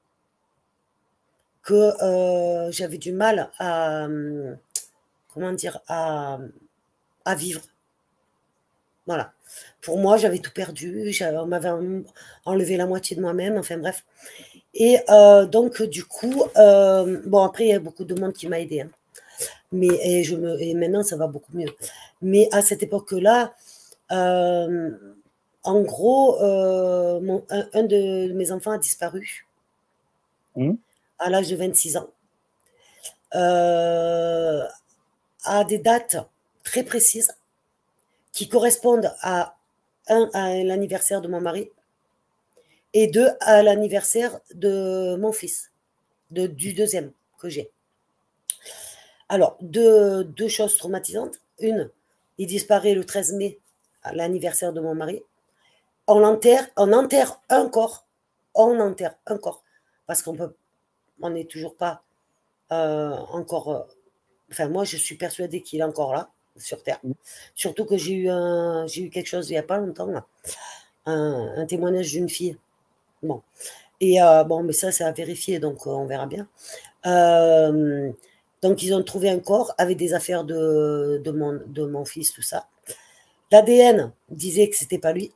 que j'avais du mal à, comment dire, à vivre. Voilà. Pour moi, j'avais tout perdu. On m'avait enlevé la moitié de moi-même. Enfin bref. Et donc, du coup, bon, après, il y a beaucoup de monde qui m'a aidé. Hein. et maintenant, ça va beaucoup mieux. Mais à cette époque-là, en gros, un de mes enfants a disparu à l'âge de 26 ans, à des dates très précises qui correspondent à l'anniversaire de mon mari et à l'anniversaire de mon fils, du deuxième que j'ai. Alors, deux choses traumatisantes. Une, il disparaît le 13 mai, à l'anniversaire de mon mari. On enterre un corps. On enterre un corps. Parce on n'est toujours pas encore... enfin, moi, je suis persuadée qu'il est encore là, sur Terre. Surtout que j'ai eu quelque chose il n'y a pas longtemps, là. Un témoignage d'une fille. Bon. Et bon, mais ça, c'est à vérifier, donc on verra bien. Donc, ils ont trouvé un corps avec des affaires de mon fils, tout ça. L'ADN disait que c'était pas lui.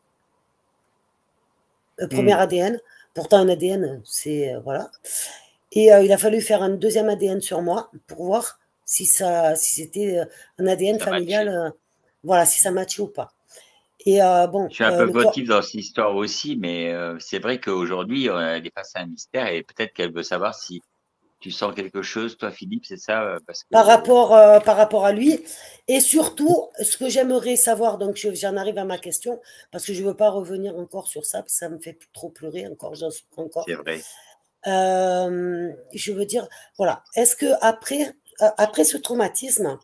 Le premier ADN. Pourtant, un ADN, c'est... voilà. Et il a fallu faire un deuxième ADN sur moi pour voir si c'était un ADN familial. Voilà, si ça matchait ou pas. Et bon, je suis un peu votif dans cette histoire aussi, mais c'est vrai qu'aujourd'hui, elle est face à un mystère et peut-être qu'elle veut savoir si tu sens quelque chose, toi, Philippe, c'est ça parce que... par rapport à lui. Et surtout, ce que j'aimerais savoir, donc j'en arrive à ma question, parce que je ne veux pas revenir encore sur ça, parce que ça me fait trop pleurer encore, j'en souffre encore. C'est vrai. Je veux dire, voilà, est-ce que après ce traumatisme,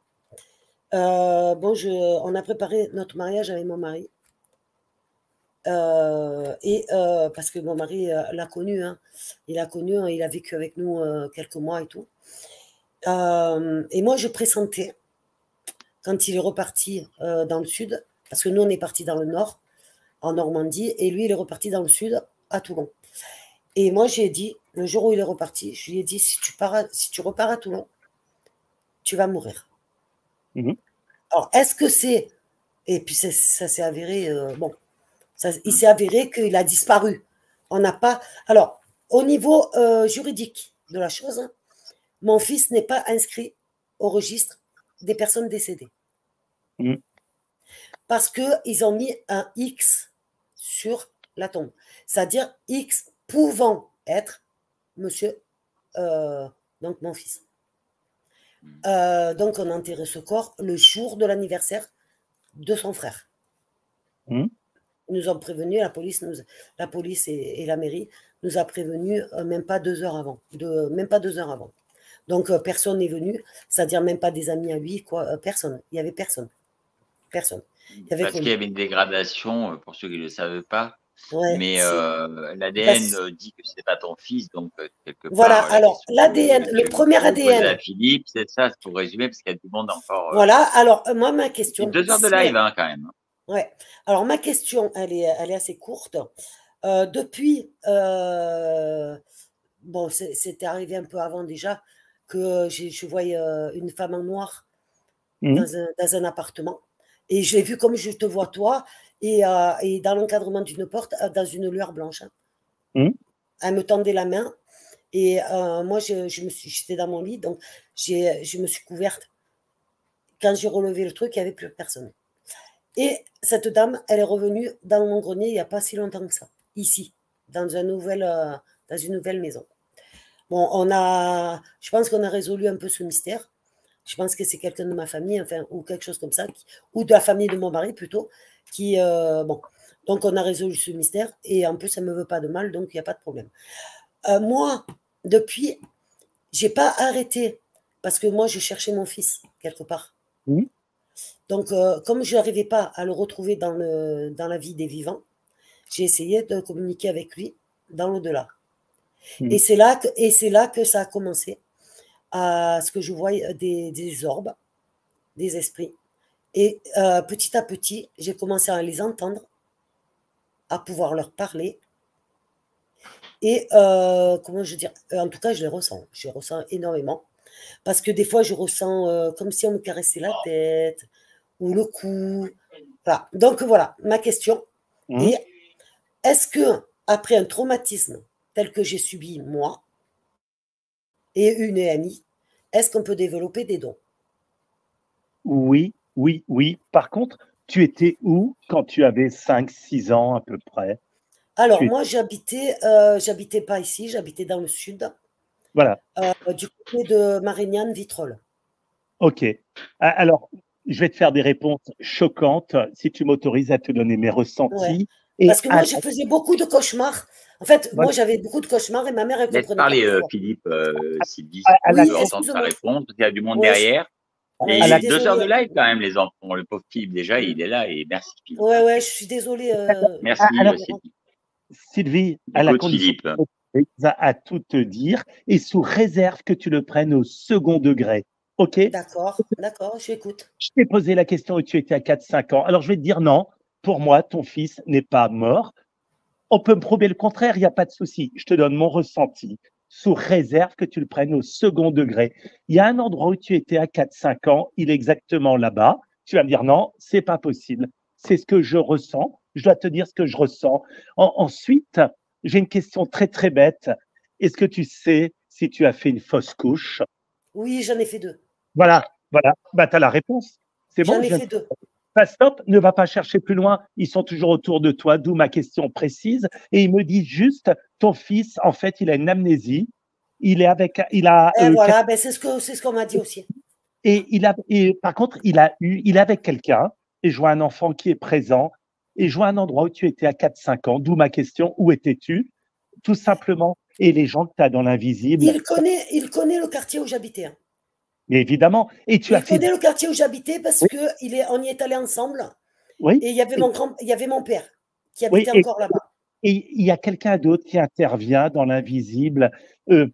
on a préparé notre mariage avec mon mari. Parce que mon mari l'a connu, hein. Il a connu, il a vécu avec nous quelques mois et tout. Et moi, je pressentais, quand il est reparti dans le sud, parce que nous, on est parti dans le nord, en Normandie, et lui, il est reparti dans le sud, à Toulon. Et moi, j'ai dit, le jour où il est reparti, je lui ai dit, si tu repars à Toulon, tu vas mourir. Alors, est-ce que c'est... Et puis, ça s'est avéré... bon, il s'est avéré qu'il a disparu. On n'a pas... Alors, au niveau juridique de la chose, hein, mon fils n'est pas inscrit au registre des personnes décédées. Parce qu'ils ont mis un X sur la tombe. C'est-à-dire X pouvant être monsieur, donc mon fils. Donc, on a enterré ce corps le jour de l'anniversaire de son frère. Ils nous ont prévenus, la police et la mairie nous a prévenus même pas 2 heures avant. Même pas 2 heures avant. Donc, personne n'est venu, c'est-à-dire même pas des amis à lui, quoi. Personne. Il n'y avait personne. Personne. Parce qu'il y avait une dégradation, pour ceux qui ne le savaient pas. Ouais, mais l'ADN dit que c'est pas ton fils, donc quelque voilà, part. alors l'ADN, le premier ADN. À Philippe, c'est ça, c'est pour résumer, parce qu'il y a du monde encore. Voilà, alors moi, ma question. 2 heures de live, hein, quand même. Ouais, alors ma question, elle est assez courte. Depuis, bon, c'était arrivé un peu avant déjà, que je voyais une femme en noir dans un appartement. Et je l'ai vue comme je te vois toi, et dans l'encadrement d'une porte, dans une lueur blanche. Elle me tendait la main, et moi, j'étais dans mon lit, donc je me suis couverte. Quand j'ai relevé le truc, il n'y avait plus personne. Et cette dame, elle est revenue dans mon grenier il n'y a pas si longtemps que ça, ici, dans une nouvelle maison. Bon, je pense qu'on a résolu un peu ce mystère. Je pense que c'est quelqu'un de ma famille, enfin, ou quelque chose comme ça, ou de la famille de mon mari plutôt, bon. Donc, on a résolu ce mystère, et en plus, ça ne me veut pas de mal, donc il n'y a pas de problème. Moi, depuis, je n'ai pas arrêté, parce que moi, je cherchais mon fils, quelque part. Donc, comme je n'arrivais pas à le retrouver dans la vie des vivants, j'ai essayé de communiquer avec lui dans l'au-delà. Et c'est là que ça a commencé, à ce que je vois des orbes, des esprits. Et petit à petit, j'ai commencé à les entendre, à pouvoir leur parler. Et comment je veux dire, en tout cas, je les ressens énormément. Parce que des fois, je ressens comme si on me caressait la tête ou le cou. Voilà. Donc voilà, ma question est, est-ce que après un traumatisme tel que j'ai subi moi et une EMI, est-ce qu'on peut développer des dons? Oui, oui, oui. Par contre, tu étais où quand tu avais 5, 6 ans à peu près? Alors, Tu moi, j'habitais pas ici, j'habitais dans le sud, Voilà, du côté de Marignane, Vitrolles. OK. Alors, je vais te faire des réponses choquantes, si tu m'autorises à te donner mes Ouais. ressentis Parce et que à moi, la je faisais beaucoup de cauchemars. En fait, voilà, moi, j'avais beaucoup de cauchemars et ma mère, elle Laisse comprenait pas parler pourquoi. Philippe, Sylvie, si à tu la Oui, veux entendre sa excuse-moi. réponse, parce qu'il y a du monde Ouais, derrière. Et ouais, je il à suis est la 2 heures désolée. de live quand même, les enfants. Le pauvre Philippe, déjà, Mm. il est là. Et merci Philippe. Ouais, ouais, je suis désolée, Merci alors Laurent. Sylvie. Sylvie, à la Écoute condition Philippe. à tout te dire et sous réserve que tu le prennes au second degré. OK? D'accord, d'accord, j'écoute. Je t'ai posé la question où tu étais à 4, 5 ans. Alors je vais te dire non, pour moi, ton fils n'est pas mort. On peut me prouver le contraire, il y a pas de souci. Je te donne mon ressenti, sous réserve que tu le prennes au second degré. Il y a un endroit où tu étais à 4, 5 ans, il est exactement là-bas. Tu vas me dire: «Non, c'est pas possible». C'est ce que je ressens. Je dois te dire ce que je ressens. Ensuite, j'ai une question très, très bête. Est-ce que tu sais si tu as fait une fausse couche? Oui, j'en ai fait 2. Voilà, voilà. Bah, tu as la réponse. C'est bon, J'en je ai viens de fait 2. bah, stop, ne va pas chercher plus loin. Ils sont toujours autour de toi, d'où ma question précise. Et ils me disent juste, ton fils, en fait, il a une amnésie. Il a, Et voilà, ben, c'est ce qu'on m'a dit aussi. et par contre, il est avec quelqu'un. Et je vois un enfant qui est présent. Et je vois un endroit où tu étais à 4, 5 ans. D'où ma question, où étais-tu? Tout simplement. Et les gens que tu as dans l'invisible, Il connaît le quartier où j'habitais, hein. mais évidemment. Et tu as Il fait, connaît le quartier où j'habitais parce oui, que on y est allé ensemble oui, et il y avait mon père qui oui. habitait encore là-bas. Et il y a quelqu'un d'autre qui intervient dans l'invisible. Euh,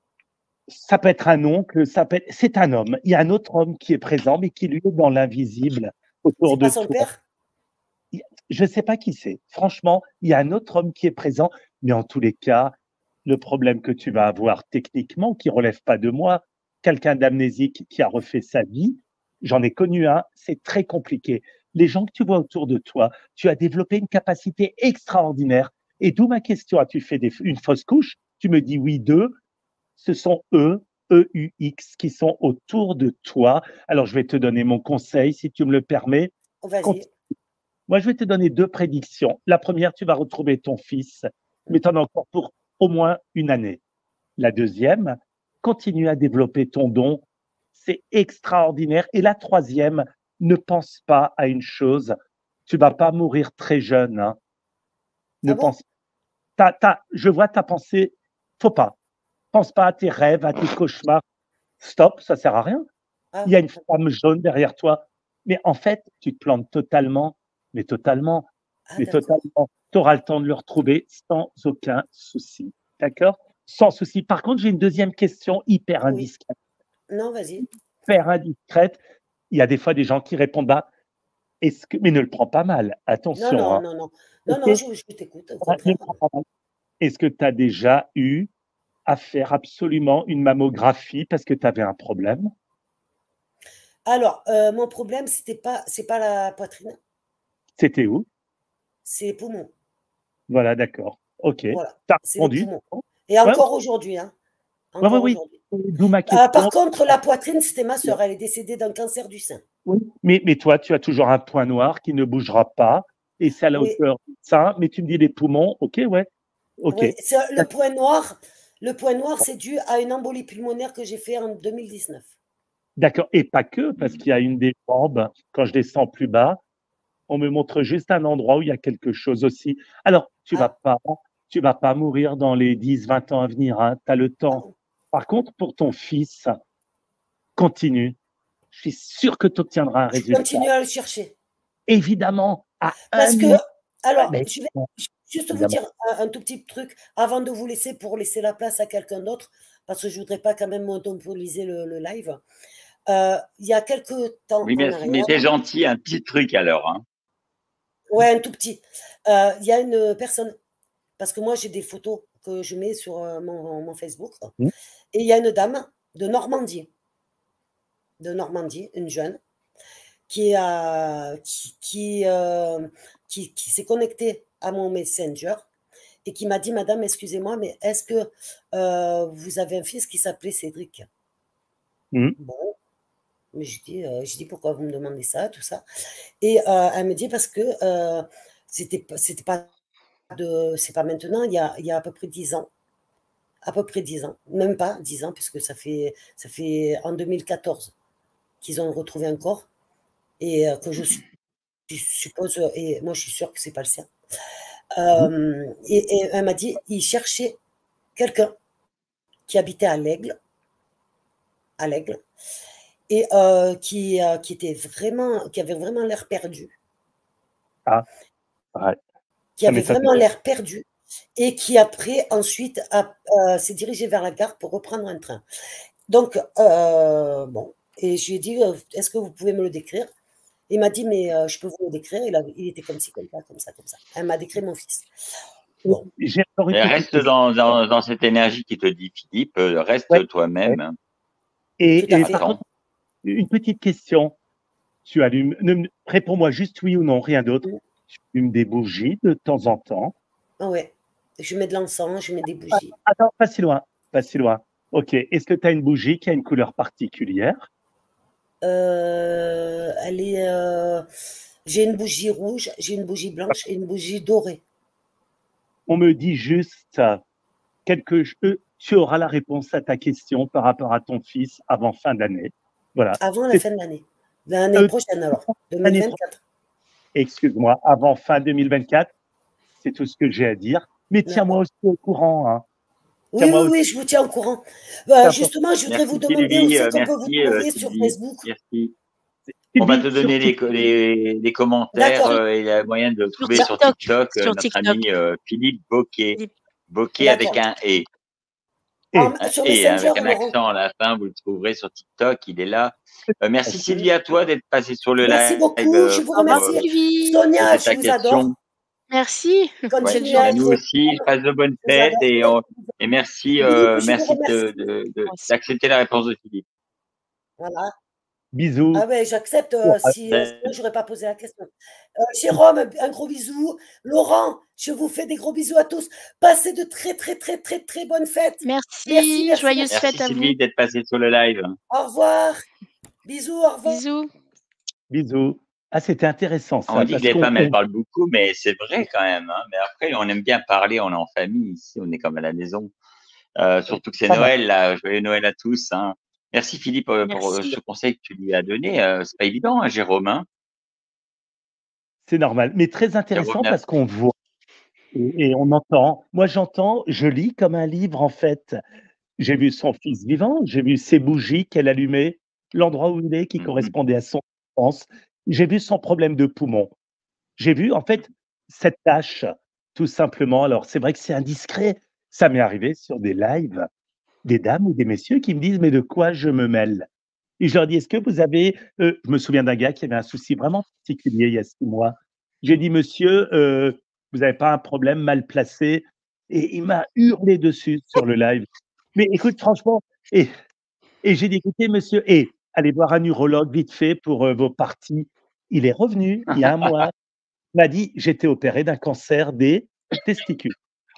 Ça peut être un oncle, c'est un homme. Il y a un autre homme qui est présent, mais qui lui est dans l'invisible autour C'est de pas son toi. père? Je ne sais pas qui c'est. Franchement, il y a un autre homme qui est présent, mais en tous les cas, le problème que tu vas avoir techniquement, qui relève pas de moi, quelqu'un d'amnésique qui a refait sa vie, j'en ai connu un, c'est très compliqué. Les gens que tu vois autour de toi, tu as développé une capacité extraordinaire. Et d'où ma question, as-tu fait une fausse couche? Tu me dis oui, deux. Ce sont eux, EUX, qui sont autour de toi. Alors, je vais te donner mon conseil, si tu me le permets. Oh, Cont vas-y. Moi, je vais te donner 2 prédictions. La première, tu vas retrouver ton fils, mais tu en as encore pour au moins une année. La deuxième, continue à développer ton don, c'est extraordinaire. Et la troisième, ne pense pas à une chose, tu vas pas mourir très jeune, hein. Ne Ah bon? pense je vois ta pensée, faut pas. Pense pas à tes rêves, à tes cauchemars. Stop, ça sert à rien. Il Ah, y a une d'accord. flamme jaune derrière toi. Mais en fait, tu te plantes totalement, mais totalement, Ah, mais d'accord. totalement. Tu auras le temps de le retrouver sans aucun souci. D'accord? Sans souci. Par contre, j'ai une deuxième question Oui. Non, vas-y. hyper indiscrète. Il y a des fois des gens qui répondent: «Bah, est-ce que» mais ne le prends pas mal, Non, attention, non, hein. non, non. Non, OK? non, je t'écoute, au Ne le contraire. prends pas mal. Est-ce que tu as déjà eu à faire absolument une mammographie parce que tu avais un problème? Alors, mon problème, c'est pas la poitrine, C'était où? c'est les poumons. Voilà, d'accord. OK. Tu Voilà, as c'est les répondu, poumons. c'est bon. Et Ouais, encore aujourd'hui, hein, ouais, ouais, encore oui. aujourd'hui. D'où ma question. Par contre, la poitrine, c'était ma sœur, elle est décédée d'un cancer du sein. Oui, mais toi, tu as toujours un point noir qui ne bougera pas et c'est à la Oui, hauteur de ça, mais tu me dis les poumons, OK, ouais, OK. oui, le point noir, c'est dû à une embolie pulmonaire que j'ai fait en 2019. D'accord et pas que, parce qu'il y a une des jambes, quand je descends plus bas, on me montre juste un endroit où il y a quelque chose aussi. Alors, Ah, tu vas pas mourir dans les 10, 20 ans à venir, hein, tu as le ah temps. bon. Par contre, pour ton fils, continue. Je suis sûr que tu obtiendras un Je résultat. continue à le chercher. Évidemment, à Parce que, 1 000 ouais, alors, mais je vais juste vous évidemment. dire un tout petit truc avant de vous laisser pour laisser la place à quelqu'un d'autre, parce que je voudrais pas quand même monopoliser le live. Il y a quelques temps Oui, en mais arrière, t'es gentil, un petit truc alors, hein. ouais, un tout petit, il y a une personne, parce que moi j'ai des photos que je mets sur mon Facebook, Mmh. et il y a une dame de Normandie, une jeune, qui, a, qui s'est connectée à mon Messenger et qui m'a dit: «Madame, excusez-moi, mais est-ce que vous avez un fils qui s'appelait Cédric?» Mmh. Bon, Mais je dis: «Pourquoi vous me demandez ça?» tout ça et elle me dit: «Parce que, c'était pas c'est pas maintenant, il y a à peu près 10 ans, à peu près 10 ans, même pas 10 ans puisque ça fait en 2014 qu'ils ont retrouvé un corps et que je suppose, et moi je suis sûre que c'est pas le sien». Mmh. Et elle m'a dit: «Ils cherchaient quelqu'un qui habitait à l'Aigle et qui avait vraiment l'air perdu, Ah, ouais, qui ça avait m'étonne. vraiment l'air perdu et qui après ensuite s'est dirigé vers la gare pour reprendre un train. Donc bon et je lui ai dit: «Est-ce que vous pouvez me le décrire?» Il m'a dit: «Mais je peux vous le décrire, il était comme ci, comme ça, comme ça, comme ça». Elle m'a décrit mon fils. Bon, J'ai encore une Et petite reste question. dans cette énergie qui te dit, Philippe, Ouais, reste ouais. toi-même. tout à Et fait. par contre, Attends. une petite question. Tu allumes réponds-moi juste oui ou non, rien d'autre. Mmh. Tu allumes des bougies de temps en temps? Ah ouais, je mets de l'encens, je mets des Ah, bougies. attends, pas si loin, pas si loin. OK. Est-ce que tu as une bougie qui a une couleur particulière? Elle est, j'ai une bougie rouge, j'ai une bougie blanche et une bougie dorée. On me dit juste tu auras la réponse à ta question par rapport à ton fils avant fin d'année. Voilà. Avant la C'est fin de l'année. L'année prochaine alors, l'année pro 2024. excuse-moi, avant fin 2024, c'est tout ce que j'ai à dire. Mais tiens-moi D'accord. aussi au courant, hein. Oui, Tiens-moi oui, aussi, oui, je vous tiens au courant. c'est important. Justement, je voudrais vous Merci demander où Sylvie, c'est qu'on peut vous trouver sur Sylvie, Facebook. merci. On va Sylvie, te sur donner les commentaires D'accord, et la moyen de le Sur trouver sur TikTok, TikTok, sur notre TikTok. ami Philippe Bocquet. Des Bocquet avec d'accord. un E. et Sur Avec Messenger, un Laurent. accent à la fin, vous le trouverez sur TikTok, il est là. Merci Sylvie à toi d'être passé sur le Merci live beaucoup, je vous Au revoir pour remercie. Sylvie. Sonia, poser je ta vous question. adore. Merci. Ouais, Belle Continuez à mais journée. nous être aussi, je passe de bonnes je vous fêtes adore. et merci, Philippe, je vous merci remercie. Merci. d'accepter la réponse de Philippe. Voilà. bisous. Ah ouais, j'accepte, Courage. sinon j'aurais pas posé la question. Jérôme, un gros bisou. Laurent, je vous fais des gros bisous à tous. Passez de très, très, très, très, très bonnes fêtes. Merci, Merci. merci, Joyeuses merci. Merci fêtes à vous. Sylvie d'être passée sur le live. Au revoir. Bisous, au revoir. Bisous. Bisous. Ah, c'était intéressant On ça dit que parce les femmes, elles qu'on parlent beaucoup, mais c'est vrai quand même, hein. Mais après, on aime bien parler, on est en famille ici, on est comme à la maison. Surtout que c'est ça va, Noël, là. Joyeux Noël à tous, hein. Merci Philippe pour Merci. ce conseil que tu lui as donné. C'est pas évident, hein, Jérôme, hein. c'est normal, mais très Jérôme, intéressant parce qu'on voit et on entend. Moi, j'entends, je lis comme un livre en fait. J'ai vu son fils vivant, j'ai vu ses bougies qu'elle allumait, l'endroit où il est qui Mhm. correspondait à son enfance. J'ai vu son problème de poumon. J'ai vu en fait cette tâche, tout simplement. Alors c'est vrai que c'est indiscret. Ça m'est arrivé sur des lives, des dames ou des messieurs qui me disent: «Mais de quoi je me mêle?» Et je leur dis: «Est-ce que vous avez» je me souviens d'un gars qui avait un souci vraiment particulier il y a 6 mois. J'ai dit: «Monsieur, vous n'avez pas un problème mal placé?» Et il m'a hurlé dessus sur le live. Mais écoute franchement et j'ai dit: «Écoutez monsieur allez voir un urologue vite fait pour, vos parties». Il est revenu il y a un mois, il m'a dit: «J'étais opéré d'un cancer des testicules».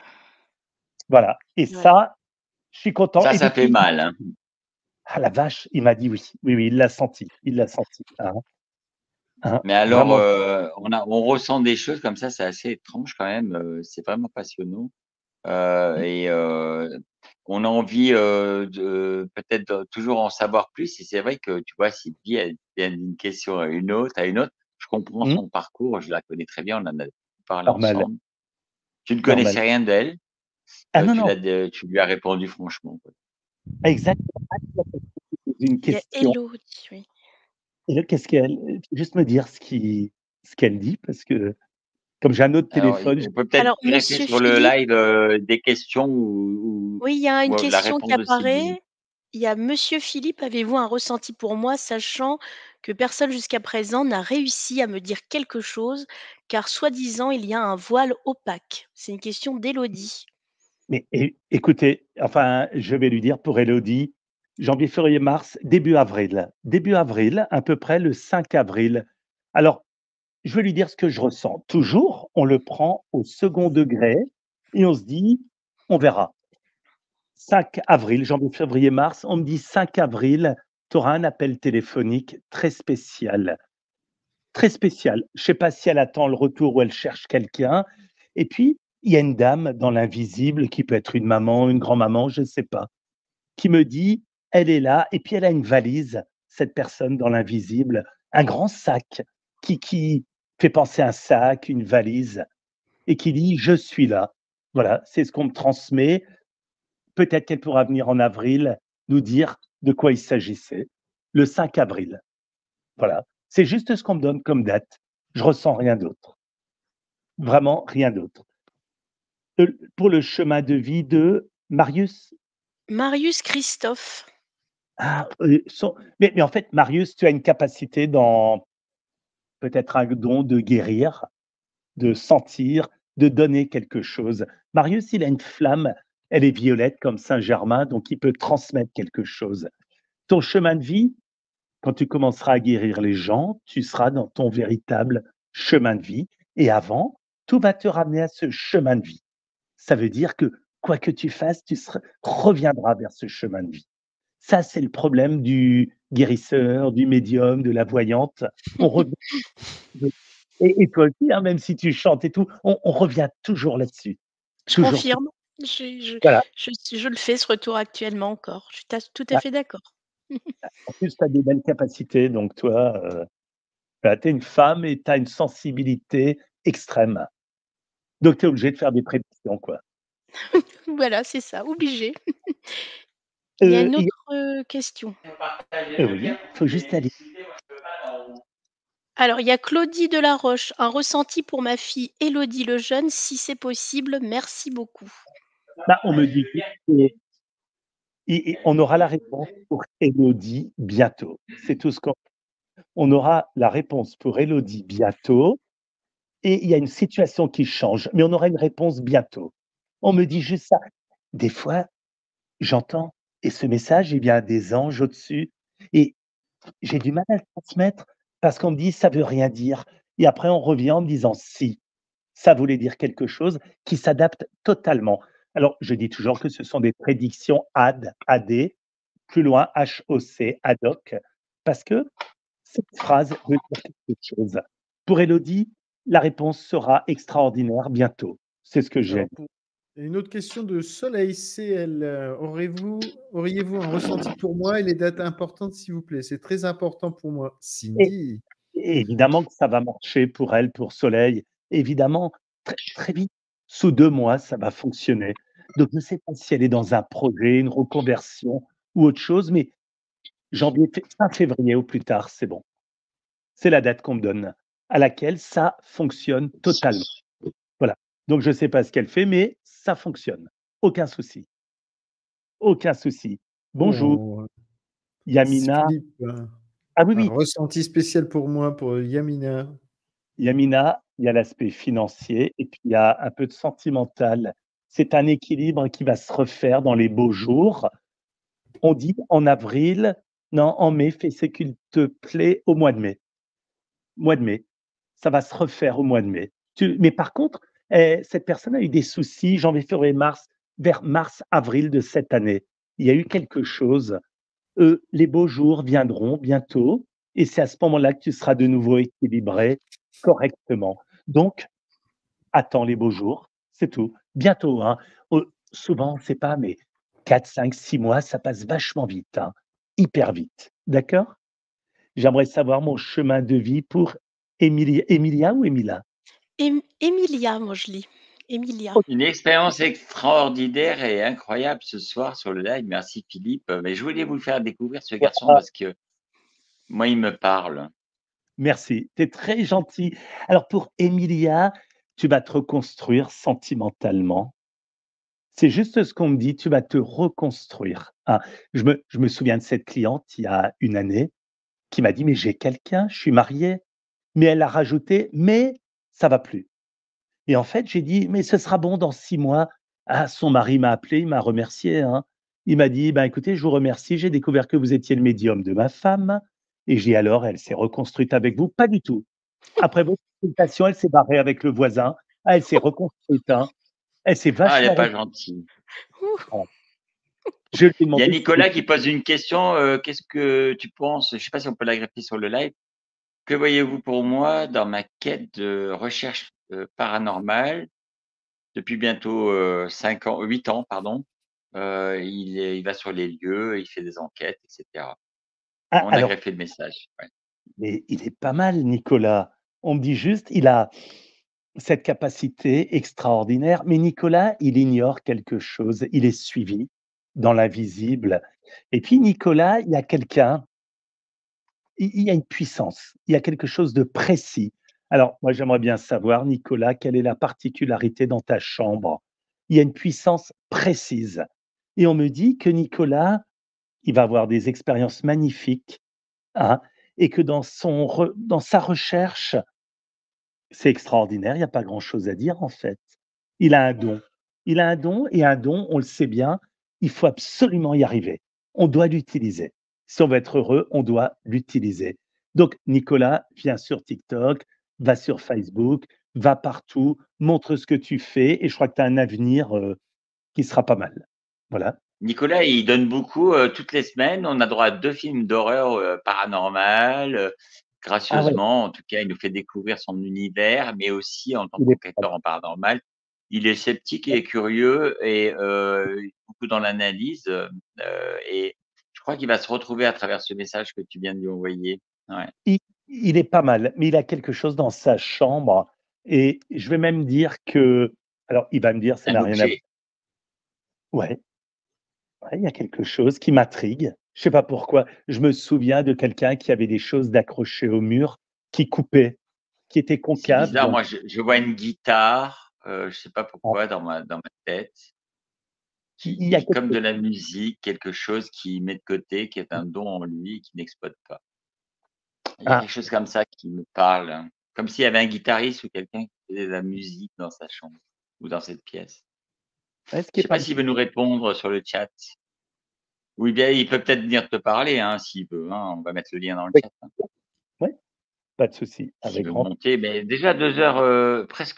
Voilà et Voilà. ça, je suis content et Ça fait depuis mal, hein. ah la vache, il m'a dit oui. Oui, oui, il l'a senti, hein, Mais alors, vraiment. on ressent des choses comme ça, c'est assez étrange quand même. C'est vraiment passionnant. Et on a envie de peut-être toujours en savoir plus. Et c'est vrai que tu vois, Sylvie, elle vient d'une question à une autre. Je comprends Mmh, son parcours, je la connais très bien, on en a parlé normal, ensemble. Tu ne normal. connaissais rien d'elle, Ah non, non, tu lui as répondu franchement, quoi. exactement. Une Il y a question Elodie, oui. et là, qu'est-ce qu'elle juste me dire ce qu'elle dit parce que comme j'ai un autre Alors, téléphone, on peut peut-être Alors, greffer monsieur sur le Philippe, live des questions oui, il y a une la question qui réponse de Sylvie. apparaît. Il y a monsieur Philippe, avez-vous un ressenti pour moi, sachant que personne jusqu'à présent n'a réussi à me dire quelque chose, car soi-disant il y a un voile opaque? C'est une question d'Élodie. mais écoutez, enfin, je vais lui dire pour Élodie, janvier, février, mars, début avril, à peu près le 5 avril. Alors, je vais lui dire ce que je ressens. Toujours, on le prend au second degré et on se dit: «On verra». 5 avril, janvier, février, mars, on me dit 5 avril, tu auras un appel téléphonique très spécial. Très spécial. Je sais pas si elle attend le retour ou elle cherche quelqu'un et puis, il y a une dame dans l'invisible qui peut être une maman, une grand-maman, je ne sais pas, qui me dit: «Elle est là» et puis elle a une valise, cette personne dans l'invisible, un grand sac qui fait penser à un sac, une valise et qui dit: «Je suis là». Voilà, c'est ce qu'on me transmet. Peut-être qu'elle pourra venir en avril nous dire de quoi il s'agissait. Le 5 avril, voilà. C'est juste ce qu'on me donne comme date. Je ressens rien d'autre, vraiment rien d'autre. Pour le chemin de vie de Marius? Marius Christophe. Ah, son mais en fait, Marius, tu as une capacité dans peut-être un don de guérir, de sentir, de donner quelque chose. Marius, il a une flamme, elle est violette comme Saint-Germain, donc il peut transmettre quelque chose. Ton chemin de vie, quand tu commenceras à guérir les gens, tu seras dans ton véritable chemin de vie et avant, tout va te ramener à ce chemin de vie. Ça veut dire que quoi que tu fasses, tu reviendras vers ce chemin de vie. Ça, c'est le problème du guérisseur, du médium, de la voyante. On revient et toi aussi, hein, même si tu chantes et tout, on revient toujours là-dessus. Je Toujours, confirme. J'ai voilà. je le fais ce retour actuellement encore. Je suis tout à Bah, fait d'accord. en plus, tu as des belles capacités, donc toi, bah, tu es une femme et tu as une sensibilité extrême. Donc tu es obligé de faire des prédictions, quoi. Voilà, c'est ça, obligé. Il y a une Il y autre, question. oui, il faut juste aller. Alors, il y a Claudie Delaroche. Un ressenti pour ma fille Élodie Lejeune, si c'est possible, merci beaucoup. Bah, on me dit et on aura la réponse pour Élodie bientôt. C'est tout ce qu'on aura la réponse pour Élodie bientôt et il y a une situation qui change, mais on aura une réponse bientôt. On me dit juste ça. Des fois, j'entends et ce message, il vient des anges au-dessus et j'ai du mal à le transmettre parce qu'on me dit: «Ça veut rien dire» et après on revient en me disant: «Si, ça voulait dire quelque chose», qui s'adapte totalement. Alors, je dis toujours que ce sont des prédictions AD, plus loin HOC, ad hoc, parce que cette phrase veut dire quelque chose. Pour Élodie, la réponse sera extraordinaire bientôt. C'est ce que j'ai. Alors, une autre question de Soleil CL. Auriez-vous un ressenti pour moi et les dates importantes, s'il vous plaît? C'est très important pour moi. Et Cindy. et évidemment que ça va marcher pour elle, pour Soleil. Évidemment, très, très vite, sous 2 mois, ça va fonctionner. Donc je ne sais pas si elle est dans un projet, une reconversion ou autre chose, mais janvier, fin février au plus tard, c'est bon. C'est la date qu'on me donne, à laquelle ça fonctionne totalement. Voilà. Donc je ne sais pas ce qu'elle fait, mais ça fonctionne. Aucun souci, aucun souci. Bonjour, Oh, Yamina. Philippe, Ah oui, un oui, ressenti spécial pour moi, pour Yamina. Yamina, il y a l'aspect financier et puis il y a un peu de sentimental. C'est un équilibre qui va se refaire dans les beaux jours. On dit en avril, non, en mai, fais ce qu'il te plaît au mois de mai. Mois de mai. Ça va se refaire au mois de mai. Mais par contre, cette personne a eu des soucis janvier, février, mars, vers mars, avril de cette année. Il y a eu quelque chose. Les beaux jours viendront bientôt et c'est à ce moment-là que tu seras de nouveau équilibré correctement. Donc, attends les beaux jours, c'est tout. Bientôt, hein. Souvent, on ne sait pas, mais 4, 5, 6 mois, ça passe vachement vite, hein, hyper vite. D'accord? J'aimerais savoir mon chemin de vie pour Emilia ou Emila? Emilia, moi je lis. Emilia. Une expérience extraordinaire et incroyable ce soir sur le live. Merci Philippe. Mais je voulais vous faire découvrir ce garçon Ah, parce que moi, il me parle. merci, tu es très gentil. Alors pour Emilia, tu vas te reconstruire sentimentalement. C'est juste ce qu'on me dit, tu vas te reconstruire. Ah, je me souviens de cette cliente il y a une année qui m'a dit: «Mais j'ai quelqu'un, je suis mariée». Mais elle a rajouté: «Mais ça va plus». Et en fait, j'ai dit: «Mais ce sera bon dans 6 mois». Ah, son mari m'a appelé, il m'a remercié, hein. Il m'a dit: «Ben, écoutez, je vous remercie, j'ai découvert que vous étiez le médium de ma femme» et j'ai dit: «Alors, elle s'est reconstruite avec vous?» «Pas du tout. Après votre consultation, elle s'est barrée avec le voisin. Ah, elle s'est reconstruite, hein. Elle s'est Ah, elle vachement n'est pas reconstruite». gentille. Ouh, Je lui ai Il y a demandé Nicolas qui pose une question. Qu'est-ce que tu penses? Je ne sais pas si on peut la greffer sur le live. Que voyez-vous pour moi dans ma quête de recherche paranormale depuis bientôt 5 ans, 8 ans, pardon. Il va sur les lieux, il fait des enquêtes, etc. ah, On a alors, greffé le message. Ouais. mais il est pas mal, Nicolas. On me dit juste, il a cette capacité extraordinaire, mais Nicolas, il ignore quelque chose. Il est suivi dans l'invisible. Et puis, Nicolas, il y a quelqu'un, il y a une puissance, il y a quelque chose de précis. Alors, moi, j'aimerais bien savoir, Nicolas, quelle est la particularité dans ta chambre? Il y a une puissance précise. Et on me dit que Nicolas, il va avoir des expériences magnifiques, hein, et que dans sa recherche, c'est extraordinaire, il y a pas grand-chose à dire, en fait. Il a un don. Il a un don et un don, on le sait bien, il faut absolument y arriver. On doit l'utiliser. Si on veut être heureux, on doit l'utiliser. Donc Nicolas, viens sur TikTok, va sur Facebook, va partout, montre ce que tu fais et je crois que tu as un avenir, qui sera pas mal. Voilà. Nicolas, il donne beaucoup. Toutes les semaines, on a droit à 2 films d'horreur paranormal. Ah ouais, Gracieusement, en tout cas, il nous fait découvrir son univers, mais aussi en tant il est pas mal. qu'enquêteur en paranormal. Il est sceptique et curieux et beaucoup dans l'analyse. Et je crois qu'il va se retrouver à travers ce message que tu viens de lui envoyer. Ouais. Il est pas mal, mais il a quelque chose dans sa chambre et je vais même dire que alors il va me dire: «Ça Un n'a rien à» objet. ouais, ouais, il y a quelque chose qui m'intrigue. Je sais pas pourquoi. Je me souviens de quelqu'un qui avait des choses d'accrochées au mur, qui coupaient, qui étaient C'est concaves bizarre. donc Moi, je vois une guitare. Je sais pas ah, pourquoi dans ma tête. il y a Comme quelque de la musique, quelque chose qu'il met de côté, qui est un don en lui et qui n'exploite pas. Il y a ah, quelque chose comme ça qui me parle, hein. Comme s'il y avait un guitariste ou quelqu'un qui faisait de la musique dans sa chambre ou dans cette pièce. ouais, ce qui Je est sais pas pas mal. s'il veut nous répondre sur le chat. Oui, bien, il peut peut-être venir te parler, hein, s'il veut, hein. On va mettre le lien dans le Oui, chat, hein, ouais, pas de souci, s'il avec veut grand monter. Mais déjà 2 heures, presque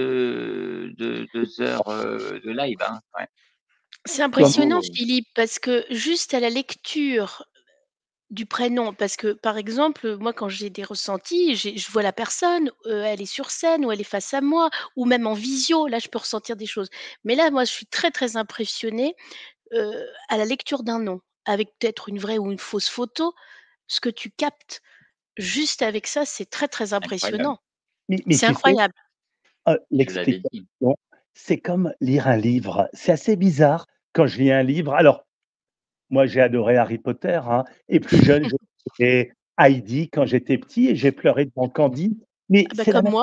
2 heures, de live, hein. Ouais. C'est donc impressionnant, Bravo. Philippe, parce que juste à la lecture du prénom, parce que, par exemple, moi, quand j'ai des ressentis, je vois la personne, elle est sur scène ou elle est face à moi ou même en visio, là, je peux ressentir des choses. Mais là, moi, je suis très, très impressionnée, à la lecture d'un nom, avec peut-être une vraie ou une fausse photo. Ce que tu captes juste avec ça, c'est très, très Incroyable. impressionnant. mais C'est tu sais, incroyable. Je l'avais dit. l'explication, c'est comme lire un livre. C'est assez bizarre quand je lis un livre. Alors moi, j'ai adoré Harry Potter, hein, et plus jeune, j'ai aimé Heidi quand j'étais petit et j'ai pleuré devant Candide, mais Ah bah, c'est la comme même moi.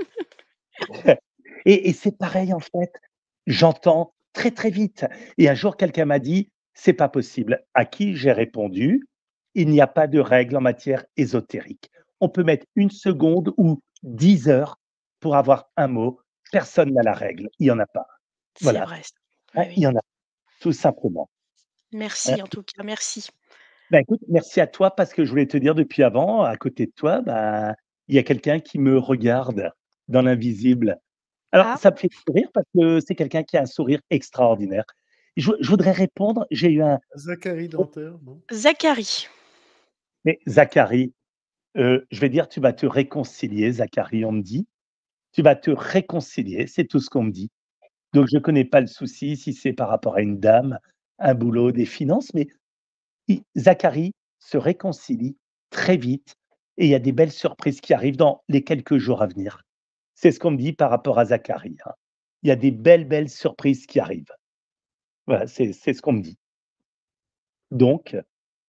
et c'est pareil en fait. J'entends très, très vite et un jour quelqu'un m'a dit: «C'est pas possible». À qui j'ai répondu: «Il n'y a pas de règle en matière ésotérique. On peut mettre 1 seconde ou 10 heures pour avoir un mot. Personne n'a la règle, il y en a pas». C'est Voilà, vrai ça. hein, Oui, il oui. y en a tout simplement, hein. Merci en tout cas, merci. Bah, écoute, merci à toi parce que je voulais te dire depuis avant, à côté de toi, bah, il y a quelqu'un qui me regarde dans l'invisible. Alors Ah, ça me fait sourire parce que c'est quelqu'un qui a un sourire extraordinaire. Je voudrais répondre, j'ai eu un Zachary Danteur, non? Zacharie. mais Zacharie, je vais dire: «Tu vas te réconcilier Zacharie», on me dit. «Tu vas te réconcilier», c'est tout ce qu'on me dit. Donc je connais pas le souci, si c'est par rapport à une dame, un boulot, des finances, mais I Zacharie se réconcilie très vite et il y a des belles surprises qui arrivent dans les quelques jours à venir. C'est ce qu'on me dit par rapport à Zacharie, hein. Il y a des belles, belles surprises qui arrivent. Voilà, c'est ce qu'on me dit. Donc,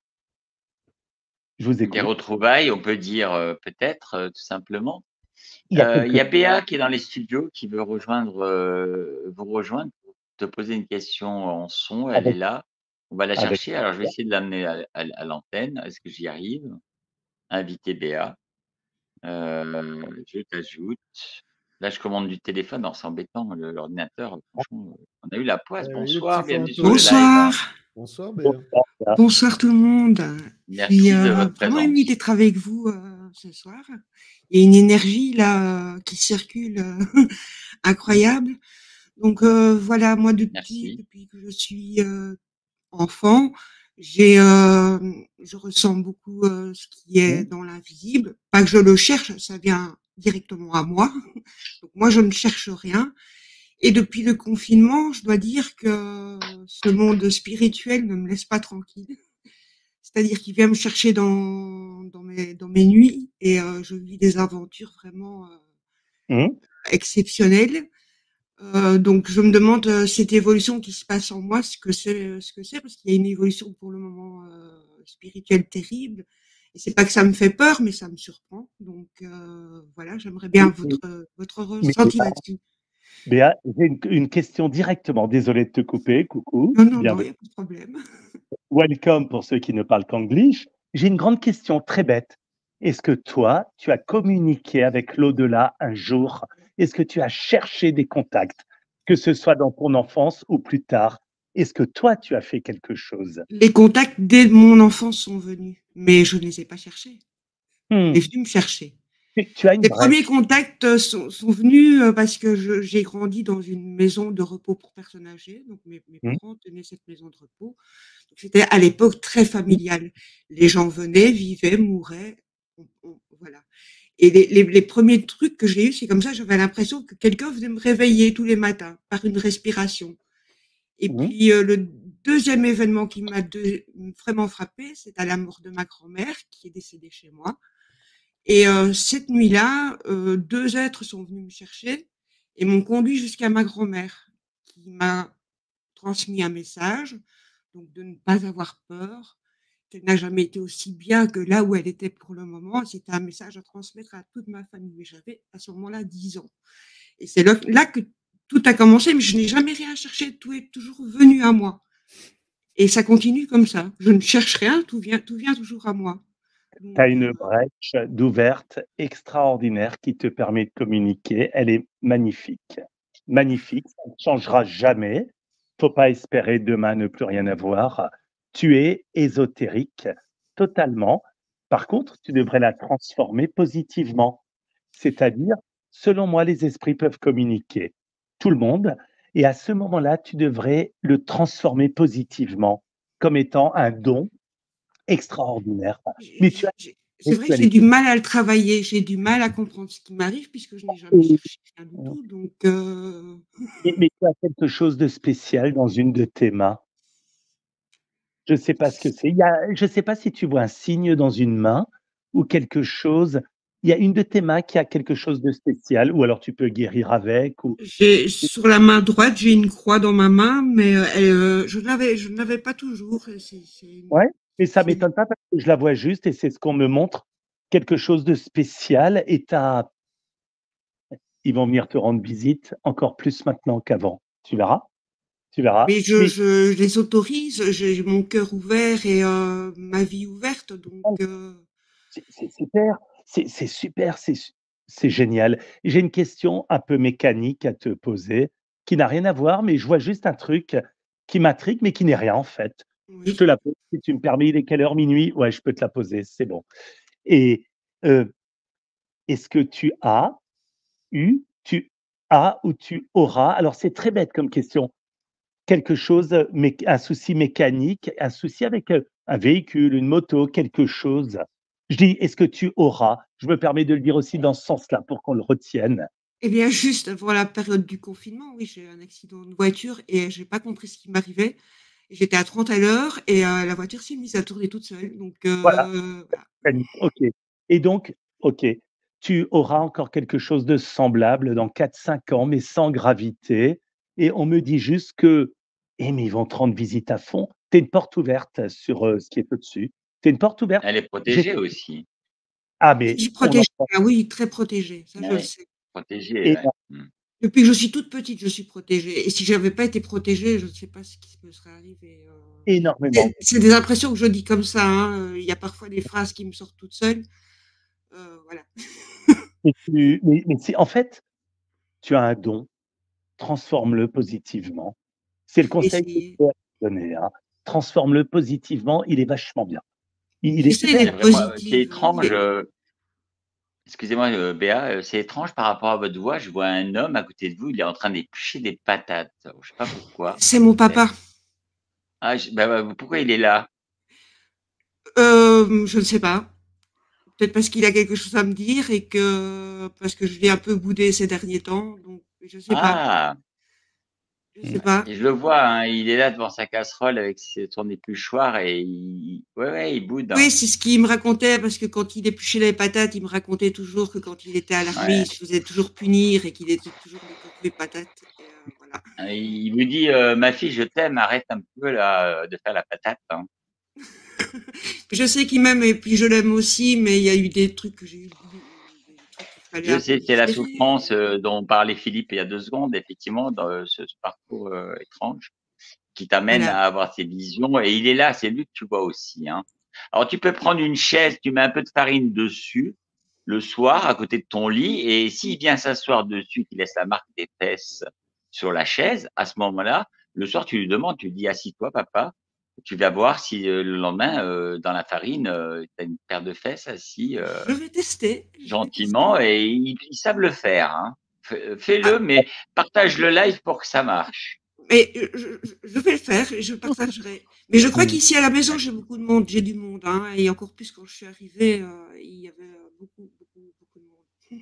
je vous Des écoute. retrouvailles, on peut dire, peut-être, tout simplement. Il y a Il quelque y a Béa qui est dans les studios, qui veut vous rejoindre pour te poser une question en son. Elle est avec là. On va la avec chercher. Alors, je vais essayer de l'amener à l'antenne. Est-ce que j'y arrive? Inviter Béa. Je t'ajoute. Là, je commande du téléphone. Alors, c'est embêtant, l'ordinateur, franchement, on a eu la poisse. Oui, le petit Bonsoir, bienvenue sur le fantôme. live, hein. Bonsoir, Bonsoir Béa. bonsoir, Béa. bonsoir tout le monde. Je suis Merci de votre vraiment émue présence. d'être avec vous ce soir. Il y a une énergie là qui circule incroyable. Donc voilà, moi Merci. depuis que je suis enfant, je ressens beaucoup ce qui est dans l'invisible. Pas que je le cherche, ça vient directement à moi. Donc moi, je ne cherche rien. Et depuis le confinement, je dois dire que ce monde spirituel ne me laisse pas tranquille. C'est-à-dire qu'il vient me chercher dans mes nuits et je vis des aventures vraiment Mmh. exceptionnelles. Donc je me demande cette évolution qui se passe en moi, ce que c'est, parce qu'il y a une évolution pour le moment spirituelle terrible. Et c'est pas que ça me fait peur, mais ça me surprend. Donc voilà, j'aimerais bien votre Mais ressenti là-dessus. Béa, j'ai une question directement. Désolé de te couper. Coucou, Non, il bienvenue. n'y a pas de problème. Welcome pour ceux qui ne parlent qu'anglish. J'ai une grande question très bête. Est-ce que toi, tu as communiqué avec l'au-delà un jour? Est-ce que tu as cherché des contacts, que ce soit dans ton enfance ou plus tard? Est-ce que toi, tu as fait quelque chose? Les contacts dès mon enfance sont venus, mais je ne les ai pas cherchés. On est Hmm. venu me chercher. Tu as une Les brèche. premiers contacts sont venus parce que j'ai grandi dans une maison de repos pour personnes âgées. Donc mes parents tenaient cette maison de repos. C'était à l'époque très familial. Les gens venaient, vivaient, mouraient. Voilà. Et les premiers trucs que j'ai eus, c'est comme ça, j'avais l'impression que quelqu'un venait me réveiller tous les matins par une respiration. Et puis le deuxième événement qui m'a vraiment frappé, c'est à la mort de ma grand-mère qui est décédée chez moi. Et cette nuit-là, 2 êtres sont venus me chercher et m'ont conduit jusqu'à ma grand-mère, qui m'a transmis un message, donc de ne pas avoir peur, qu'elle n'a jamais été aussi bien que là où elle était pour le moment. C'était un message à transmettre à toute ma famille. Mais j'avais à ce moment-là 10 ans. Et c'est là que tout a commencé, mais je n'ai jamais rien cherché. Tout est toujours venu à moi. Et ça continue comme ça. Je ne cherche rien, tout vient toujours à moi. Tu as une brèche d'ouverte extraordinaire qui te permet de communiquer. Elle est magnifique. Magnifique, ça ne changera jamais. Faut pas espérer demain ne plus rien avoir. Tu es ésotérique totalement. Par contre, tu devrais la transformer positivement. C'est-à-dire, selon moi, les esprits peuvent communiquer. Tout le monde. Et à ce moment-là, tu devrais le transformer positivement comme étant un don extraordinaire. Mais tu as C'est vrai que j'ai du mal à le travailler, j'ai du mal à comprendre ce qui m'arrive puisque je n'ai jamais cherché rien du tout. Donc Mais tu as quelque chose de spécial dans une de tes mains. Je ne sais pas ce que c'est. Je ne sais pas si tu vois un signe dans une main ou quelque chose. Il y a une de tes mains qui a quelque chose de spécial, ou alors tu peux guérir avec. Ou... Sur la main droite, j'ai une croix dans ma main, mais je ne l'avais pas toujours. Ouais, mais ça ne m'étonne pas parce que je la vois juste et c'est ce qu'on me montre, quelque chose de spécial. Et ils vont venir te rendre visite encore plus maintenant qu'avant. Tu verras. Tu verras. Mais je les autorise, j'ai mon cœur ouvert et ma vie ouverte. Donc c'est super, c'est super, c'est génial. J'ai une question un peu mécanique à te poser, qui n'a rien à voir, mais je vois juste un truc qui m'intrigue, mais qui n'est rien en fait. Je te oui. la pose si tu me permets. Il est quelle heure? Minuit? Ouais, je peux te la poser, c'est bon. Et est-ce que tu as ou tu auras, alors c'est très bête comme question, quelque chose, un souci mécanique, un souci avec, un véhicule, une moto, quelque chose. Je dis: «Est-ce que tu auras?» Je me permets de le dire aussi dans ce sens-là pour qu'on le retienne. Eh bien, juste avant la période du confinement, oui, j'ai eu un accident de voiture et j'ai pas compris ce qui m'arrivait. J'étais à 30 à l'heure et la voiture s'est mise à tourner toute seule. Donc Voilà, voilà. OK. Et donc, OK, tu auras encore quelque chose de semblable dans 4-5 ans, mais sans gravité et on me dit juste que: «Eh mais ils vont te rendre visite à fond». Tu es une porte ouverte sur, ce qui est au-dessus. Tu es une porte ouverte. Elle est J'ai protégée aussi. ah Je mais suis on protégée. entend Ah oui, très protégée, ça je le Oui, sais. protégée, et ouais. Mmh. Depuis que je suis toute petite, je suis protégée et si j'avais pas été protégée, je ne sais pas ce qui me serait arrivé. énormément. C'est des impressions que je dis comme ça, hein, il y a parfois des phrases qui me sortent toutes seules. Voilà. Mais c'est en fait, tu as un don, transforme-le positivement. C'est le Je vais conseil que je essayer. peux te donner, hein. Transforme-le positivement, il est vachement bien. Il est J'essaie super. C'est d'être vraiment, c'est positive, étrange, excusez-moi, Béa, c'est étrange par rapport à votre voix. Je vois un homme à côté de vous, il est en train d'éplucher des patates. Je sais pas pourquoi, c'est mon mais papa. Ah, pourquoi il est là? Je ne sais pas. Peut-être parce qu'il a quelque chose à me dire et que parce que je l'ai un peu boudé ces derniers temps, donc je sais pas. Ah, Je sais Mmh. pas. et je le vois, hein, il est là devant sa casserole avec son épluchoir et ouais, il boude, Oui, hein. c'est ce qu'il me racontait parce que quand il épluchait les patates, il me racontait toujours que quand il était à l'armée, Ouais. il se faisait toujours punir et qu'il était toujours contre les patates. Et voilà. Il vous dit, ma fille, je t'aime, arrête un peu là de faire la patate, hein. Je sais qu'il m'aime et puis je l'aime aussi, mais il y a eu des trucs que j'ai eu, des trucs qu'il fallait Je un peu sais, c'est la digérer. souffrance dont parlait Philippe il y a 2 secondes, effectivement, dans ce parcours étrange qui t'amène Voilà. à avoir ces visions. Et il est là, c'est lui que tu vois aussi, hein. Alors, tu peux prendre une chaise, tu mets un peu de farine dessus le soir à côté de ton lit, et s'il vient s'asseoir dessus, qu'il laisse la marque des fesses sur la chaise, à ce moment-là, le soir, tu lui demandes, tu lui dis, assis-toi, papa. Tu vas voir si le lendemain, dans la farine, tu as une paire de fesses assis Je vais tester. Je vais gentiment, tester. et ils savent le faire, hein. Ah, Fais-le, mais partage le live pour que ça marche. mais je vais le faire et je partagerai. Mais je crois Mmh. qu'ici à la maison, j'ai beaucoup de monde. J'ai du monde, hein, et encore plus quand je suis arrivée, il y avait beaucoup de monde.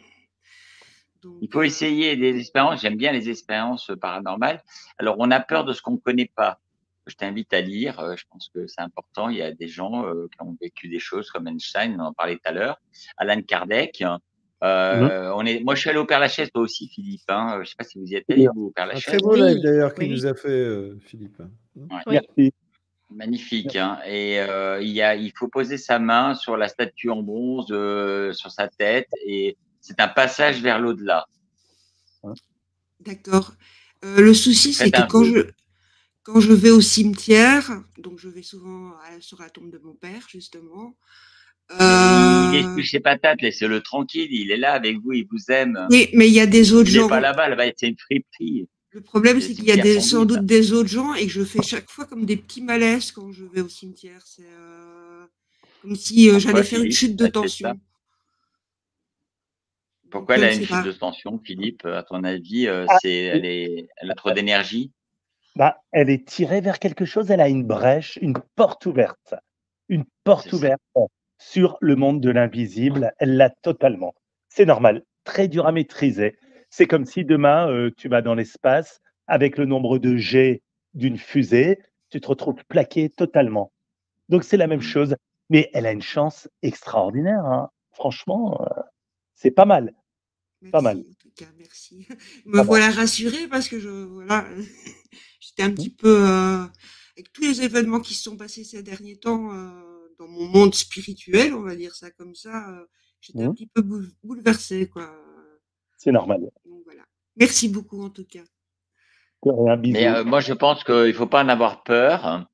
Il Donc, faut essayer des expériences. J'aime bien les expériences paranormales. Alors, on a peur de ce qu'on ne connaît pas. Je t'invite à lire. Je pense que c'est important. Il y a des gens qui ont vécu des choses comme Einstein, on en parlait tout à l'heure, Alan Kardec. Mmh. Moi, je suis allé au Père-Lachaise, toi aussi, Philippe, hein. Je ne sais pas si vous y êtes allé, Sûr. vous, au Un très Père-Lachaise. beau live Oui, d'ailleurs qu'il oui, nous oui. a fait, Philippe. Ouais, Oui. Merci. magnifique, hein. Et il faut poser sa main sur la statue en bronze, sur sa tête, et c'est un passage vers l'au-delà. Hein. D'accord. Le souci, c'est Faites que un vœu. quand je vais au cimetière, donc je vais souvent sur la tombe de mon père, justement. Mais il Euh, épluche ses patates, laissez-le tranquille, il est là avec vous, il vous aime. oui, mais il y a des autres Il n'est pas gens. là-bas, là-bas, c'est une friperie. Le problème, C'est le c'est qu'il y a cimetière sans sans doute. doute des autres gens et que je fais chaque fois comme des petits malaises quand je vais au cimetière. C'est comme si j'allais Pourquoi, faire une Philippe? chute de Elle fait ça? tension. Donc, Pourquoi je elle ne a une sais chute pas. de tension, Philippe? À ton avis, Ah, elle a trop d'énergie? bah, elle est tirée vers quelque chose, elle a une brèche, une C'est porte ça. ouverte sur le monde de l'invisible, elle l'a totalement. C'est normal, très dur à maîtriser. C'est comme si demain, tu vas dans l'espace avec le nombre de jets d'une fusée, tu te retrouves plaqué totalement. Donc c'est la même Mmh. chose, mais elle a une chance extraordinaire, hein. Franchement, c'est pas mal, pas mal, Merci, en tout cas, merci. Me pas mal. voilà rassurée parce que voilà, j'étais un Mmh, petit peu, avec tous les événements qui se sont passés ces derniers temps, dans mon monde spirituel, on va dire ça comme ça, j'étais un mmh, petit peu bouleversée, quoi. c'est normal. Donc voilà. Merci beaucoup, en tout cas. De rien, Mais bisous. moi, je pense qu'il ne faut pas en avoir peur.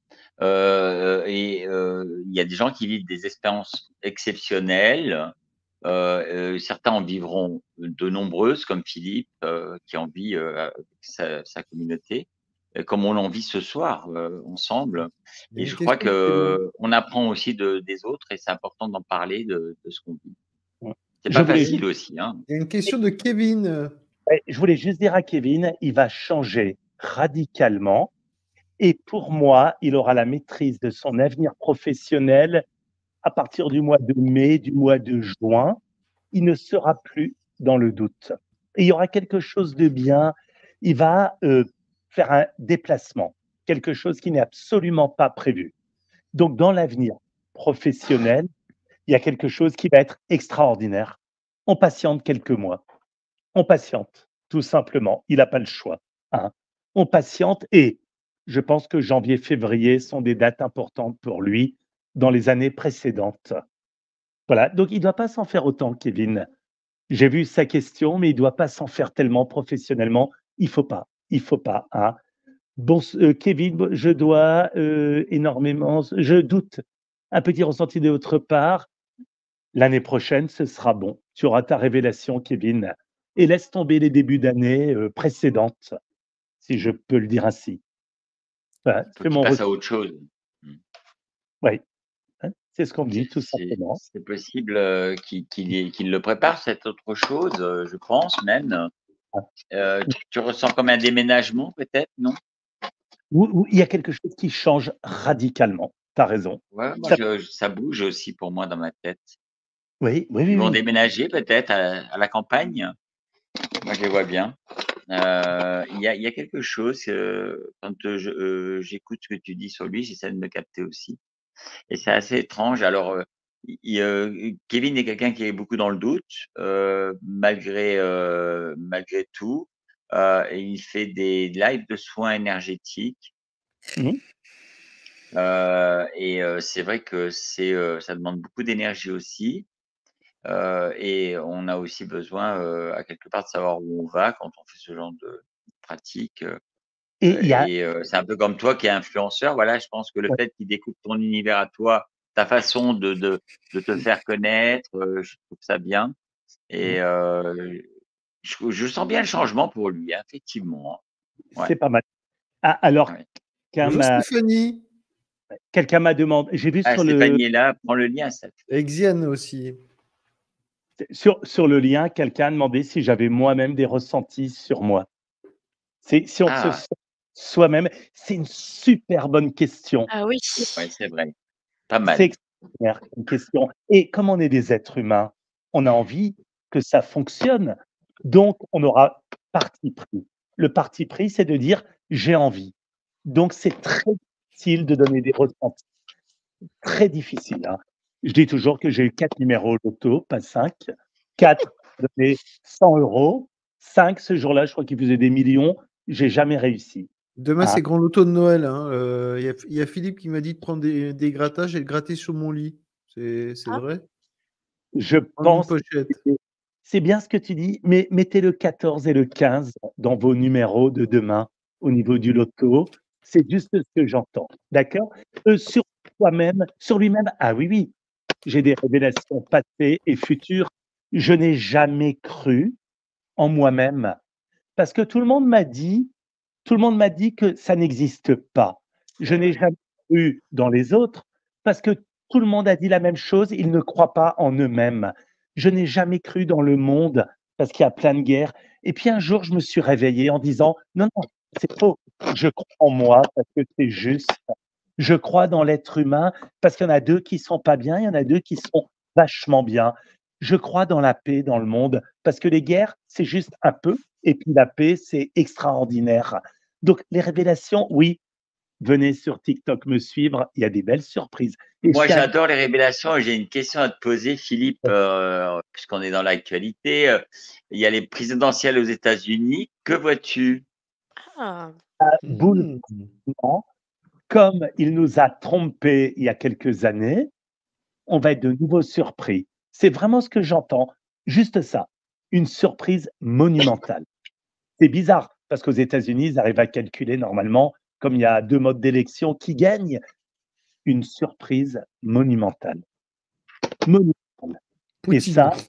Il y a des gens qui vivent des expériences exceptionnelles. Certains en vivront de nombreuses, comme Philippe, qui en vit avec sa communauté, comme on en vit ce soir ensemble. Il y a Et une je crois question de Kevin. qu'on apprend aussi des autres, et c'est important d'en parler de ce qu'on vit. Mmh. C'est Je pas voulais facile juste aussi, hein. Il y a une question de Kevin. ouais, je voulais juste dire à Kevin, il va changer radicalement et pour moi, il aura la maîtrise de son avenir professionnel à partir du mois de mai, du mois de juin. Il ne sera plus dans le doute et il y aura quelque chose de bien. Il va, faire un déplacement, quelque chose qui n'est absolument pas prévu. Donc dans l'avenir professionnel, il y a quelque chose qui va être extraordinaire. On patiente quelques mois. On patiente, tout simplement. Il n'a pas le choix, hein. On patiente et je pense que janvier, février sont des dates importantes pour lui dans les années précédentes. Voilà, donc il ne doit pas s'en faire autant, Kevin. J'ai vu sa question, mais il ne doit pas s'en faire tellement professionnellement. Il faut pas, hein. Bon, Kevin, je dois énormément, je doute un petit ressenti de votre part. L'année prochaine, ce sera bon. Tu auras ta révélation, Kevin, et laisse tomber les débuts d'année, précédentes, si je peux le dire ainsi. Voilà, Faut c'est qu'il mon passe à ressenti. autre chose. Mmh. Oui, hein, c'est ce qu'on me dit tout simplement. C'est possible qu'il le prépare, cette autre chose, je pense même. Ah, Tu ressens comme un déménagement peut-être, non? Où il y a quelque chose qui change radicalement. Tu as raison. Ouais, moi, Ça ça bouge aussi pour moi dans ma tête. oui, oui, Ils oui, vont oui. déménager peut-être à la campagne. Moi, je les vois bien. Il y a quelque chose, quand j'écoute ce que tu dis sur lui, j'essaie de me capter aussi. Et c'est assez étrange. Alors, Kevin est quelqu'un qui est beaucoup dans le doute, malgré tout. Et il fait des lives de soins énergétiques. Mmh. C'est vrai que ça demande beaucoup d'énergie aussi. Et on a aussi besoin, à quelque part, de savoir où on va quand on fait ce genre de pratique. Et il y a C'est un peu comme toi qui es influenceur. Voilà, je pense que le ouais, fait qu'il découvre ton univers à toi, ta façon de te faire connaître, je trouve ça bien. mmh, Et je sens bien le changement pour lui, hein, effectivement. Hein. Ouais, c'est pas mal. Ah, alors ouais. quelqu'un Bonjour m'a Stéphanie. demandé j'ai vu Ah, Stéphanie est là, prends le lien, Steph. Et Xiane aussi. sur le lien, quelqu'un a demandé si j'avais moi-même des ressentis sur moi. C'est si on se Ah, sent soi-même, c'est une super bonne question. Ah oui. ouais, c'est vrai. Pas C'est mal. extraordinaire comme question et comme on est des êtres humains, on a envie que ça fonctionne, donc on aura parti pris. Le parti pris, c'est de dire: «J'ai envie». Donc c'est très difficile de donner des ressentis, très difficile, hein. Je dis toujours que j'ai eu 4 numéros loto, pas 5. 4 donnés 100 €, 5 ce jour-là, je crois qu'ils faisaient des millions, j'ai jamais réussi, Demain, hein. c'est grand loto de Noël, hein. Il y a Philippe qui m'a dit de prendre des grattages et de gratter sur mon lit. C'est Ah, vrai? Je Prendre une pense que pochette. c'est bien ce que tu dis, mais mettez le 14 et le 15 dans vos numéros de demain au niveau du loto. C'est juste ce que j'entends, d'accord? Sur soi-même, sur lui-même, ah oui, oui, j'ai des révélations passées et futures. Je n'ai jamais cru en moi-même parce que tout le monde m'a dit que ça n'existe pas. Je n'ai jamais cru dans les autres parce que tout le monde a dit la même chose, ils ne croient pas en eux-mêmes. Je n'ai jamais cru dans le monde parce qu'il y a plein de guerres. Et puis un jour, je me suis réveillé en disant: «Non, non, c'est faux. Je crois en moi parce que c'est juste. Je crois dans l'être humain parce qu'il y en a 2 qui sont pas bien, il y en a 2 qui sont vachement bien. Je crois dans la paix dans le monde parce que les guerres, c'est juste un peu et puis la paix, c'est extraordinaire». Donc les révélations, oui, venez sur TikTok me suivre, il y a des belles surprises et je Moi, suis un j'adore les révélations et j'ai une question à te poser, Philippe, puisqu'on est dans l'actualité. Il y a les présidentielles aux États-Unis. Que vois-tu? ah, Mmh. bouleversement. Comme il nous a trompés il y a quelques années, on va être de nouveau surpris. C'est vraiment ce que j'entends, juste ça, une surprise monumentale. C'est bizarre parce qu'aux États-Unis, ils arrivent à calculer normalement, comme il y a 2 modes d'élection, qui gagne. Une surprise monumentale, monumentale et Poutine. ça,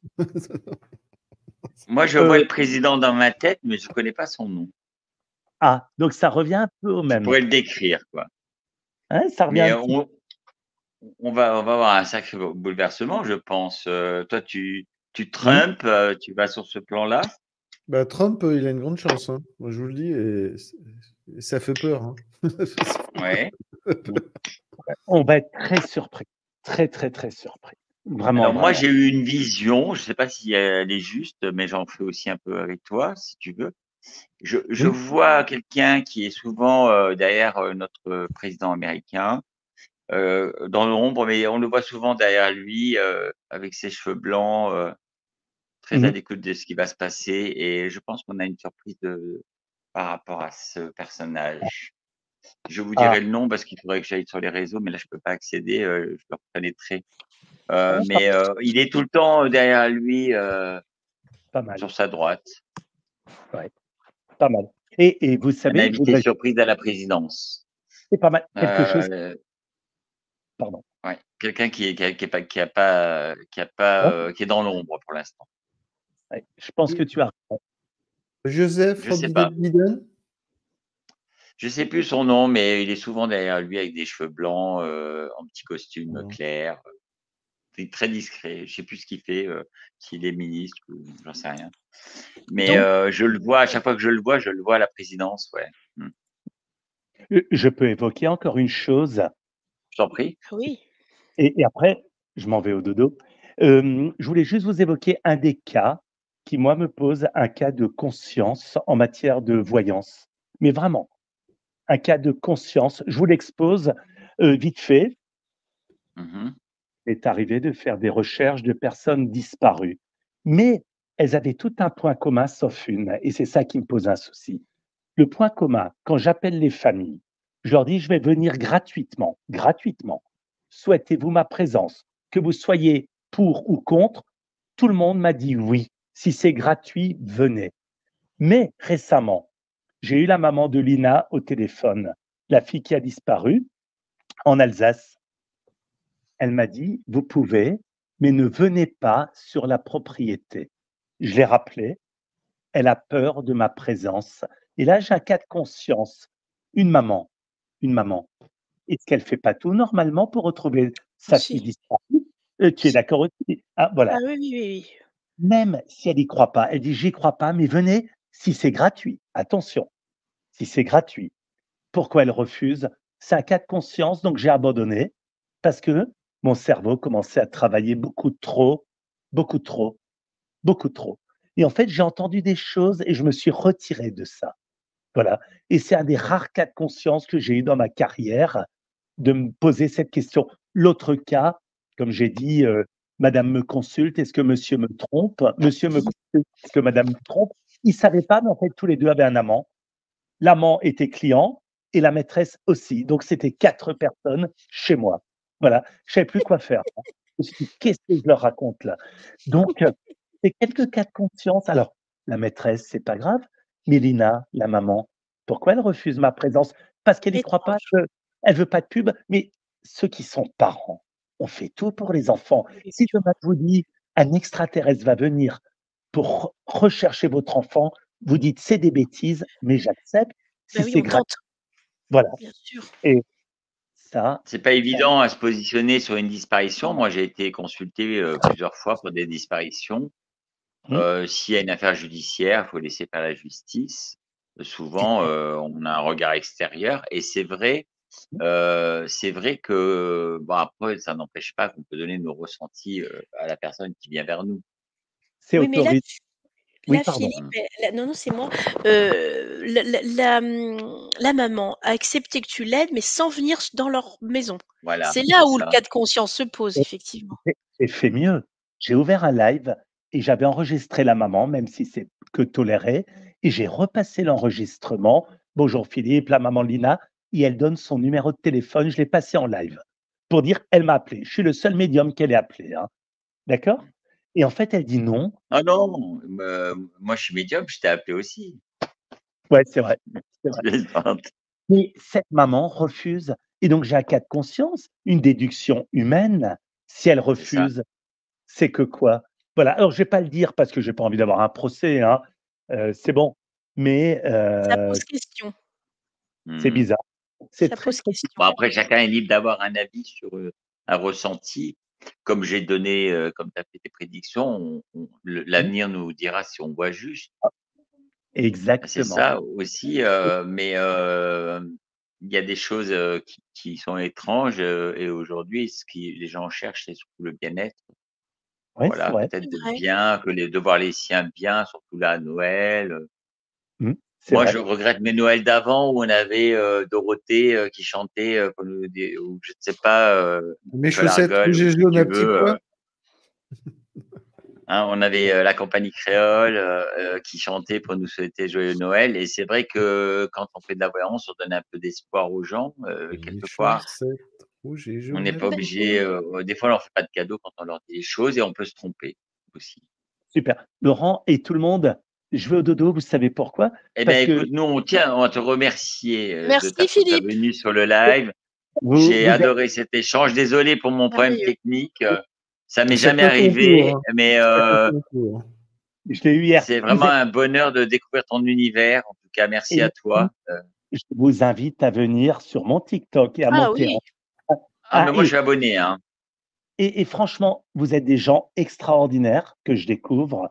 Moi, je vois heu, le président dans ma tête, mais je ne connais pas son nom. donc ça revient un peu au Tu même, pourrais le décrire, quoi. hein, ça revient Mais un petit on va avoir un sacré bouleversement, je pense. Toi, tu mmh, Trump, tu vas sur ce plan-là? Bah, Trump, il a une grande chance, hein. Moi, je vous le dis, et ça fait peur, hein. Ouais. mmh, on va être très surpris, très, très, très surpris. Vraiment, Alors moi, vraiment. j'ai eu une vision, je ne sais pas si elle est juste, mais j'en fais aussi un peu avec toi, si tu veux. Je Oui, vois quelqu'un qui est souvent, derrière, notre président américain, dans l'ombre, mais on le voit souvent derrière lui, avec ses cheveux blancs, très à mmh, l'écoute de ce qui va se passer et je pense qu'on a une surprise par rapport à ce personnage. Je vous ah, dirai le nom parce qu'il faudrait que j'aille sur les réseaux, mais là, je peux pas accéder, je le reconnaîtrai. ah, Il est tout le temps, derrière lui, pas mal, sur sa droite. ouais, pas mal et vous Un savez, je invité voudrais surprise à la présidence. c'est pas mal, quelque chose Heu, pardon. ouais, quelqu'un qui est dans l'ombre pour l'instant. Ouais, je pense que Et tu as raison. Joseph Je sais pas. Biden? Je sais plus son nom, mais il est souvent derrière lui avec des cheveux blancs, en petit costume Non. clair, il est très discret. Je sais plus ce qu'il fait, s'il est ministre ou j'en sais rien. Mais Donc je le vois à chaque fois que je le vois à la présidence, ouais. Mmh. Je peux évoquer encore une chose Je t'en prie. Oui. et après je m'en vais au dodo. Je voulais juste vous évoquer un des cas qui, moi, me pose un cas de conscience en matière de voyance. Mais vraiment, un cas de conscience. Je vous l'expose, vite fait. Mmh. Il est arrivé de faire des recherches de personnes disparues, mais elles avaient tout un point commun sauf une et c'est ça qui me pose un souci. Le point commun, quand j'appelle les familles, je leur dis: «Je vais venir gratuitement, gratuitement. Souhaitez-vous ma présence?» Que vous soyez pour ou contre, tout le monde m'a dit: «Oui, si c'est gratuit, venez». Mais récemment, j'ai eu la maman de Lina au téléphone, la fille qui a disparu en Alsace. Elle m'a dit: «Vous pouvez, mais ne venez pas sur la propriété». Je l'ai rappelée, elle a peur de ma présence et là, j'ai un cas de conscience. Une maman, une maman, est-ce qu'elle fait pas tout normalement pour retrouver sa fille Si, disparue? Tu es si. d'accord aussi? Ah Ah voilà. oui, oui, oui, oui. Même si elle y croit pas, elle dit: «J'y crois pas, mais venez si c'est gratuit». Attention, si c'est gratuit. Pourquoi elle refuse? C'est un cas de conscience, donc j'ai abandonné parce que mon cerveau commençait à travailler beaucoup trop, beaucoup trop, beaucoup trop. Et en fait, j'ai entendu des choses et je me suis retiré de ça. Voilà. Et c'est un des rares cas de conscience que j'ai eu dans ma carrière de me poser cette question. L'autre cas, comme j'ai dit, madame me consulte, est-ce que monsieur me trompe? Monsieur me consulte, est-ce que madame me trompe? Ils ne savaient pas, mais en fait, tous les 2 avaient un amant. L'amant était client et la maîtresse aussi. Donc c'était 4 personnes chez moi. Voilà, je savais plus quoi faire. Je me suis dit: «Qu'est-ce que je leur raconte là?» Donc c'est quelques cas de conscience. Alors la maîtresse, c'est pas grave, mais Lina, la maman, pourquoi elle refuse ma présence? Parce qu'elle y croit pas, Étrange. elle veut pas de pub. Mais ceux qui sont parents, on fait tout pour les enfants. Oui, oui, Si demain je vous dis: «Un extraterrestre va venir pour rechercher votre enfant», vous dites: «C'est des bêtises», mais j'accepte si bah oui, c'est on gratuit. tente, Voilà. bien sûr. Et ça, C'est pas évident à se positionner sur une disparition. Moi, j'ai été consulté, plusieurs fois pour des disparitions. mmh, S'il y a une affaire judiciaire, il faut laisser faire la justice. Souvent, on a un regard extérieur et c'est vrai que bon après ça n'empêche pas qu'on peut donner nos ressentis, à la personne qui vient vers nous. c'est Oui, mais là, autorisé. Oui, pardon. Philippe, Mmh. non, non, c'est moi, la maman a accepté que tu l'aides, mais sans venir dans leur maison. Voilà, C'est c'est là où le ça. cas de conscience se pose, Et effectivement. j'ai fait mieux. J'ai ouvert un live et j'avais enregistré la maman, même si c'est que toléré et j'ai repassé l'enregistrement. «Bonjour Philippe, la maman Lina» et elle donne son numéro de téléphone. Je l'ai passé en live pour dire: «Elle m'a appelé». Je suis le seul médium qu'elle ait appelé, hein. D'accord? Et en fait, elle dit: «Non». Ah non, moi je suis médium, je t'ai appelé aussi. Ouais, c'est vrai, c'est Je vrai. plaisante. Mais cette maman refuse et donc j'ai un cas de conscience, une déduction humaine. Si elle C'est ça. refuse, c'est que quoi? Voilà, alors je vais pas le dire parce que j'ai pas envie d'avoir un procès, hein, c'est bon, mais Ça pose question, c'est Mmh. bizarre. C'est ça très, pose très question. Bon après chacun est libre d'avoir un avis sur, un ressenti. Comme j'ai donné, comme tu as fait tes prédictions, mmh, l'avenir nous dira si on voit juste. C'est exactement. ça aussi, mais il y a des choses, qui sont étranges, et aujourd'hui ce qui les gens cherchent, c'est surtout le bien-être. Oui, c'est Voilà, vrai. peut-être C'est d'être vrai. bien, de voir les siens bien, surtout là à Noël. Mmh, c'est Moi, je vrai. regrette mes Noëls d'avant où on avait, Dorothée, qui chantait, pour nous des ou je ne sais pas, Mes Nicolas chaussettes Argol rouges ou et qui jaunes tu à petits veux, pois. hein, on avait, la compagnie créole, qui chantait pour nous souhaiter joyeux Noël et c'est vrai que quand on fait de la voyance, on donne un peu d'espoir aux gens, Mes quelquefois. chaussettes rouges et On jaunes n'est à pas Bah, petits obligé, pois. des fois on leur fait pas de cadeaux quand on leur dit les choses et on peut se tromper aussi. Super. Laurent et tout le monde, je vais au dodo, vous savez pourquoi? Eh bien, Parce que écoute, nous, on va te remercier, de merci ta Philippe, venue sur le live. vous J'ai vous êtes adoré cet échange. Désolé pour mon problème merveilleux. technique, ça m'est C'est jamais pas ton tour, arrivé, hein. mais C'est pas ton tour. je l'ai eu hier. c'est Vous vraiment êtes un bonheur de découvrir ton univers. En tout cas, merci et à toi. je vous invite à venir sur mon TikTok et à Ah monter oui, en Ah, mais moi, je et suis abonné, hein. et franchement, vous êtes des gens extraordinaires que je découvre.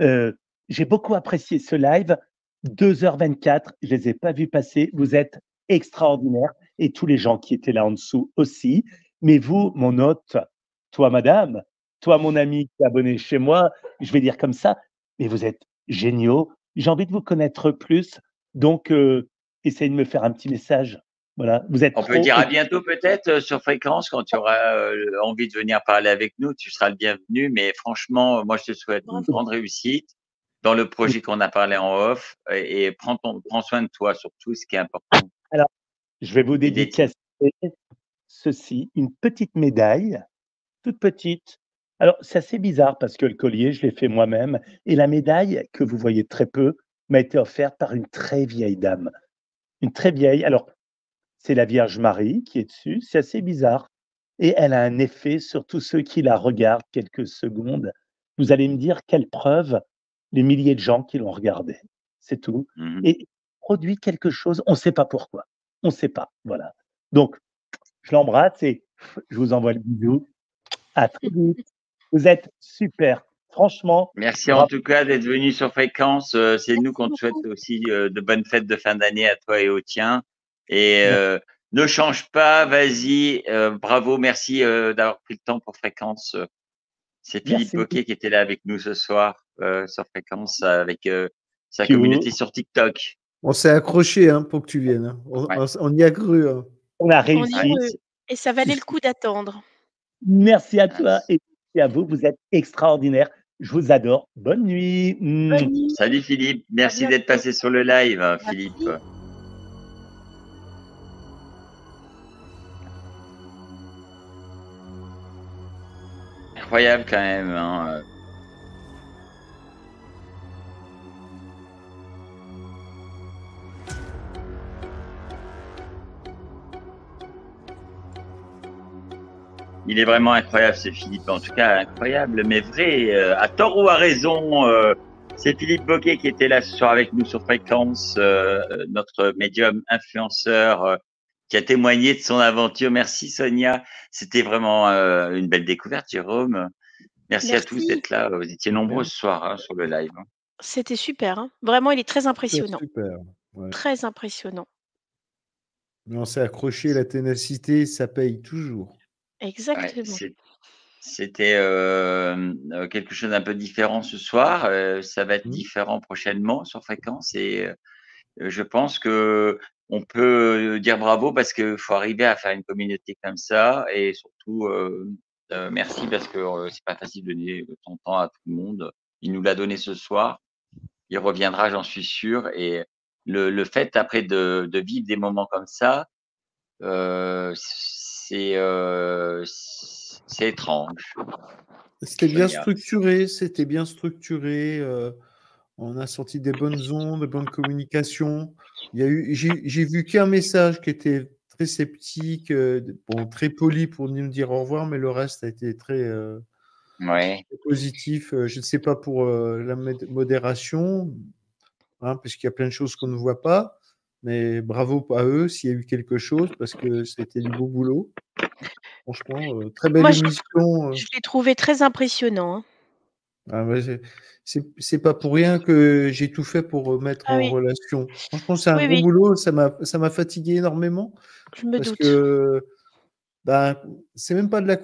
J'ai beaucoup apprécié ce live, 2h24, je les ai pas vus passer. Vous êtes extraordinaire et tous les gens qui étaient là en dessous aussi. Mais vous, mon hôte, toi, madame, toi, mon ami qui est abonné chez moi, je vais dire comme ça, mais vous êtes géniaux. J'ai envie de vous connaître plus. Donc, essayez de me faire un petit message. Voilà, vous êtes On peut trop dire à bientôt peut-être sur Fréquence quand tu auras envie de venir parler avec nous. Tu seras le bienvenu. Mais franchement, moi, je te souhaite une Bravo. grande réussite dans le projet qu'on a parlé en off et prends soin de toi surtout, ce qui est important. Alors, je vais vous Et des dédicacer ceci, une petite médaille, toute petite. Alors, c'est assez bizarre parce que le collier, je l'ai fait moi-même et la médaille, que vous voyez très peu, m'a été offerte par une très vieille dame. Une très vieille. Alors, c'est la Vierge Marie qui est dessus, c'est assez bizarre et elle a un effet sur tous ceux qui la regardent quelques secondes. Vous allez me dire quelle preuve? Les milliers de gens qui l'ont regardée, c'est tout et produit quelque chose, on ne sait pas pourquoi. On ne sait pas, voilà. Donc, je l'embrasse et je vous envoie le bisou. À très vite. Vous êtes super. Franchement, Merci en bravo. tout cas d'être venu sur Fréquence. C'est nous qu'on te souhaite beaucoup. aussi de bonnes fêtes de fin d'année à toi et au tien. Et Merci. ne change pas, vas-y. Bravo, merci d'avoir pris le temps pour Fréquence. C'est Philippe Merci. Boquet qui était là avec nous ce soir sur Fréquence avec sa Piou. communauté sur TikTok. On s'est accroché hein, pour que tu viennes. Hein. Ouais. On y a cru. Hein. On a On y réussi. est et ça valait le coup d'attendre. Merci à toi et merci à vous. Vous êtes extraordinaires. Je vous adore. Bonne nuit. Bonne nuit. Salut Philippe. Merci bientôt. d'être passé sur le live, Merci. Philippe. Incroyable quand même. Hein. Il est vraiment incroyable, ce Philippe. En tout cas, incroyable, mais vrai. À tort ou à raison, c'est Philippe Boquet qui était là ce soir avec nous sur Fréquence, notre médium influenceur qui a témoigné de son aventure. Merci Sonia. C'était vraiment une belle découverte, Jérôme. Merci à tous Merci. d'être là. Vous étiez nombreux ce soir hein, sur le live. Hein. C'était super, hein. Vraiment, il est très impressionnant. Super. Ouais. Très impressionnant. Mais on s'est accroché, la ténacité, ça paye toujours. Exactement. Ouais, c'était quelque chose d'un peu différent ce soir. Ça va être différent prochainement sur Fréquence et je pense que on peut dire bravo parce qu'il faut arriver à faire une communauté comme ça et surtout merci parce que c'est pas facile de donner son temps à tout le monde. Il nous l'a donné ce soir. Il reviendra, j'en suis sûr. Et le fait après de vivre des moments comme ça, c'est étrange. C'était bien structuré, c'était bien structuré. On a sorti des bonnes ondes, de bonnes communications. J'ai vu qu'un message qui était très sceptique, bon, très poli pour nous dire au revoir, mais le reste a été très positif. Je ne sais pas pour la modération, hein, parce qu'il y a plein de choses qu'on ne voit pas, mais bravo à eux s'il y a eu quelque chose, parce que c'était du beau boulot. Franchement, très belle émission. Je l'ai trouvé très impressionnant. Hein. Ah ouais, c'est pas pour rien que j'ai tout fait pour mettre en relation. Franchement, c'est un gros boulot. Ça m'a fatigué énormément. Je me parce doute. que c'est même pas de la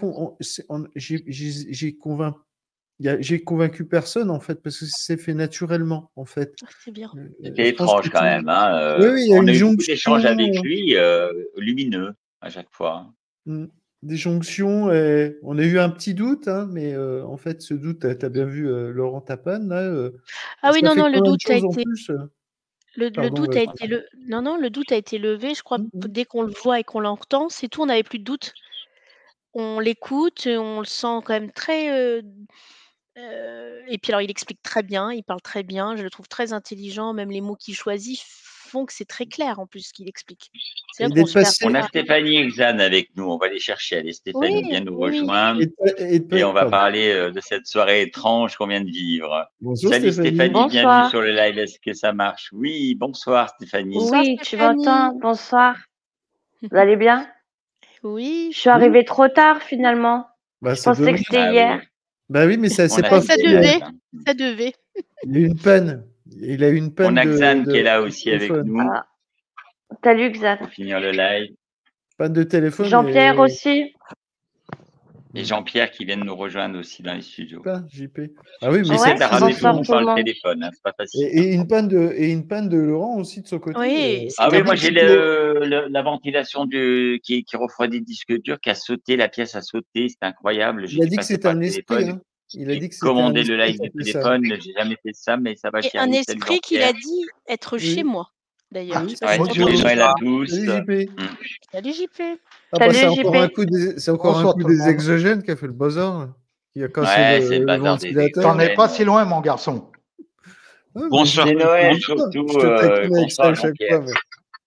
j'ai convaincu personne en fait parce que c'est fait naturellement en fait. C'est bien. C'était étrange quand même. Hein. Oui, il y a on a eu beaucoup jonction. d'échanges avec lui, lumineux à chaque fois. Des jonctions. On a eu un petit doute, hein, mais en fait, ce doute, tu as bien vu Laurent Tapane. Là, ah oui, non, le doute a été. Le doute a été levé, je crois, dès qu'on le voit et qu'on l'entend, c'est tout, on n'avait plus de doute. On l'écoute, on le sent quand même très. Et puis alors, il explique très bien, il parle très bien, je le trouve très intelligent, même les mots qu'il choisit font que c'est très clair en plus ce qu'il explique. On a Stéphanie Exane avec nous, on va les chercher. Allez, Stéphanie vient nous rejoindre et on va parler de cette soirée étrange qu'on vient de vivre. Bonjour, salut Stéphanie, bonsoir. Bienvenue sur le live. Est-ce que ça marche? Oui, bonsoir Stéphanie. Oui, tu m'entends? Bonsoir. Vous allez bien? Oui. Je suis arrivée trop tard finalement. Je pensais que c'était hier. Bah oui, mais ça c'est pas ça devait. Ça devait. Il a eu une panne. Il a eu une panne. On a Xan qui est là aussi avec nous. Salut Xan. Pour finir le live. Pas de téléphone. Jean-Pierre aussi. Et Jean-Pierre qui vient de nous rejoindre aussi dans les studios. Pas JP. Ah oui, mais J'essaie de ramener tout le monde par le monde. téléphone, hein, c'est pas facile. Et une panne de Laurent aussi de son côté. Oui, Ah oui, c'était moi j'ai ridicule. la ventilation qui refroidit le disque dur qui a sauté, la pièce a sauté, c'est incroyable. Il a J'ai dit que passé c'était par un le esprit. téléphone. Hein. Il a dit que J'ai c'était un commandé le esprit live qui du a fait ça. téléphone, j'ai jamais fait ça, mais ça va Et chez un Salut esprit qu'il a Jean-Pierre. dit être chez Oui. moi, d'ailleurs. Oui, Je sais pas Ouais, si depuis t'entends. les gens et la Salut tous. JP. Salut JP. Ah bah c'est Salut encore un JP. coup des, Bonsoir tout le monde. exogènes qui a fait le bazar, là, qui a cassé Ouais, c'est le le bazar des ventilateur. T'en es exogènes. pas si loin, mon garçon. Ouais, mais Bonsoir. je- C'est Noël, je- surtout, Je te taquine avec ça bonsoir, à chaque Jean-Pierre. fois. Mais...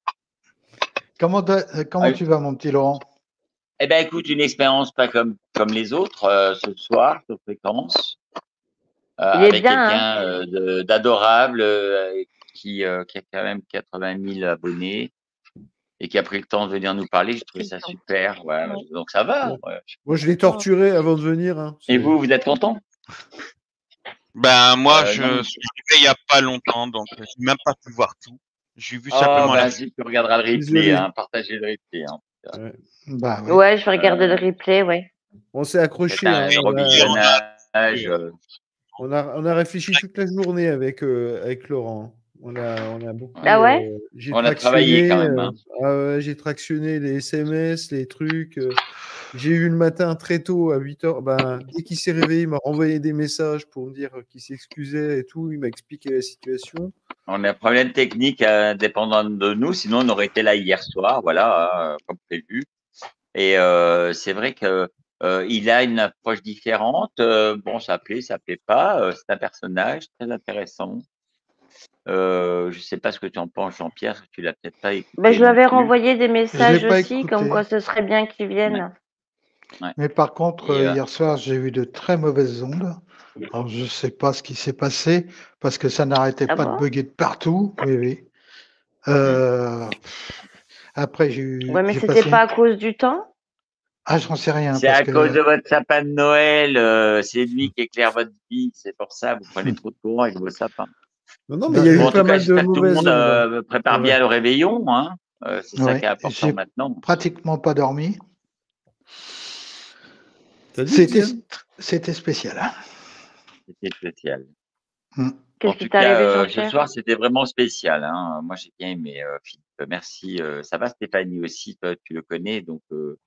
Comment tu vas, mon petit Laurent? Eh ben, écoute, une expérience pas comme les autres ce soir sur Fréquence, Il est avec bien, quelqu'un d'adorable qui a quand même 80 000 abonnés et qui a pris le temps de venir nous parler. J'ai trouvé ça super. Ouais, Ouais. donc ça va. Ouais. Ouais. Moi, je l'ai torturé avant de venir. Hein. Et vous êtes content? Ben moi, Non, je suis arrivé il y a pas longtemps, donc j'ai même pas pu voir tout. J'ai vu Oh, simplement la. vas-y, tu regarderas le replay, Désolé. hein, partagez le replay. Hein. Ouais. Bah oui. Ouais, je vais regarder le replay, ouais. On s'est accroché. C'est un Hein. héros visionnage. On a réfléchi toute la journée avec Laurent. On a beaucoup. Ah ouais? J'ai On a travaillé quand même. Hein. J'ai tractionné les SMS, les trucs. J'ai eu le matin très tôt à 8h. Ben, dès qu'il s'est réveillé, il m'a renvoyé des messages pour me dire qu'il s'excusait et tout. Il m'a expliqué la situation. On a un problème technique dépendant de nous, sinon on aurait été là hier soir, voilà, comme prévu. Et c'est vrai que il a une approche différente. Bon, ça plaît pas. C'est un personnage très intéressant. Je sais pas ce que tu en penses, Jean-Pierre. Tu l'as peut-être pas écouté. Ben, je lui avais non plus. renvoyé des messages pas aussi, comme écouté. quoi ce serait bien qu'il vienne. Ouais. Mais par contre, Et, hier soir, j'ai eu de très mauvaises ondes. Alors, je sais pas ce qui s'est passé parce que ça n'arrêtait Ah pas bon? de bugger de partout. Oui, oui. Après, Ouais, mais j'ai c'était passé pas à cause du temps? Ah, j'en sais rien c'est parce à que cause de votre sapin de Noël. C'est lui qui éclaire votre vie. C'est pour ça vous prenez trop de courant avec vos sapins. Non, mais il y a Bon, eu en pas tout cas, mal de j'espère que tout le mauvaises monde ondes. prépare Ouais. bien le réveillon. Hein. C'est ça ouais, qui est important j'ai maintenant. pratiquement pas dormi. T'as dit, Diane C'était spécial. Hein. C'était spécial. En Qu'est-ce qui tout t'est arrivé, cas, ce Jean-Pierre? soir, c'était vraiment spécial. Hein. Moi, j'ai bien aimé, Philippe. Merci. Ça va, Stéphanie aussi, toi, tu le connais, donc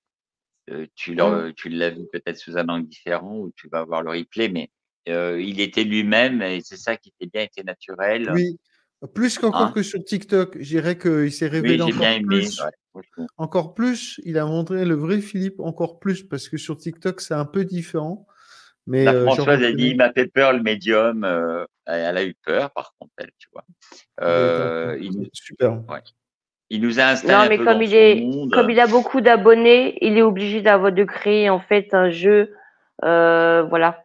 tu l'as vu peut-être sous un angle différent ou tu vas voir le replay, mais il était lui-même et c'est ça qui était bien, il était naturel. Oui. Plus qu'encore Hein. que sur TikTok. Je dirais qu'il s'est Oui, révélé j'ai encore bien aimé. plus. Ouais, franchement. Encore plus. Il a montré le vrai Philippe encore plus parce que sur TikTok, c'est un peu différent. Mais La je Françoise a dit, reconnais. il m'a fait peur, le médium. Elle a eu peur, par contre, elle, tu vois. Super. Ouais. Il nous a installé Non, un mais peu comme dans il son est, monde. comme il a beaucoup d'abonnés, il est obligé de créer en fait un jeu, voilà.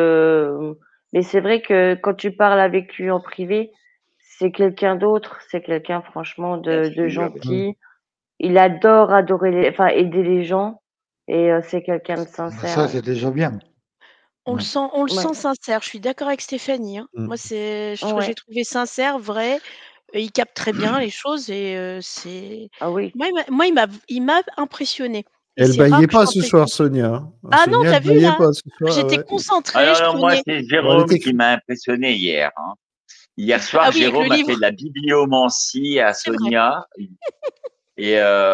Mais c'est vrai que quand tu parles avec lui en privé, c'est quelqu'un d'autre, c'est quelqu'un franchement Bien de sûr. gentil. Il adore aider les gens et c'est quelqu'un de sincère. Ça, c'est déjà bien. On le Ouais. sent sincère. Je suis d'accord avec Stéphanie. Hein. Moi, j'ai Ouais. trouvé sincère, vrai. Il capte très bien les choses et c'est. Ah oui. Moi, il m'a impressionné. Et Elle c'est rare baillait que je pas sois ce soir, Sonia. Hein. Ah non, Sonia, t'as elle vu baillait là? pas ce soir. J'étais Ouais. concentrée. Je Alors, moi, prenais. c'est Bon, Jérôme elle était- qui m'a impressionné hier. Hein. Hier soir, Ah oui, avec Jérôme le a livre. fait de la bibliomancie à C'est vrai. Sonia. Et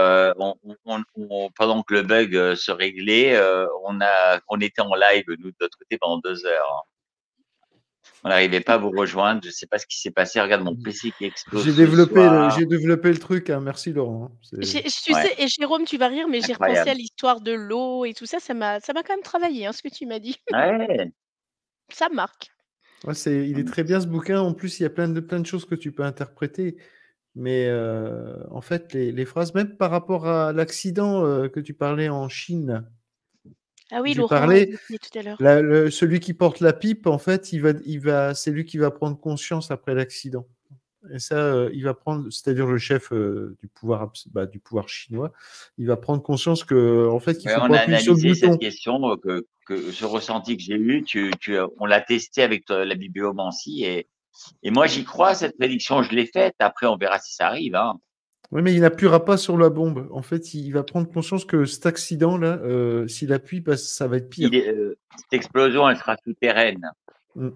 pendant que le bug se réglait, on était en live, nous, de notre côté, pendant 2 heures. Hein. On n'arrivait pas à vous rejoindre. Je ne sais pas ce qui s'est passé. Regarde mon PC qui explose. J'ai ce développé, soir. le truc. Hein. Merci, Laurent. Tu C'est- sais, et Jérôme, tu vas rire, mais j'ai repensé Incroyable. à l'histoire de l'eau et tout ça. Ça m'a quand même travaillé, hein, ce que tu m'as dit. Ouais. Ça marque. Ouais, il est très bien ce bouquin. En plus, il y a plein de choses que tu peux interpréter. Mais en fait, les phrases, même par rapport à l'accident que tu parlais en Chine, Ah oui, j'ai Laurent parlé, évoquait tout à l'heure. celui qui porte la pipe, en fait, c'est lui qui va prendre conscience après l'accident. Et ça, il va prendre, c'est-à-dire le chef du pouvoir chinois, il va prendre conscience que, en fait, qu'il Ouais, faut on pas a appuyer sur le analysé bouton. cette question, que ce ressenti que j'ai eu, on l'a testé avec la bibliomancie et moi j'y crois, cette prédiction, je l'ai faite. Après, on verra si ça arrive. Hein. Oui, mais il n'appuiera pas sur la bombe. En fait, il va prendre conscience que cet accident-là, s'il appuie, bah, ça va être pire. Cette explosion, elle sera souterraine. Mm.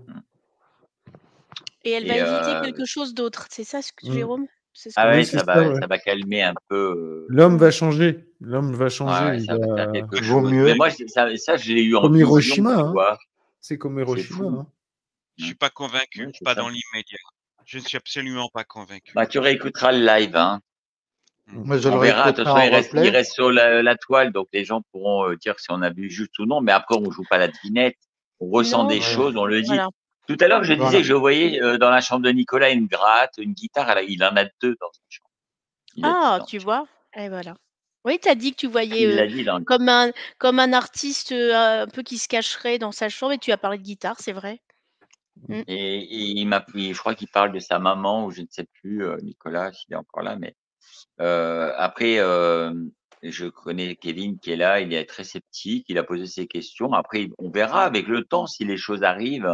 Et elle Et, va éviter quelque chose d'autre. C'est ça, Jérôme? C'est ce que ah tu ouais, Oui, dis? c'est ça, ouais. ça va calmer un peu. L'homme va changer. L'homme va changer. Ouais, il ça va faire va... quelque Vaut chose. mieux. Mais moi, ça, je l'ai eu en Comme vision, Hiroshima. tu Hein. vois. C'est comme C'est Hiroshima. fou. Hein. Je suis pas convaincu, Ouais, c'est pas ça. dans l'immédiat. Je ne suis absolument pas convaincu. Bah, tu réécouteras le live, hein. Moi, je On le verra. De toute façon, réécouterai en il replay. reste sur la toile, donc les gens pourront dire si on a vu juste ou non. Mais après, on joue pas la devinette. On ressent Non, des Ouais. choses, on le dit. voilà. Tout à l'heure, je disais Voilà. que je voyais dans la chambre de Nicolas une gratte, une guitare. Il en a 2 dans sa chambre. Il a dit Ah, dans tu sa chambre. vois? Et voilà. Oui, tu as dit que tu Il voyais, l'a dit dans. comme un artiste, un peu qui se cacherait dans sa chambre et tu as parlé de guitare, c'est vrai. Mmh. Et je crois qu'il parle de sa maman ou je ne sais plus, Nicolas, s'il est encore là. Mais après, je connais Kevin qui est là. Il est très sceptique. Il a posé ses questions. Après, on verra avec le temps si les choses arrivent.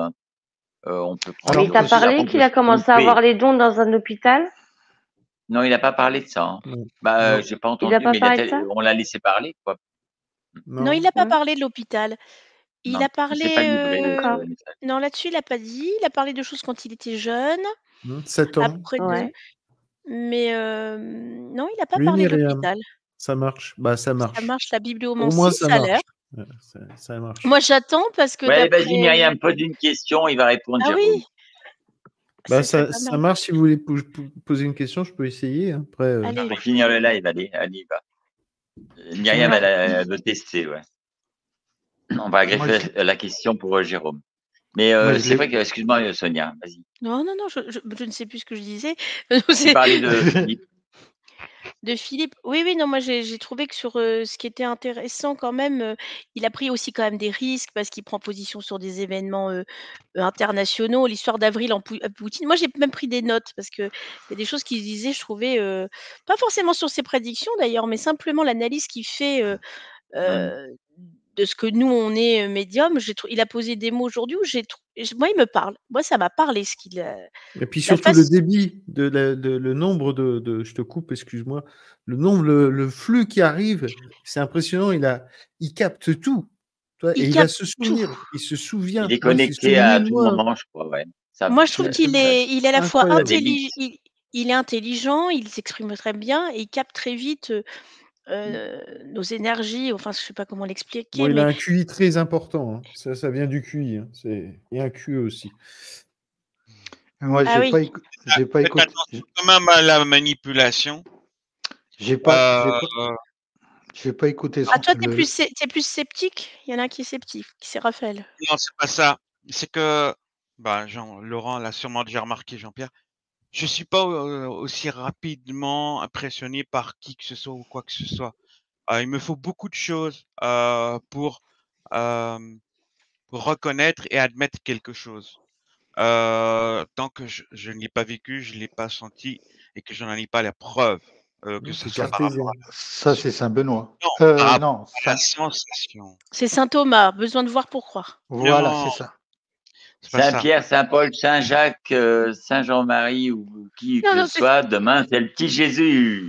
On peut prendre Mais Alors, t'as conscience. Après, parlé on qu'il peut a se commencé à avoir tromper. les dons dans un hôpital? Non, il n'a pas parlé de ça. Hein. Non. Bah, Non. j'ai pas Il a entendu, pas mais parlé de ça? on l'a laissé parler, quoi. Non, il Non. n'a pas Mmh. parlé de l'hôpital. Il Non, a il s'est pas parlé, livré D'accord. le message. non, là-dessus, il a pas dit. Il a parlé de choses quand il était jeune, 7 ans. après de Ouais. mais non, il a pas Oui, parlé de Myriam. l'hôpital. Ça marche. Bah, ça Ça marche. marche, la Pour moi, bibliomancie, ça ça a marche. l'air. Ouais, ça marche. Moi, j'attends parce que Ouais, d'après, vas-y, Myriam, pose une question. Il va répondre, ah Jérôme. oui, Bah, ça serait pas ça mal. marche. Si vous voulez poser une question, je peux essayer. Hein. Après, Allez. Pour finir le live, allez, y va. Myriam, Ouais. elle veut tester, ouais. On va moi, greffer la question pour Jérôme. Mais moi, je c'est l'ai. vrai que, excuse-moi, Sonia, vas-y. Non, je ne sais plus ce que je disais. Tu C'est parlais de Philippe. de Philippe. Oui, non, moi j'ai trouvé que sur, ce qui était intéressant quand même, il a pris aussi quand même des risques parce qu'il prend position sur des événements, internationaux. L'histoire d'Avril en Poutine. Moi, j'ai même pris des notes parce qu'il y a des choses qu'il disait, je trouvais, pas forcément sur ses prédictions d'ailleurs, mais simplement l'analyse qu'il fait, de ce que nous on est, médium. Il a posé des mots aujourd'hui où moi il me parle. Moi ça m'a parlé ce qu'il, Et puis la surtout le face débit, le nombre je te coupe, excuse-moi, le flux qui arrive, c'est impressionnant, il capte tout, tu vois, et il il va capte se tout. souvenir, il se souvient. Il est Moi, il s'est connecté souvenu à de tout moi. Hein. moment, je crois, ouais. Ça, Moi je trouve qu'il est à la fois incroyable. il est intelligent, il s'exprime très bien et il capte très vite, nos énergies, enfin je sais pas comment l'expliquer, Bon, il a mais un QI très important, hein. Ça vient du QI, hein. Et un QE aussi. Moi, ah oui. j'ai pas Faites écouté. attention quand même à la manipulation. J'ai pas écouté Ah toi tu es plus sceptique? Il y en a un qui est sceptique, c'est Raphaël. Non, c'est pas ça. C'est que, bah, Laurent l'a sûrement déjà remarqué, Jean-Pierre. Je suis pas aussi rapidement impressionné par qui que ce soit ou quoi que ce soit. Il me faut beaucoup de choses pour reconnaître et admettre quelque chose. Tant que je ne l'ai pas vécu, je ne l'ai pas senti et que je n'en ai pas la preuve, que ce C'est soit par rapport cartésien. Ça, c'est Saint-Benoît. non, par rapport Non, à la sensation. C'est saint Thomas, besoin de voir pour croire. voilà, Non, c'est ça. c'est pas ça. Saint-Pierre, Saint-Paul, Saint-Jacques, Saint-Jean-Marie ou qui que Non, ce soit, demain c'est le petit Jésus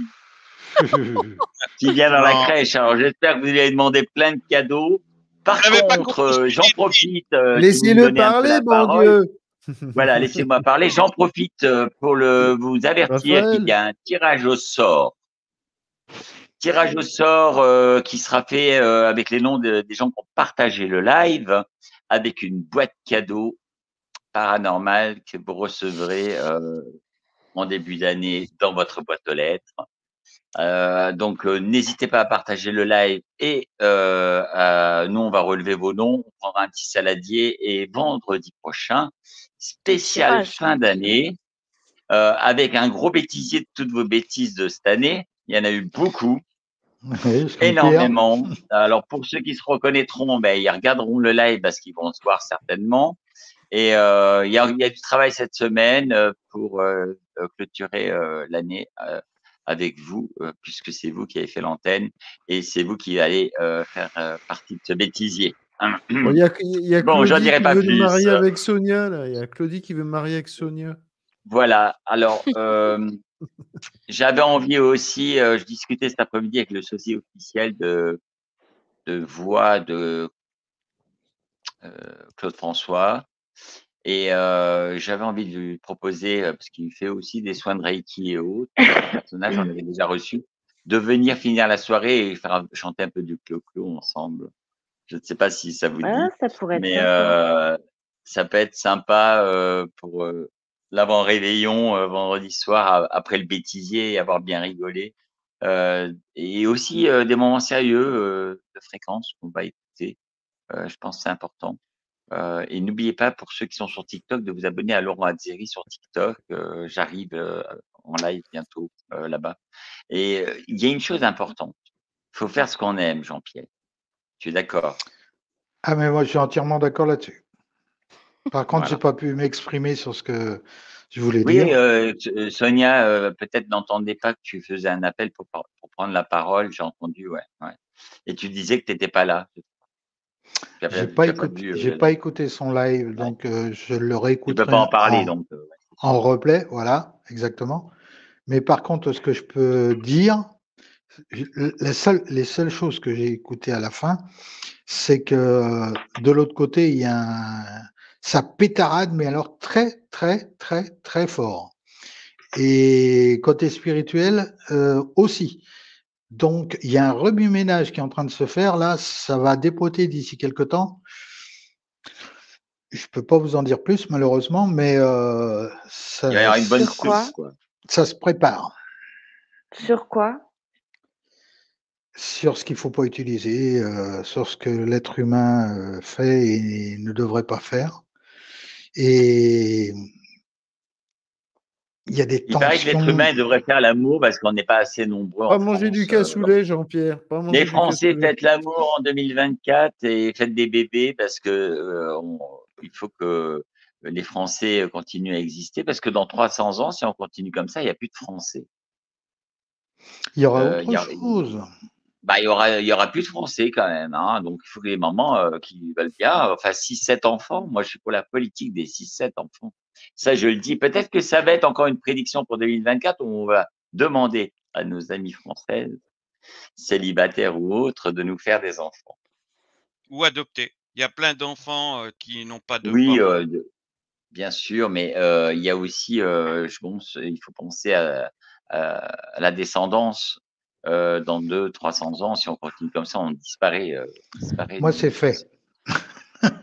qui vient dans la Non. crèche. Alors j'espère que vous lui avez demandé plein de cadeaux. Par J'avais pas contre, compris ce que j'en j'ai dit. profite. Si vous me Laissez-le donnez un peu parler, la bon parole. Dieu. Voilà, laissez-moi parler. J'en profite pour vous avertir qu'il y a un tirage au sort. Tirage au sort qui sera fait avec les noms des gens qui ont partagé le live, avec une boîte cadeau paranormale que vous recevrez en début d'année dans votre boîte aux lettres. Donc, n'hésitez pas à partager le live et nous, on va relever vos noms, on prendra un petit saladier et vendredi prochain, spécial tirage. fin d'année, avec un gros bêtisier de toutes vos bêtises de cette année. Il y en a eu beaucoup, Oui, énormément. Alors, pour ceux qui se reconnaîtront, ben, ils regarderont le live parce qu'ils vont se voir certainement. Et il y a du travail cette semaine pour clôturer l'année avec vous, puisque c'est vous qui avez fait l'antenne et c'est vous qui allez faire partie de ce bêtisier. Bon, il y a Bon, Claudie j'en dirai qui pas veut nous plus. marier avec Sonia. Là. Il y a Claudie qui veut me marier avec Sonia. Voilà. Alors, J'avais envie aussi, je discutais cet après-midi avec le sosie officiel de voix de Claude François et j'avais envie de lui proposer, parce qu'il fait aussi des soins de Reiki et autres, le personnage, on avait déjà reçu, de venir finir la soirée et faire chanter un peu du clo-clo ensemble. Je ne sais pas si ça vous Ah, dit, ça pourrait être mais sympa. ça peut être sympa, pour, l'avant-réveillon, vendredi soir après le bêtisier et avoir bien rigolé. Et aussi, des moments sérieux, de fréquence qu'on va écouter. Je pense que c'est important. Et n'oubliez pas, pour ceux qui sont sur TikTok, de vous abonner à Laurent Atzeri sur TikTok. J'arrive, en live bientôt, là-bas. Et il y a une chose importante. Il faut faire ce qu'on aime, Jean-Pierre. Tu es d'accord? Ah, mais moi, je suis entièrement d'accord là-dessus. Par contre, j'ai Voilà. pas pu m'exprimer sur ce que je voulais Oui, dire. Sonia, peut-être n'entendait pas que tu faisais un appel pour prendre la parole. J'ai entendu, ouais. Et tu disais que tu n'étais pas là. Tu J'ai as pas pas écouté, vu, j'ai pas écouté son live, ouais. donc je le Tu peux réécouterai pas en parler, donc ouais, c'est sûr. en replay, voilà, exactement. Mais par contre, ce que je peux dire, les seules choses que j'ai écoutées à la fin, c'est que de l'autre côté, il y a ça pétarade, mais alors très, très, très, très fort. Et côté spirituel aussi. Donc, il y a un remue-ménage qui est en train de se faire. Là, ça va dépoter d'ici quelque temps. Je peux pas vous en dire plus, malheureusement, mais Il va y avoir une bonne Sur quoi? soupe, quoi. ça se prépare. Sur quoi? Sur ce qu'il faut pas utiliser, sur ce que l'être humain fait et ne devrait pas faire. Et il y a des Il paraît que l'être tensions. humain devrait faire l'amour parce qu'on n'est pas assez nombreux Pas en manger du France. cassoulet, Jean-Pierre. Pas Les manger du Français, cassoulet. faites l'amour en 2024 et faites des bébés parce que il faut que les Français continuent à exister parce que dans 300 ans, si on continue comme ça, il n'y a plus de Français. Il y aura Il autre y chose. il y aura plus de Français quand même, hein. Donc il faut que les mamans qui veulent bien, enfin 6-7 enfants. Moi, je suis pour la politique des 6-7 enfants. Ça, je le dis. Peut-être que ça va être encore une prédiction pour 2024 où on va demander à nos amis françaises, célibataires ou autres, de nous faire des enfants. Ou adopter. Il y a plein d'enfants qui n'ont pas de Oui, parents. bien sûr, mais il y a aussi, je pense, il faut penser à la descendance. Dans 200-300 ans, si on continue comme ça, on disparaît. Moi, Nous, c'est les fait. Français.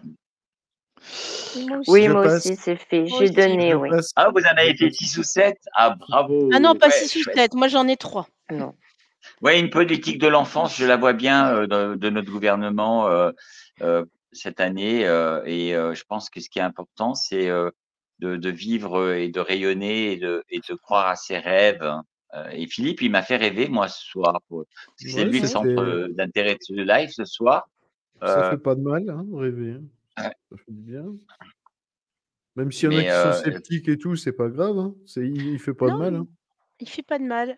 Moi aussi. Oui, Je moi passe. aussi, c'est fait. Moi J'ai aussi. donné, Je oui. passe. Ah, vous en Je avez fait passe. 6 ou 7? Ah, bravo. Ah non, pas Ouais, 6 ou chouette. 7. Moi, j'en ai 3. Non. Ouais, une politique de l'enfance, je la vois bien de notre gouvernement cette année. Et je pense que ce qui est important, c'est de vivre et de rayonner et de croire à ses rêves. Et Philippe, il m'a fait rêver, moi, ce soir. Parce que c'est Ouais, lui le Oui. centre d'intérêt de ce live ce soir. ça fait pas de mal, hein, rêver. Hein. Ouais. Ça fait du bien. Même s'il y en a Mais qui sont sceptiques et tout, c'est pas grave. Hein. Il fait pas de mal. Non, Hein. il fait pas de mal.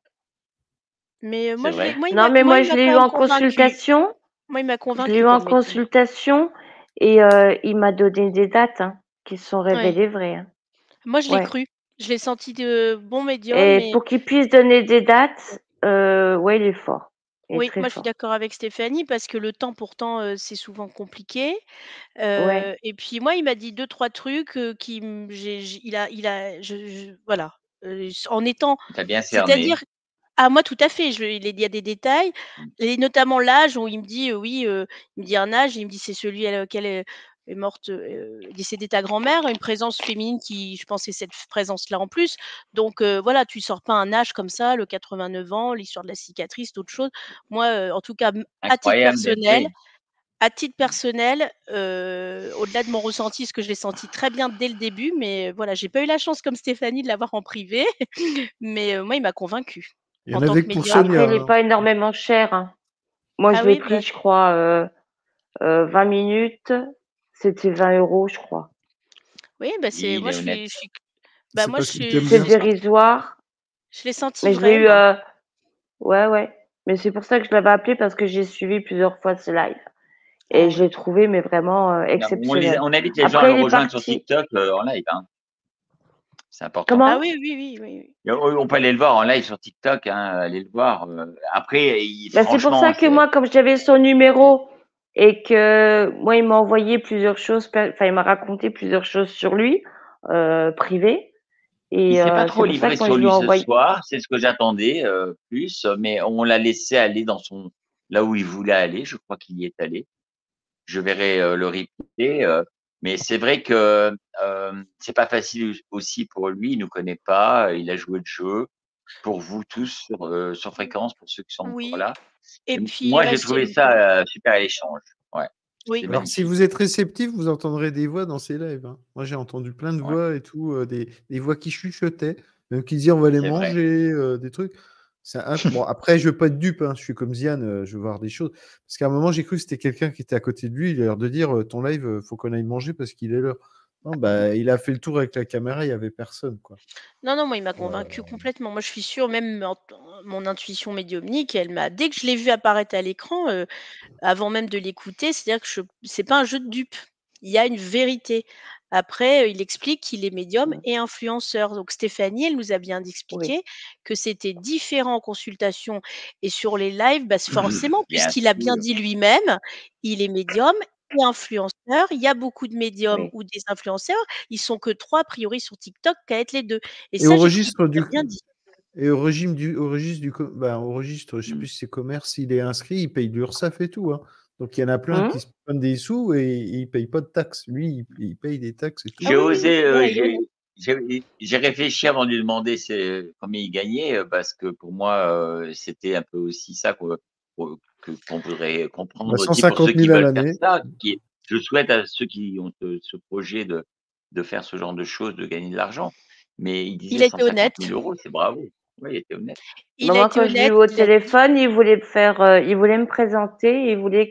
Mais c'est vrai. Non, mais moi, il je m'a l'ai eu en convaincu. consultation. Moi, il m'a Je l'ai convaincu eu en comme méthode. consultation et il m'a donné des dates qui se sont Ouais. révélées vraies. Hein. Moi, je l'ai Ouais. cru. Je l'ai senti de bon médium, Et mais pour qu'il puisse donner des dates, ouais, il est fort. Il est oui, très moi, je suis fort. d'accord avec Stéphanie parce que le temps, pourtant, c'est souvent compliqué. Ouais. Et puis moi, il m'a dit 2-3 trucs, qui m j'ai il a je voilà, en étant Tu as bien c'est-à-dire cerné. ah moi, tout à fait, il y a des détails et notamment l'âge où il me dit, oui, il me dit un âge, il me dit: «C'est celui à lequel est morte, décédée ta grand-mère», une présence féminine qui, je pense, c'est cette présence-là en plus. Donc voilà, tu sors pas un âge comme ça, le 89 ans, l'histoire de la cicatrice, d'autres choses. Moi, en tout cas, Incroyable, bien fait. à titre personnel, au-delà de mon ressenti, parce que je l'ai senti très bien dès le début, mais voilà, j'ai pas eu la chance comme Stéphanie de l'avoir en privé, mais moi, il m'a convaincue Il y en en tant avait que que pour médium. Sonia. Après, il n'est Hein. pas énormément cher. Hein. Moi, Ah je l'ai oui, pris, je crois, 20 minutes. C'était 20 €, je crois. oui, c'est Il moi, est honnête. C'est moi, parce qu'il t'aime C'est bien. dérisoire. je l'ai senti Mais je l'ai vrai, eu. moi. Ouais, ouais. Mais c'est pour ça que je l'avais appelé parce que j'ai suivi plusieurs fois ce live. Et Ah je oui. l'ai trouvé, mais vraiment Non, exceptionnel. on invite les gens à Après, le il est rejoindre sur parti. TikTok en live. Hein. C'est important. Comment? Ah oui, oui, oui, oui, oui. Et on peut aller le voir en live sur TikTok, hein, allez le voir. Après, Bah, c'est pour ça franchement, que moi, comme j'avais son numéro et que moi, il m'a envoyé plusieurs choses, enfin, il m'a raconté plusieurs choses sur lui, privées. il Et s'est pas c'est trop pour ça livré que moi, sur je lui ai lui ce envoyé. soir, c'est ce que j'attendais plus, mais on l'a laissé aller dans son là où il voulait aller. Je crois qu'il y est allé. Je verrai le replay, mais c'est vrai que c'est pas facile aussi pour lui. Il nous connaît pas, il a joué le jeu. Pour vous tous sur Fréquence, pour ceux qui sont encore Oui. là. Et Et puis il moi, j'ai reste trouvé ça super l'échange. Ouais, oui. c'est Alors, si magnifique. vous êtes réceptif, vous entendrez des voix dans ces lives, hein. Moi, j'ai entendu plein de Ouais, voix et tout, des voix qui chuchotaient, même qui disaient on va les c'est vrai. manger, des trucs. Bon, après, je veux pas être dupe, hein, je suis comme Ziane, je veux voir des choses. Parce qu'à un moment, j'ai cru que c'était quelqu'un qui était à côté de lui, il a l'air de dire ton live, faut qu'on aille manger parce qu'il est l'heure. Non, bah, il a fait le tour avec la caméra, il n'y avait personne, quoi. Non, non, moi, il m'a Euh, convaincu complètement. Moi, je suis sûre, même mon intuition médiumnique, elle m'a dès que je l'ai vu apparaître à l'écran, avant même de l'écouter, c'est-à-dire que c'est pas un jeu de dupes. Il y a une vérité. Après, il explique qu'il est médium Mm. et influenceur. Donc Stéphanie, elle nous a bien Oui. expliqué que c'était différent en consultation et sur les lives, bah, forcément, Bien puisqu'il a bien sûr. dit lui-même, il est médium et influenceur. Il y a beaucoup de médiums Oui. ou des influenceurs. Ils sont que 3 a priori sur TikTok qu'à être les 2. Et Et ça, au j'ai trouvé registre qu'il du, a bien dit. et au registre au registre, je sais plus si c'est commerce, il est inscrit, il paye de l'URSSAF et tout, hein. Donc il y en a plein Hum. qui se prennent des sous et ils payent pas de taxes. Lui, il paye des taxes et tout. Ah J'ai oui, oui, oui, osé, c'est vrai, il est honnête. j'ai réfléchi avant de lui demander combien il gagnait, parce que pour moi, c'était un peu aussi ça qu'on voudrait comprendre Bah, aussi pour ceux 150 qui 000 à veulent faire l'année. ça. Je souhaite à ceux qui ont ce projet de faire ce genre de choses, de gagner de l'argent. Mais il disait Il a été 150 honnête. 000 €, c'est bravo. Oui, il était honnête. Bah, Il a moi, été quand je l'ai eu honnête, au il a dit téléphone, il voulait il voulait me présenter, il voulait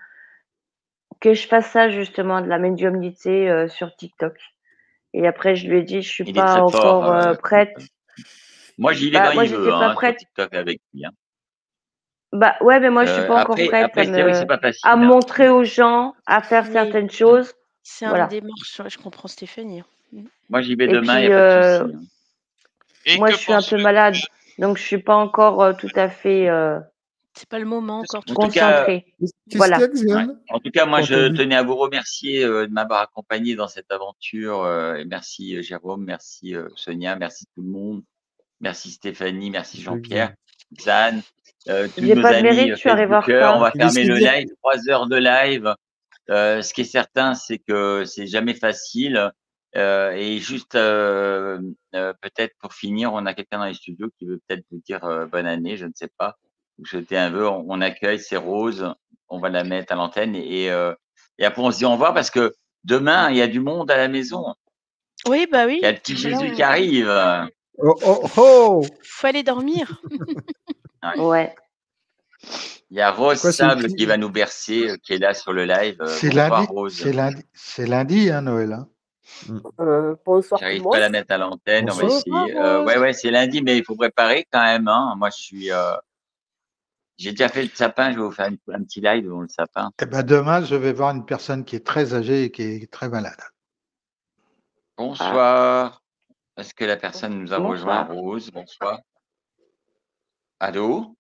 que je fasse ça justement, de la médiumnité sur TikTok. Et après, je lui ai dit, je suis Il est pas très fort, encore prête. moi, j'y vais Bah, quand moi, il veut, j'étais pas hein, sur prête. TikTok avec lui, hein. Bah, ouais, mais moi, je suis pas encore prête Après, c'est vrai que c'est pas à facile, hein. montrer aux gens, à faire oui, certaines choses. c'est une Voilà. démarche, ouais, je comprends Stéphanie, hein. Mmh. Moi, j'y vais Et demain, il y puis, a pas de souci, hein. Et moi, que je suis un peu penses-tu malade, donc je suis pas encore tout à fait C'est pas le moment encore, En tout tout à fait. cas, concentrée. Qu'est-ce qu'il y a, Voilà. ouais. Xiane? En tout cas, moi, Pas je entendu. tenais à vous remercier de m'avoir accompagné dans cette aventure. Et merci Jérôme, merci Sonia, merci tout le monde, merci Stéphanie, merci Monsieur Xiane. Jean-Pierre, Xan, tous J'ai nos pas de amis mérite, je suis arrivée en Facebookers. On retard. va Il est fermer le 6 live, 3 heures de live. Ce qui est certain, c'est que c'est jamais facile. Et juste peut-être pour finir, on a quelqu'un dans les studios qui veut peut-être vous dire bonne année, je ne sais pas. Vous souhaitez un vœu, on accueille, c'est Rose, on va la mettre à l'antenne et après on se dit au revoir parce que demain il y a du monde à la maison. Oui, bah Il y a oui, le petit voilà, Jésus qui arrive. Oh, oh, oh! faut aller dormir. Ouais. Ouais. Il y a Rose Quoi, c'est le Sable petit... qui va nous bercer, qui est là sur le live. C'est Bonsoir lundi, Rose. c'est lundi, hein, Noël, hein. Bonsoir tout le J'arrive pas à monde. la mettre à l'antenne, on va Bonsoir. Bonsoir essayer. Rose. Ouais, c'est lundi, mais il faut préparer quand même, hein. Moi, j'ai déjà fait le sapin, je vais vous faire un petit live devant le sapin. Eh ben, demain, je vais voir une personne qui est très âgée et qui est très malade. Bonsoir. Est-ce que la personne nous a rejoint? Bonsoir. Rose, bonsoir. Allô?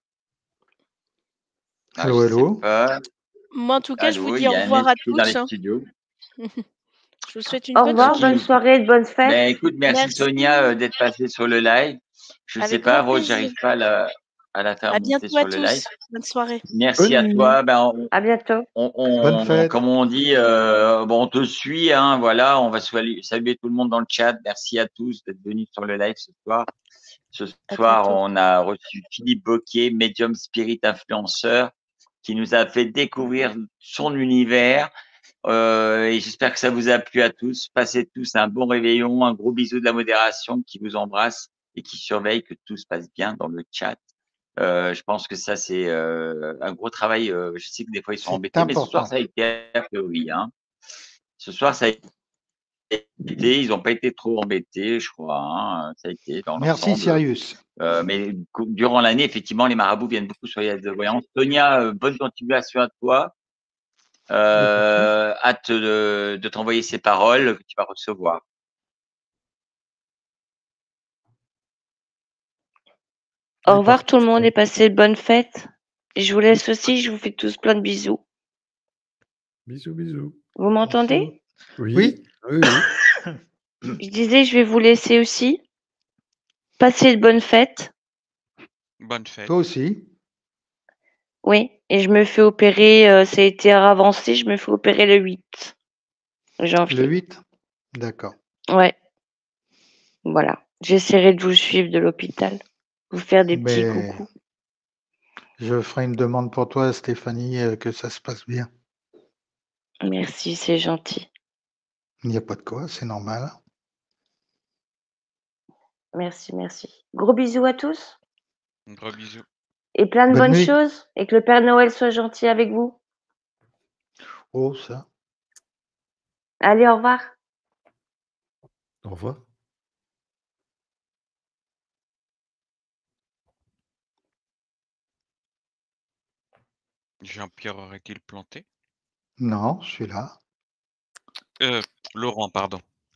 Ah, Allô, je sais allô? pas. Moi, en tout cas, je vous Allô, il dis y au a un revoir à esprit dans les tous, hein. studios. Je vous souhaite une Au bonne revoir, Qui soirée. bonne nous... soirée et de bonnes fêtes. Ben, écoute, merci Merci, Sonia d'être passée sur le live. Je sais avec pas, grand Rose, plaisir. j'arrive pas à la faire À monter bientôt à sur le live. tous. Bonne soirée. Merci à Bonne nuit. toi. Ben, À bientôt. Bonne fête. comme on dit, bon, on te suit, hein, voilà, on va saluer tout le monde dans le chat. Merci à tous d'être venus sur le live ce soir. Ce À soir, bientôt. on a reçu Philippe Boquet, médium spirit influenceur, qui nous a fait découvrir son univers. Et j'espère que ça vous a plu à tous. Passez tous un bon réveillon, un gros bisou de la modération qui vous embrasse et qui surveille que tout se passe bien dans le chat. Je pense que ça, c'est un gros travail. Je sais que des fois, ils sont C'est embêtés, mais ce soir, ça important. a été oui, hein. Ce soir, ça a été. Ils n'ont pas été trop embêtés, je crois, hein. Ça a été dans Merci, l'ensemble. Sirius. Mais durant l'année, effectivement, les marabouts viennent beaucoup sur les voyance. Sonia, bonne continuation à toi. Hâte de t'envoyer ces paroles que tu vas recevoir. Au revoir parti. tout le monde et passez de bonnes fêtes. Et je vous laisse aussi, je vous fais tous plein de bisous. Bisous, bisous. Vous m'entendez? Oui, Oui, oui, oui. Je disais, je vais vous laisser aussi. Passez de bonnes fêtes. Bonne fête. toi aussi. Oui, et je me fais opérer, ça a été avancé, je me fais opérer le 8 Le janvier. 8? D'accord. Ouais, voilà. J'essaierai de vous suivre de l'hôpital, vous faire des petits Mais coucous. je ferai une demande pour toi, Stéphanie, que ça se passe bien. Merci, c'est gentil. Il n'y a pas de quoi, c'est normal. Merci, merci. Gros bisous à tous Gros bisous. et plein de Bonne bonnes nuit. choses et que le Père Noël soit gentil avec vous. Oh, ça. Allez, au revoir. Au revoir. Jean-Pierre aurait-il planté? Non, je suis là. Laurent, pardon.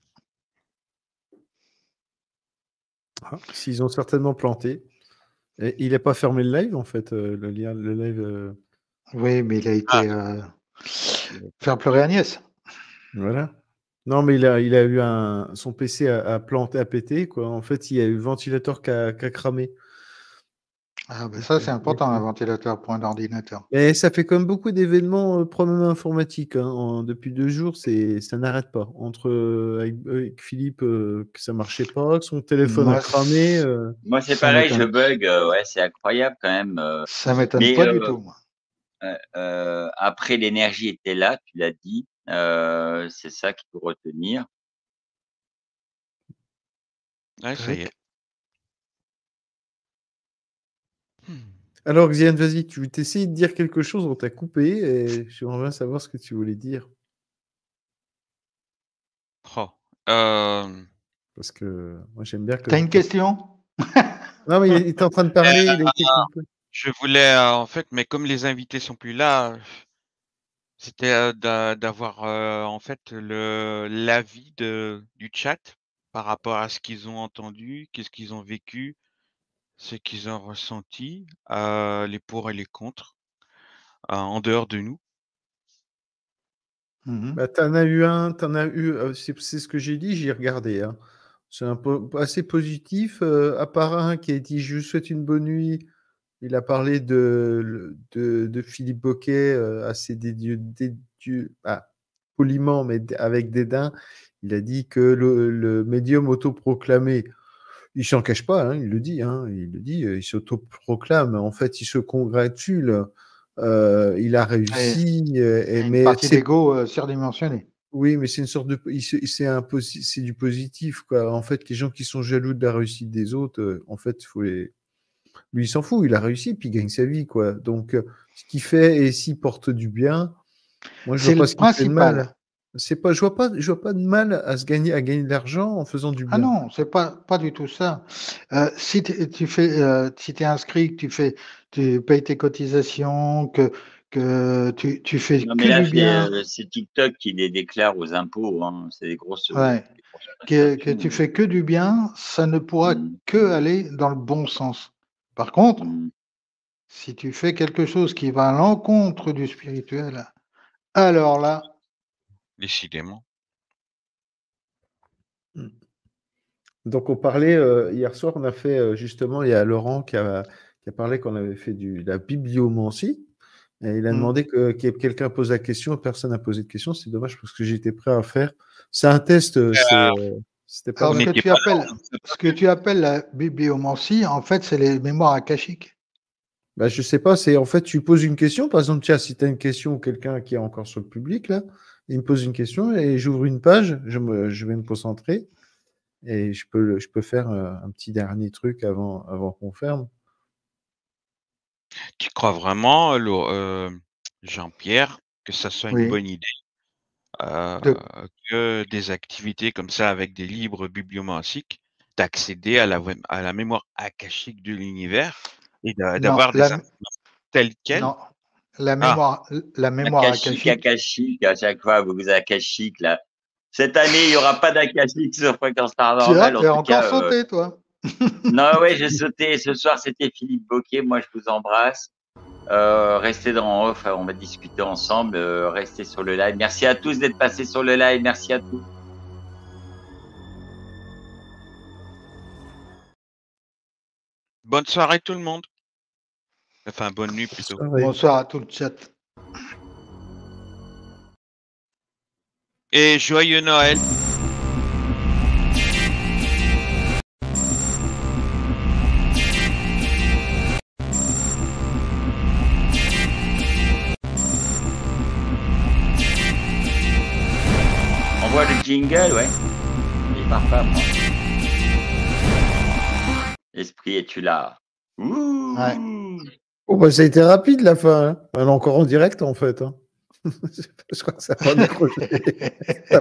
Ah, s'ils ont certainement planté. Et il n'a pas fermé le live, en fait, le lien, le live. Oui, mais il a Ah, été faire pleurer Agnès. Voilà. Non, mais il a eu son PC a planté, a pété, quoi. En fait, il y a eu le ventilateur qui a cramé. Ah, ben ça, c'est important, un ventilateur pour un ordinateur. Et ça fait comme beaucoup d'événements, problèmes informatiques, hein. Depuis 2 jours, ça n'arrête pas. Entre avec Philippe, que ça marchait pas, que son téléphone a Moi, cramé. Moi, c'est ça pareil, je m'étonne. bug. Ouais, c'est incroyable quand même. Ça m'étonne Mais pas du tout, moi. après, l'énergie était là, tu l'as dit. C'est ça qu'il faut retenir. ouais, ça y est. Alors, Xian, vas-y, tu t'essayes de dire quelque chose, on t'a coupé et j'aimerais bien savoir ce que tu voulais dire. Oh. Parce que moi, j'aime bien que T'as une question? Non, mais il était en train de parler, il a été coupé. Je voulais, en fait, mais comme les invités sont plus là, c'était d'avoir en fait l'avis du chat par rapport à ce qu'ils ont entendu, qu'est-ce qu'ils ont vécu, ce qu'ils ont ressenti, les pour et les contre, en dehors de nous. Bah, t'en as eu, c'est ce que j'ai dit, j'ai regardé, hein. C'est un peu assez positif, à part un qui a dit: «Je vous souhaite une bonne nuit». Il a parlé de Philippe Boquet, assez poliment, mais avec dédain. Il a dit que le médium autoproclamé, il s'en cache pas, hein, il le dit, hein, il s'autoproclame. En fait, il se congratule, il a réussi, Une mais partie c'est d'ego surdimensionnée. oui, mais c'est une sorte de c'est du positif, quoi. En fait, les gens qui sont jaloux de la réussite des autres, en fait, faut les lui, il s'en fout, il a réussi, puis il gagne sa vie, quoi. Donc, ce qu'il fait et s'il porte du bien, moi, je C'est vois pas le ce qu'il fait de mal. principal. Je vois pas de mal à gagner de l'argent en faisant du Ah bien. non, c'est pas du tout ça. Si tu fais, si tu es inscrit, que tu payes tes cotisations, que tu fais Non, mais que là, du bien, c'est TikTok qui les déclare aux impôts. Hein. C'est des grosses ouais, que tu prestations. fais que du bien, ça ne pourra Mmh. que aller dans le bon sens. Par contre, Mmh. si tu fais quelque chose qui va à l'encontre du spirituel, alors là, Décidément. Mmh. Donc, on parlait, hier soir, on a fait, justement, il y a Laurent qui a parlé qu'on avait fait de la bibliomancie et il a demandé que quelqu'un pose la question, personne n'a posé de question. C'est dommage parce que j'étais prêt à faire. C'est un test, c'était pas alors Vous mal. n'étiez pas là. ce que tu appelles la bibliomancie, en fait, c'est les mémoires akashiques. Bah, je sais pas, c'est en fait, tu poses une question, par exemple, tiens, si tu as une question ou quelqu'un qui est encore sur le public, là, il me pose une question et j'ouvre une page, je vais me concentrer et je peux faire un petit dernier truc avant qu'on ferme. Tu crois vraiment, Jean-Pierre, que ça soit une Oui. bonne idée, De- que des activités comme ça avec des livres bibliomanciques, d'accéder à la mémoire akashique de l'univers et non, d'avoir des informations telles quelles? non, la Ah, mémoire Akashique, akashique. Akashique, à chaque fois, vous Akashique, là. Cette année, il n'y aura pas d'Akashique sur Fréquence Tu Paranormale. En as tout encore cas, sauté, toi. Non, ouais, j'ai sauté. Ce soir, c'était Philippe Bocquet. Moi, je vous embrasse. Restez dans off, on va discuter ensemble. Restez sur le live. Merci à tous d'être passés sur le live. Merci à tous. Bonne soirée tout le monde. Enfin, bonne nuit plutôt. Bonsoir à tout le chat. Et joyeux Noël. On voit le jingle, ouais. Il part pas, moi. Esprit, es-tu là? Ouh. Ouais. Oh, bah, ça a été rapide la fin. Hein. Elle est encore en direct en fait. Hein. Je crois que ça va décrocher.